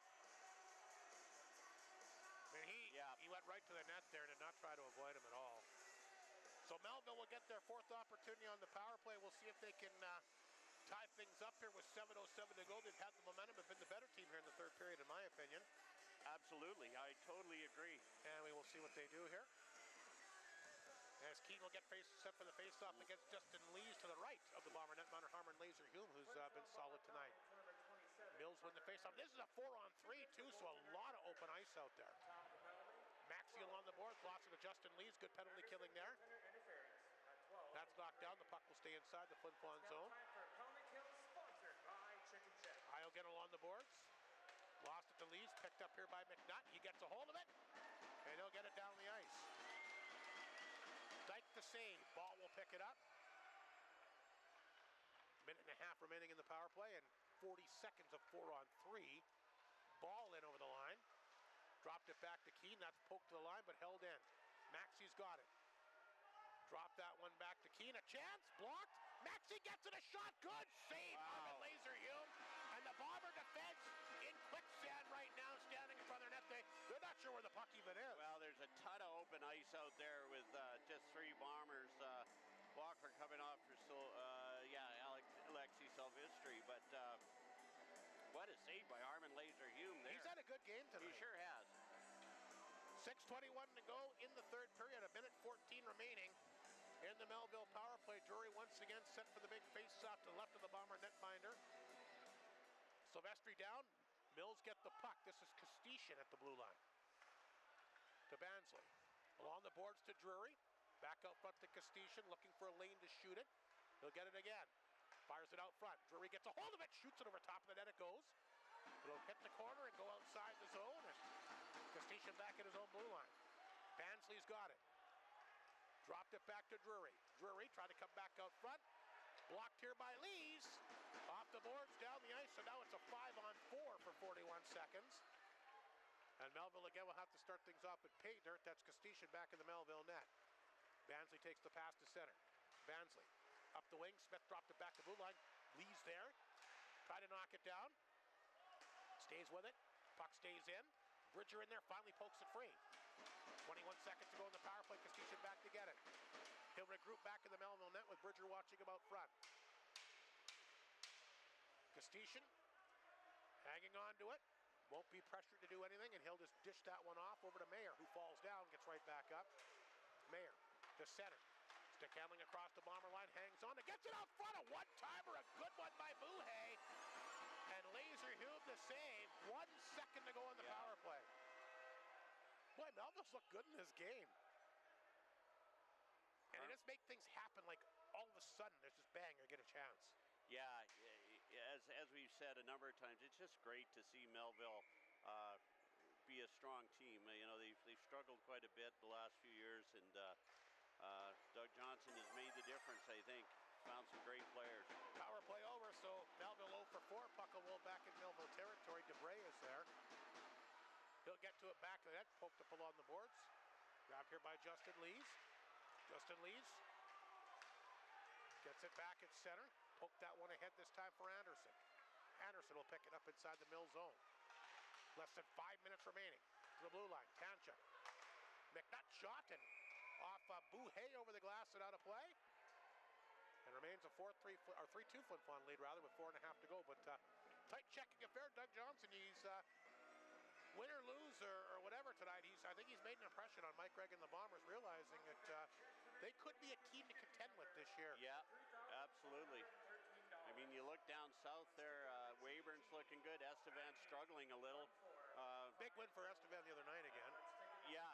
And he went right to the net there, did not try to avoid him at all. So Melville will get their fourth opportunity on the power play. We'll see if they can tie things up here with 7:07 to go. They've had the momentum, have been the better team here in the third period, in my opinion. Absolutely, I totally agree. And we will see what they do here. As Keane will get set for the face-off against Justin Lees to the right of the Bomber netminder Harman Laser-Hume, who's been solid tonight. Mills win the face-off. This is a 4-on-3 too, so a lot of open ice out there. Maxiel on the board, loss of Justin Lees, good penalty killing there. That's knocked down, the puck will stay inside the Flin Flon zone. Iogenel on the boards. Lost it to Lees, picked up here by McNutt. He gets a hold of it, and he'll get it down the ice. Dyke the save. Ball will pick it up. Minute and a half remaining in the power play and 40 seconds of 4-on-3. Ball in over the line. Dropped it back to Keane. That's poked to the line but held in. Maxi's got it. Dropped that one back to Keane. A chance. Blocked. Maxi gets it. A shot. Good save. Harman Laser-Hume. And the Bomber defense in quicksand right now, standing in front of their net. They're not sure where the puck even is. Well, there's a ton of open ice out there with just three Bombers. Walker coming off for Alexi Silvestri. But what a save by Harman Laser-Hume there. He's had a good game tonight. He sure has. 6:21 to go in the third period. A minute 14 remaining in the Melville power play. Drury once again set for the big face-off to the left of the Bomber netminder. Silvestri down. Mills get the puck. This is Kostishin at the blue line. To Bansley. Along the boards to Drury. Back out front to Kostishin, looking for a lane to shoot it. He'll get it again. Fires it out front. Drury gets a hold of it. Shoots it over top of the net. It goes. It'll hit the corner and go outside the zone. And Kostishin back at his own blue line. Bansley's got it. Dropped it back to Drury. Drury tried to come back out front. Blocked here by Lees. Off the boards, down the ice, so now it's a 5-on-4 for 41 seconds. And Melville again will have to start things off with pay dirt. That's Kostishin back in the Melville net. Bansley takes the pass to center. Bansley up the wing. Smith dropped it back to blue line. Lees there. Try to knock it down. Stays with it. Puck stays in. Bridger in there, finally pokes it free. 21 seconds to go in the power play. Kostishin back to get it. He'll regroup back in the Melville net with Bridger watching him out front. Kostishin hanging on to it. Won't be pressured to do anything, and he'll just dish that one off over to Mayer, who falls down, gets right back up. Mayer to center. Stick handling across the Bomber line, hangs on, and gets it out front. A one-timer, a good one by Buhay. And Laser-Hume the save. 1 second to go in the power play. Boy, Melville's looked good in this game. And they just make things happen, like all of a sudden, there's just bang, you get a chance. Yeah, as we've said a number of times, it's just great to see Melville be a strong team. You know, they've struggled quite a bit the last few years, and Doug Johnson has made the difference, I think. Found some great players. to it back of the net, poked up along the boards. Grabbed here by Justin Lees. Justin Lees gets it back at center. Poked that one ahead this time for Anderson. Anderson will pick it up inside the mill zone. Less than 5 minutes remaining. To the blue line, Tanchuk. McNutt shot and off Bouhet over the glass and out of play. And remains a 4-3 or 3-2 Flin Flon lead rather with 4.5 to go. But tight checking affair. Doug Johnson, he's win or lose or whatever tonight. I think he's made an impression on Mike Gregg and the Bombers, realizing that they could be a team to contend with this year. Yeah, absolutely. I mean, you look down south there, Weyburn's looking good. Estevan struggling a little. Big win for Estevan the other night again. Yeah.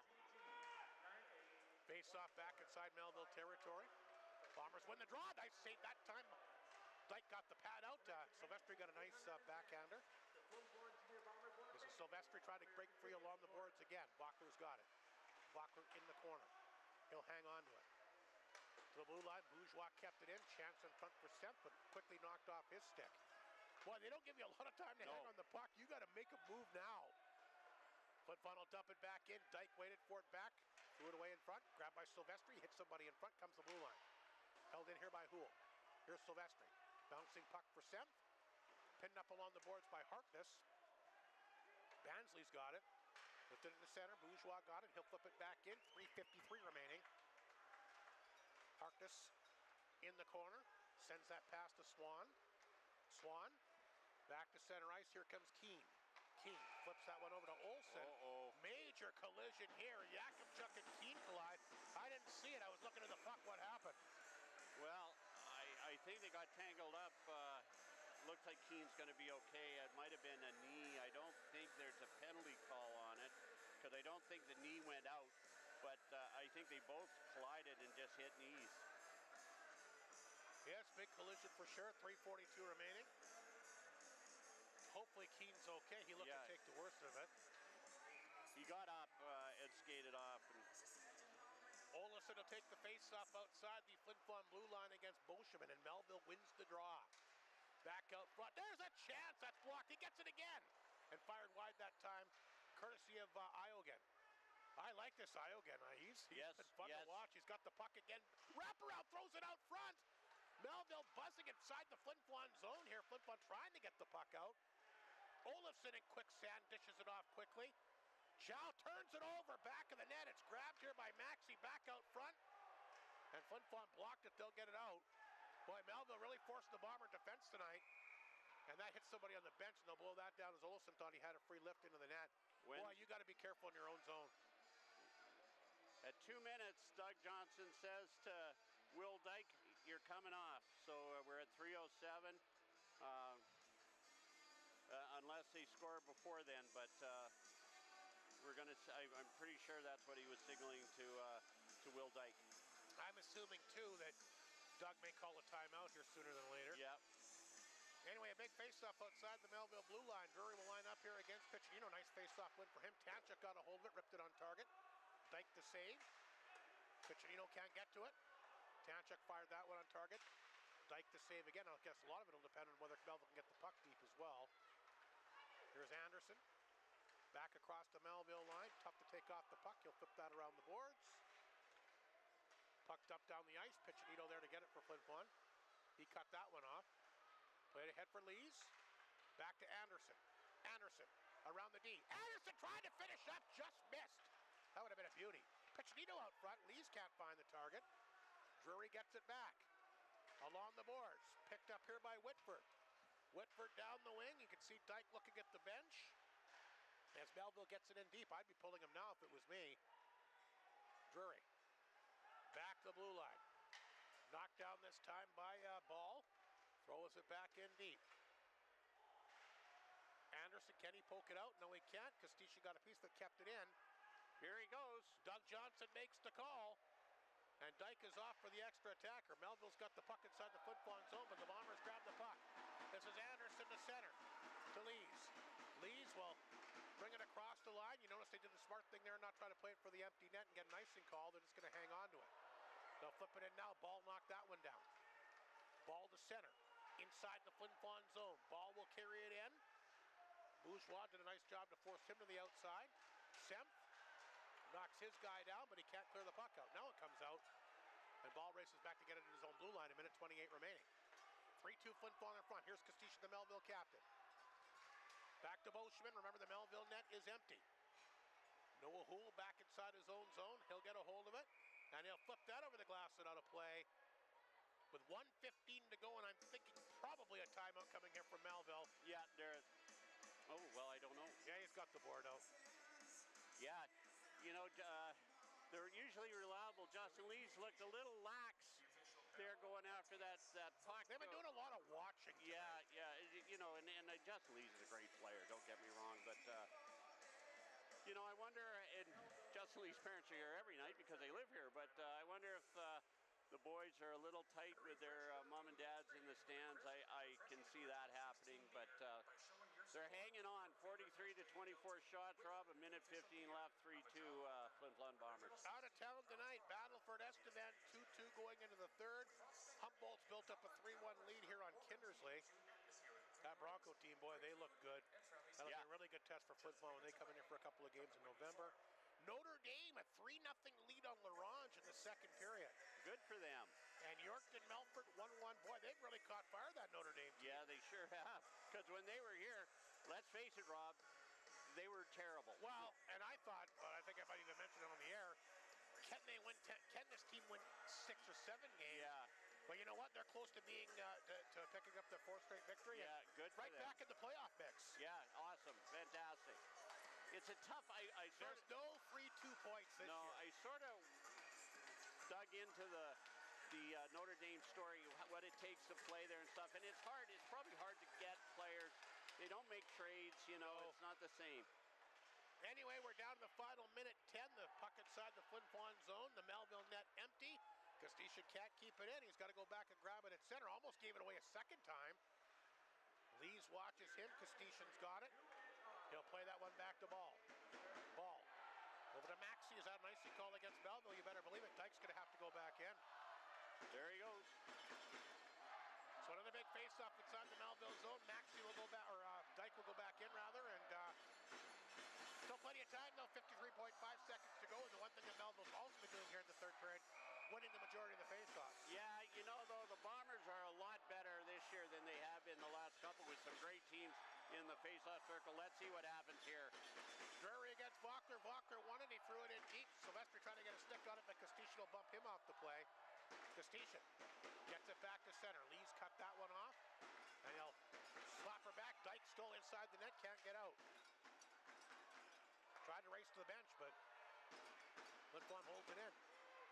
Face off back inside Melville territory. Bombers win the draw. Nice save that time. Dyke got the pad out. Silvestri got a nice backhander. This is Silvestri trying to break free along the boards again. Bachler's got it. Bachler in the corner. He'll hang on to it. To the blue line, Bourgeois kept it in. Chance in front for Stemp, but quickly knocked off his stick. Boy, they don't give you a lot of time to hang on the puck. You got to make a move now. Flin Flon will dump it back in. Dyke waited for it back. Threw it away in front. Grabbed by Silvestri. Hit somebody in front. Comes the blue line. Held in here by Houle. Here's Silvestri. Bouncing puck for Semp. Pinned up along the boards by Harkness. Bansley's got it. Lifted it to center. Bourgeois got it. He'll flip it back in. 3:53 remaining. Harkness in the corner. Sends that pass to Swan. Swan back to center ice. Here comes Keane. Keane flips that one over to Olsen. Major collision here. Yakimchuk and Keane collide. I didn't see it. I was looking at the puck. What happened? Well, I think they got tangled up. Looks like Keane's going to be okay. It might have been a knee. I don't think there's a penalty call on it because I don't think the knee went out. But I think they both collided and just hit knees. Yes, big collision for sure. 3:42 remaining. Hopefully Keane's okay. He looked to take the worst of it. He got up and skated off. And Olesen will take the face-off outside the Flin Flon blue line against Beauchemin, and Melville wins the draw. Back out front. There's a chance. That's blocked. He gets it again. And fired wide that time, courtesy of Iogen. I like this Iogen. He's been fun to watch. He's got the puck again. Wraparound throws it out front. Melville buzzing inside the Flin Flon zone here. Flin Flon trying to get the puck out. Olofsson in quicksand dishes it off quickly. Chow turns it over, back of the net. It's grabbed here by Maxey back out front. And Flin Flon blocked it. They'll get it out. Boy, Melville really forced the Bomber defense tonight. And that hits somebody on the bench, and they'll blow that down as Olofsson thought he had a free lift into the net. Boy, you got to be careful in your own zone. At 2 minutes, Doug Johnson says to Will Dyke, you're coming off. So we're at 3:07. Unless they score before then, but we're going to. I'm pretty sure that's what he was signaling to Will Dyke. I'm assuming too that Doug may call a timeout here sooner than later. Yeah. Anyway, a big face-off outside the Melville blue line. Drury will line up here against Piccinino. Nice face-off win for him. Tanchuk got a hold of it, ripped it on target. Dyke the save. Piccinino can't get to it. Tanchuk fired that one on target. Dyke the save again. I guess a lot of it will depend on whether Melville can get the puck deep as well. Here's Anderson. Back across the Melville line. Tough to take off the puck. He'll flip that around the boards. Pucked up down the ice. Piccinino there to get it for Flin Flon. He cut that one off. Played ahead for Lees. Back to Anderson. Anderson around the D. Anderson trying to finish up. Just missed. That would have been a beauty. Piccinino out front. Lees can't find the target. Drury gets it back. Along the boards. Picked up here by Whitford. Whitford down the wing. You can see Dyke looking at the bench. As Melville gets it in deep. I'd be pulling him now if it was me. Drury. Back to the blue line. Knocked down this time by Ball. Throws it back in deep. Anderson, can he poke it out? No, he can't, because Tisha got a piece that kept it in. Here he goes. Doug Johnson makes the call. And Dyke is off for the extra attacker. Melville's got the puck inside the Flin Flon zone, but the Bombers grab the puck. This is Anderson to center. To Lees. Lees will bring it across the line. You notice they did the smart thing there, not try to play it for the empty net and get an icing call. They're just going to hang on to it. They'll flip it in now. Ball knocked that one down. Ball to center. Inside the Flin Flon zone. Ball will carry it in. Bourgeois did a nice job to force him to the outside. Semp knocks his guy down, but he can't clear the puck out. Now it comes out, and ball races back to get it in his own blue line. 1:28 remaining. 3-2 Flin Flon in front. Here's Kostishin, the Melville captain. Back to Boschman. Remember, the Melville net is empty. Noah Houle back inside his own zone. He'll get a hold of it, and he'll flip that over the glass and out of play. With 1:15 to go, and I'm thinking probably a timeout coming here from Melville. Yeah, there. Oh, well, I don't know. Yeah, he's got the board out. Yeah, you know, they're usually reliable. Justin Lee's looked a little lax there going after that puck. They've been doing a lot of watching tonight. Yeah, you know, and Justin Lee's a great player, don't get me wrong, but, you know, I wonder, and Justin Lee's parents are here every night because they live here, but I wonder if the boys are a little tight with their mom and dads in the stands. I can see that happening, but they're hanging on. 43-24 shots, Rob. 1:15 left. 3-2 Flin Flon Bombers. Out of town tonight. Battleford Estevan 2-2 going into the third. Humboldt's built up a 3-1 lead here on Kindersley. That Bronco team, boy, they look good. That'll be a really good test for Flin Flon when they come in here for a couple of games in November. Notre Dame, a 3-0 lead on LaRange in the second period. Good for them. And Yorkton Melfort 1-1. Boy, they've really caught fire, that Notre Dame team. Yeah, they sure have. Because when they were here, let's face it, Rob, they were terrible. Well, and I thought, well, I think I might even mention it on the air, can this team win 6 or 7 games? Yeah. But you know what? They're close to being to picking up their 4th straight victory. Yeah, good for right them. back in the playoff mix. Yeah, awesome. Fantastic. It's a tough, There's no free 2 points this year. No, I sort of dug into the Notre Dame story, what it takes to play there and stuff, and it's hard. It's probably hard to get players. They don't make trades, you know. No. It's not the same. Anyway, we're down to the final 1:10. The puck inside the Flin Flon zone. The Melville net empty. Kostishin can't keep it in. He's got to go back and grab it at center. Almost gave it away a second time. Lees watches him. Kostishin's got it. He'll play that one back to Ball. Ball. Over to Maxey. Is that nicely called against Melville? You better believe it. Dyke's going to have to go back in. There he goes. So another big face-off inside the Melville zone. Maxey will go back, or Dyke will go back in rather, and still plenty of time though. 53.5 seconds to go. And the one thing that Melville's also been doing here in the third period, winning the majority of the face-offs. Yeah, you know, though, the Bombers are a lot better this year than they have been the last couple, with some great teams in the face-off circle. Let's see what happens here. Drury against Vockler. Vockler won it. He threw it in deep. Sylvester trying to get a stick on it, but Kostishin will bump him off the play. Kostishin gets it back to center. Lee's cut that one off, and he'll slap her back. Dyke still inside the net, can't get out. Tried to race to the bench, but Flin Flon holds it in.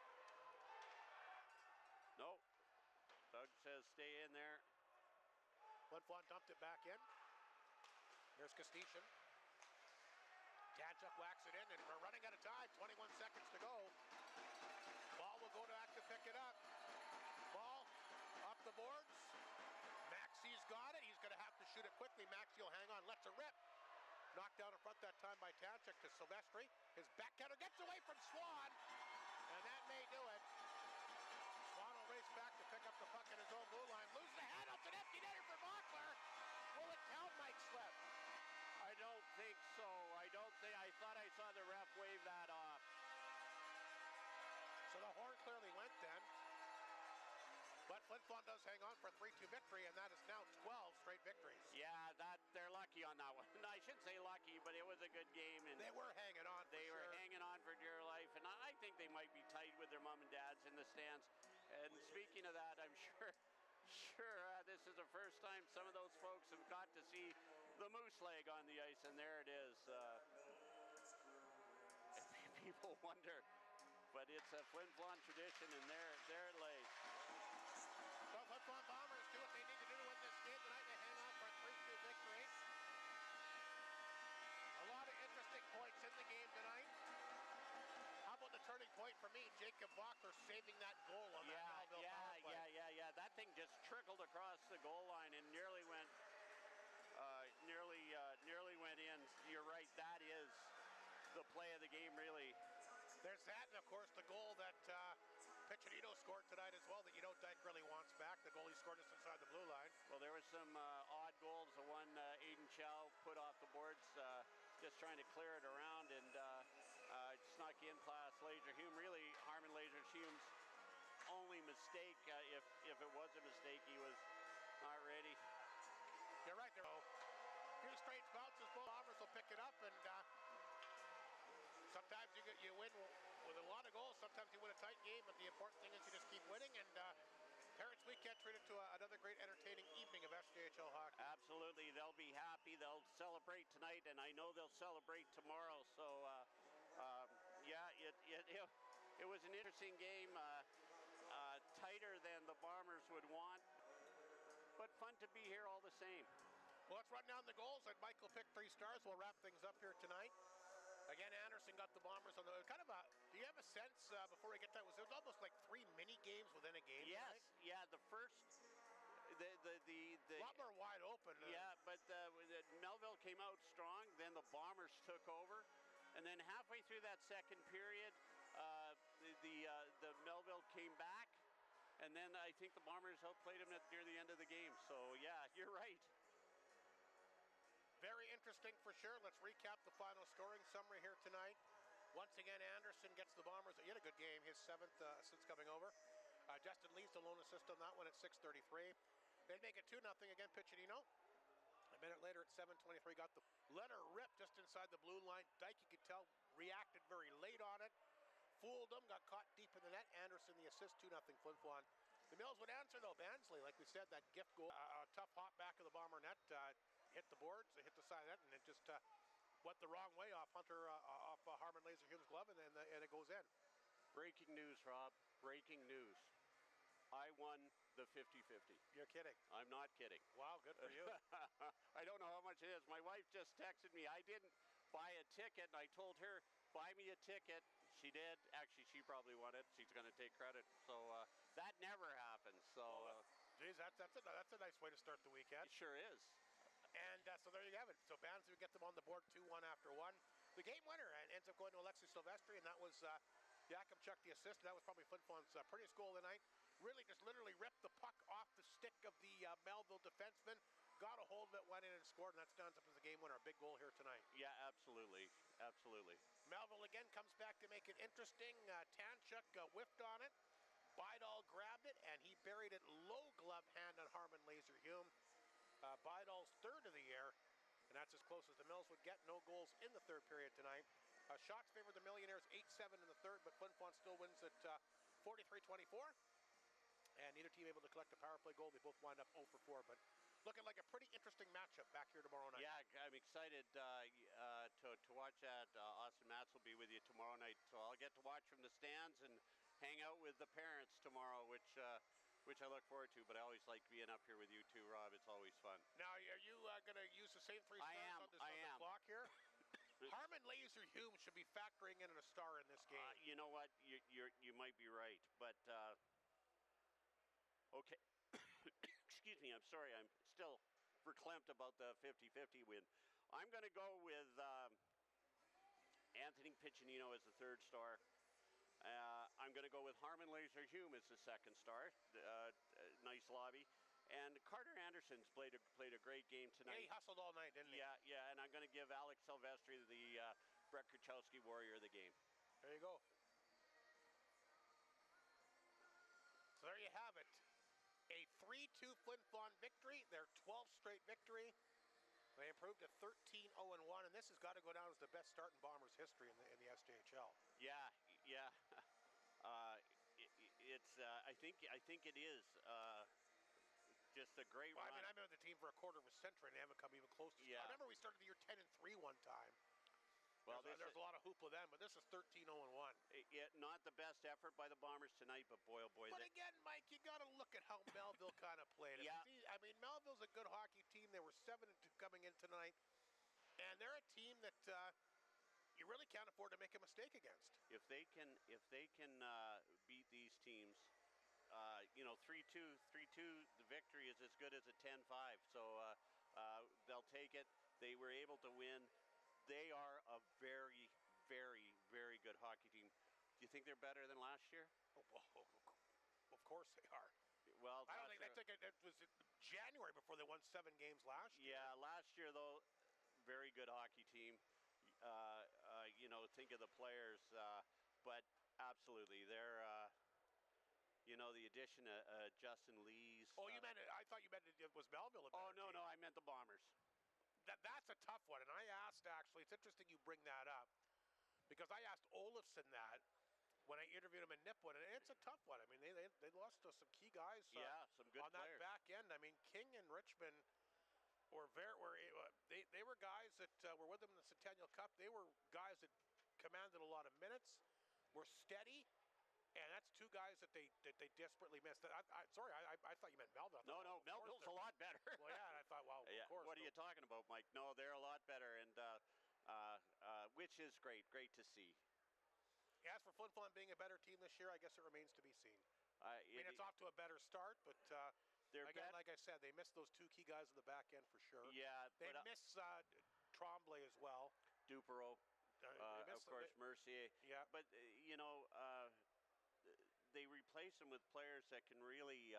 No. Doug says stay in there. Flin Flon dumped it back in. Here's Kostishin. Tanchuk whacks it in, and we're running out of time. 21 seconds to go. Ball will go back to pick it up. Ball up the boards. Maxey's got it. He's going to have to shoot it quickly. Maxey will hang on. Lets it rip. Knocked down in front that time by Tanchuk to Silvestri. His backhander gets away from Swan, and that may do it. Swan will race back to pick up the puck in his own blue line. Loses the head. It's an empty netter for Vockler. Will it count, Mike Slip? I don't think so. I thought I saw the ref wave that off. So the horn clearly went then. But Flin Flon does hang on for a 3-2 victory, and that is now 12 straight victories. Yeah, they're lucky on that one. I shouldn't say lucky, but it was a good game. And they were hanging on. They were hanging on for dear life, and I think they might be tight with their mom and dads in the stands. And speaking of that, I'm sure this is the first time some of those folks have got to see the moose leg on the ice, and there it is. People wonder, but it's a Flin Flon tradition, and there it lays. So Flin Flon Bombers do what they need to do to win this game tonight. They hang on for a 3-2 victory. A lot of interesting points in the game tonight. How about the turning point for me? Jacob Vockler saving that goal on that Melville power play. Yeah. That thing just trickled across the goal line and nearly went in. You're right. That is the play of the game, really. There's that, and of course the goal that Piccinino scored tonight as well that Dyke really wants back. The goal he scored just inside the blue line. Well, there was some odd goals. The one Aiden Chow put off the boards, just trying to clear it around, and snuck in past Laser Hume. Really, Harman Laser Hume's only mistake, if it was a mistake, he was not ready. You're right there. Few straight bounces, both Bombers will pick it up, and sometimes you win with a lot of goals. Sometimes you win a tight game, but the important thing is you just keep winning. And Parents Weekend treated to another great entertaining evening of SJHL hockey. Absolutely, they'll be happy. They'll celebrate tonight, and I know they'll celebrate tomorrow. So, yeah, it was an interesting game, tighter than the Bombers would want, but fun to be here all the same. Well, let's run down the goals, and Michael picked 3 stars. We'll wrap things up here tonight. Again, Anderson got the Bombers on the kind of a. Do you have a sense before we get to that? Was it almost like 3 mini games within a game? Yes, tonight? Yeah. The first, the a lot more wide open. Yeah, but Melville came out strong. Then the Bombers took over, and then halfway through that second period, the Melville came back, and then I think the Bombers outplayed them near the end of the game. So yeah, you're right. Very interesting for sure. Let's recap the final scoring summary here tonight. Once again, Anderson gets the Bombers. He had a good game, his 7th since coming over. Justin Lee's the lone assist on that one at 6:33. They make it 2-0 again, Piccinino. A minute later at 7:23, got the letter rip just inside the blue line. Dyke, you could tell, reacted very late on it. Fooled him, got caught deep in the net. Anderson, the assist, 2-0 Flin Flon. The Mills would answer though. Bansley, like we said, that gift goal. A tough hop back of the Bomber net. Hit the boards, hit the side of that, and it just went the wrong way off Harman Laser Hume's glove, and it goes in. Breaking news, Rob. Breaking news. I won the 50-50. You're kidding. I'm not kidding. Wow, good for you. I don't know how much it is. My wife just texted me. I didn't buy a ticket, and I told her, buy me a ticket. She did. Actually, she probably won it. She's going to take credit. So that never happens. So, geez, that's a nice way to start the weekend. It sure is. And so there you have it. So Bansley would get them on the board 2-1 after 1. The game winner ends up going to Alexis Silvestri, and that was Yakimchuk the assist. That was probably Flin Flon's prettiest goal of the night. Really just literally ripped the puck off the stick of the Melville defenseman, got a hold of it, went in and scored, and that stands up as a game winner. A big goal here tonight. Yeah, absolutely. Absolutely. Melville again comes back to make it interesting. Tanchuk whiffed on it. Bidal grabbed it, and he buried it low glove hand on Harman Laser Hume. Bidal's third of the year, and that's as close as the Mills would get. No goals in the third period tonight. Shots favor the Millionaires 8-7 in the third, but Flin Flon still wins at 43-24. And neither team able to collect a power play goal. They both wind up 0 for 4, but looking like a pretty interesting matchup back here tomorrow night. Yeah, I'm excited to watch that. Austin Matz will be with you tomorrow night, so I'll get to watch from the stands and hang out with the parents tomorrow, which I look forward to, but I always like being up here with you too, Rob. It's always fun. Now, are you going to use the same 3 stars on the clock here? Harman Laser Hume should be factoring in a star in this game. You know what? You might be right, but okay. Excuse me. I'm sorry. I'm still verklempt about the 50-50 win. I'm going to go with Anthony Piccinino as the 3rd star. I'm going to go with Harman Laser Hume as the 2nd star. Nice lobby. And Carter Anderson's played a great game tonight. Yeah, he hustled all night, didn't he? Yeah, and I'm going to give Alex Silvestri the Brett Kuchowski Warrior of the game. There you go. So there you have it. A 3-2 Flin Flon victory, their 12th straight victory. They improved to 13-0-1, and this has got to go down as the best start in Bombers history in the SJHL. Yeah. I think it is. Just a great run. I mean, I've been with the team for a quarter of a century, and they haven't come even close to. Yeah. I remember we started the year 10-3 one time. Well, there's a lot of hoopla then, but this is 13-0-1. Not the best effort by the Bombers tonight, but boy, oh boy. But again, Mike, you got to look at how Melville kind of played. Yeah. See, I mean, Melville's a good hockey team. They were 7-2 coming in tonight, and they're a team that you really can't afford to make a mistake against. If they can beat these teams, 3-2, the victory is as good as a 10-5. So they'll take it. They were able to win. They are a very, very, very good hockey team. Do you think they're better than last year? Of course they are. Well, I don't think it was January before they won 7 games last year. Yeah, last year though, very good hockey team. you know, think of the players, but absolutely, they're, you know, the addition of Justin Lees. Oh, you meant it. I thought you meant it was Melville. Oh, no, I meant the Bombers. That's a tough one. And I asked, actually, it's interesting you bring that up, because I asked Olofsson that when I interviewed him in Nipwood, and it's a tough one. I mean, they lost to some key guys some good on players. that back end. I mean, King and Richmond they were guys that were with them in the Centennial Cup. They were guys that commanded a lot of minutes, were steady, and that's two guys that they desperately missed. I thought you meant Melville. No, Melville's a lot better. Well, yeah, and I thought, well, yeah, of course. what are you talking about, Mike? No, they're a lot better, and which is great to see. As for Flin Flon being a better team this year, I guess it remains to be seen. I mean, it's off to a better start, but again, like I said, they missed those two key guys in the back end for sure. Yeah, they miss Tremblay as well. Dupereau, of course, Mercier. Yeah, but you know, they replace them with players that can really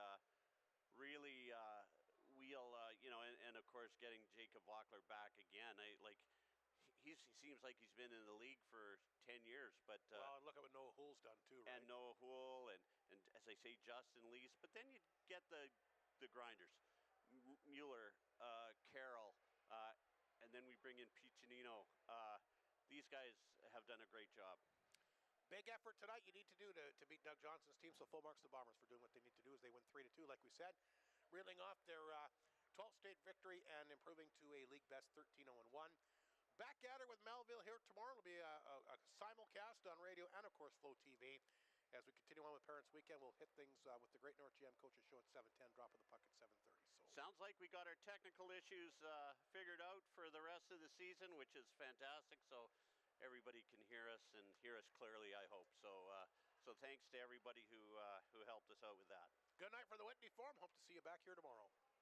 wheel. You know, and of course, getting Jacob Vockler back again. He seems like he's been in the league for 10 years, but well, and look at what Noah Hull's done too, right? And Noah Hull, and as I say, Justin Lees. But then you get the grinders, Mueller, Carroll, and then we bring in Piccinino. These guys have done a great job. Big effort tonight you need to do to beat Doug Johnson's team, so full marks to the Bombers for doing what they need to do as they win 3-2, like we said. Reeling off their 12th straight victory and improving to a league best 13-0-1. Back at her with Melville here tomorrow. It'll be a simulcast on radio and, of course, Flow TV. As we continue on with Parents Weekend, we'll hit things with the Great North GM Coaches Show at 7:10, drop of the puck at 7:30. So sounds like we got our technical issues figured out for the rest of the season, which is fantastic. So everybody can hear us and hear us clearly, I hope. So so thanks to everybody who helped us out with that. Good night for the Whitney Forum. Hope to see you back here tomorrow.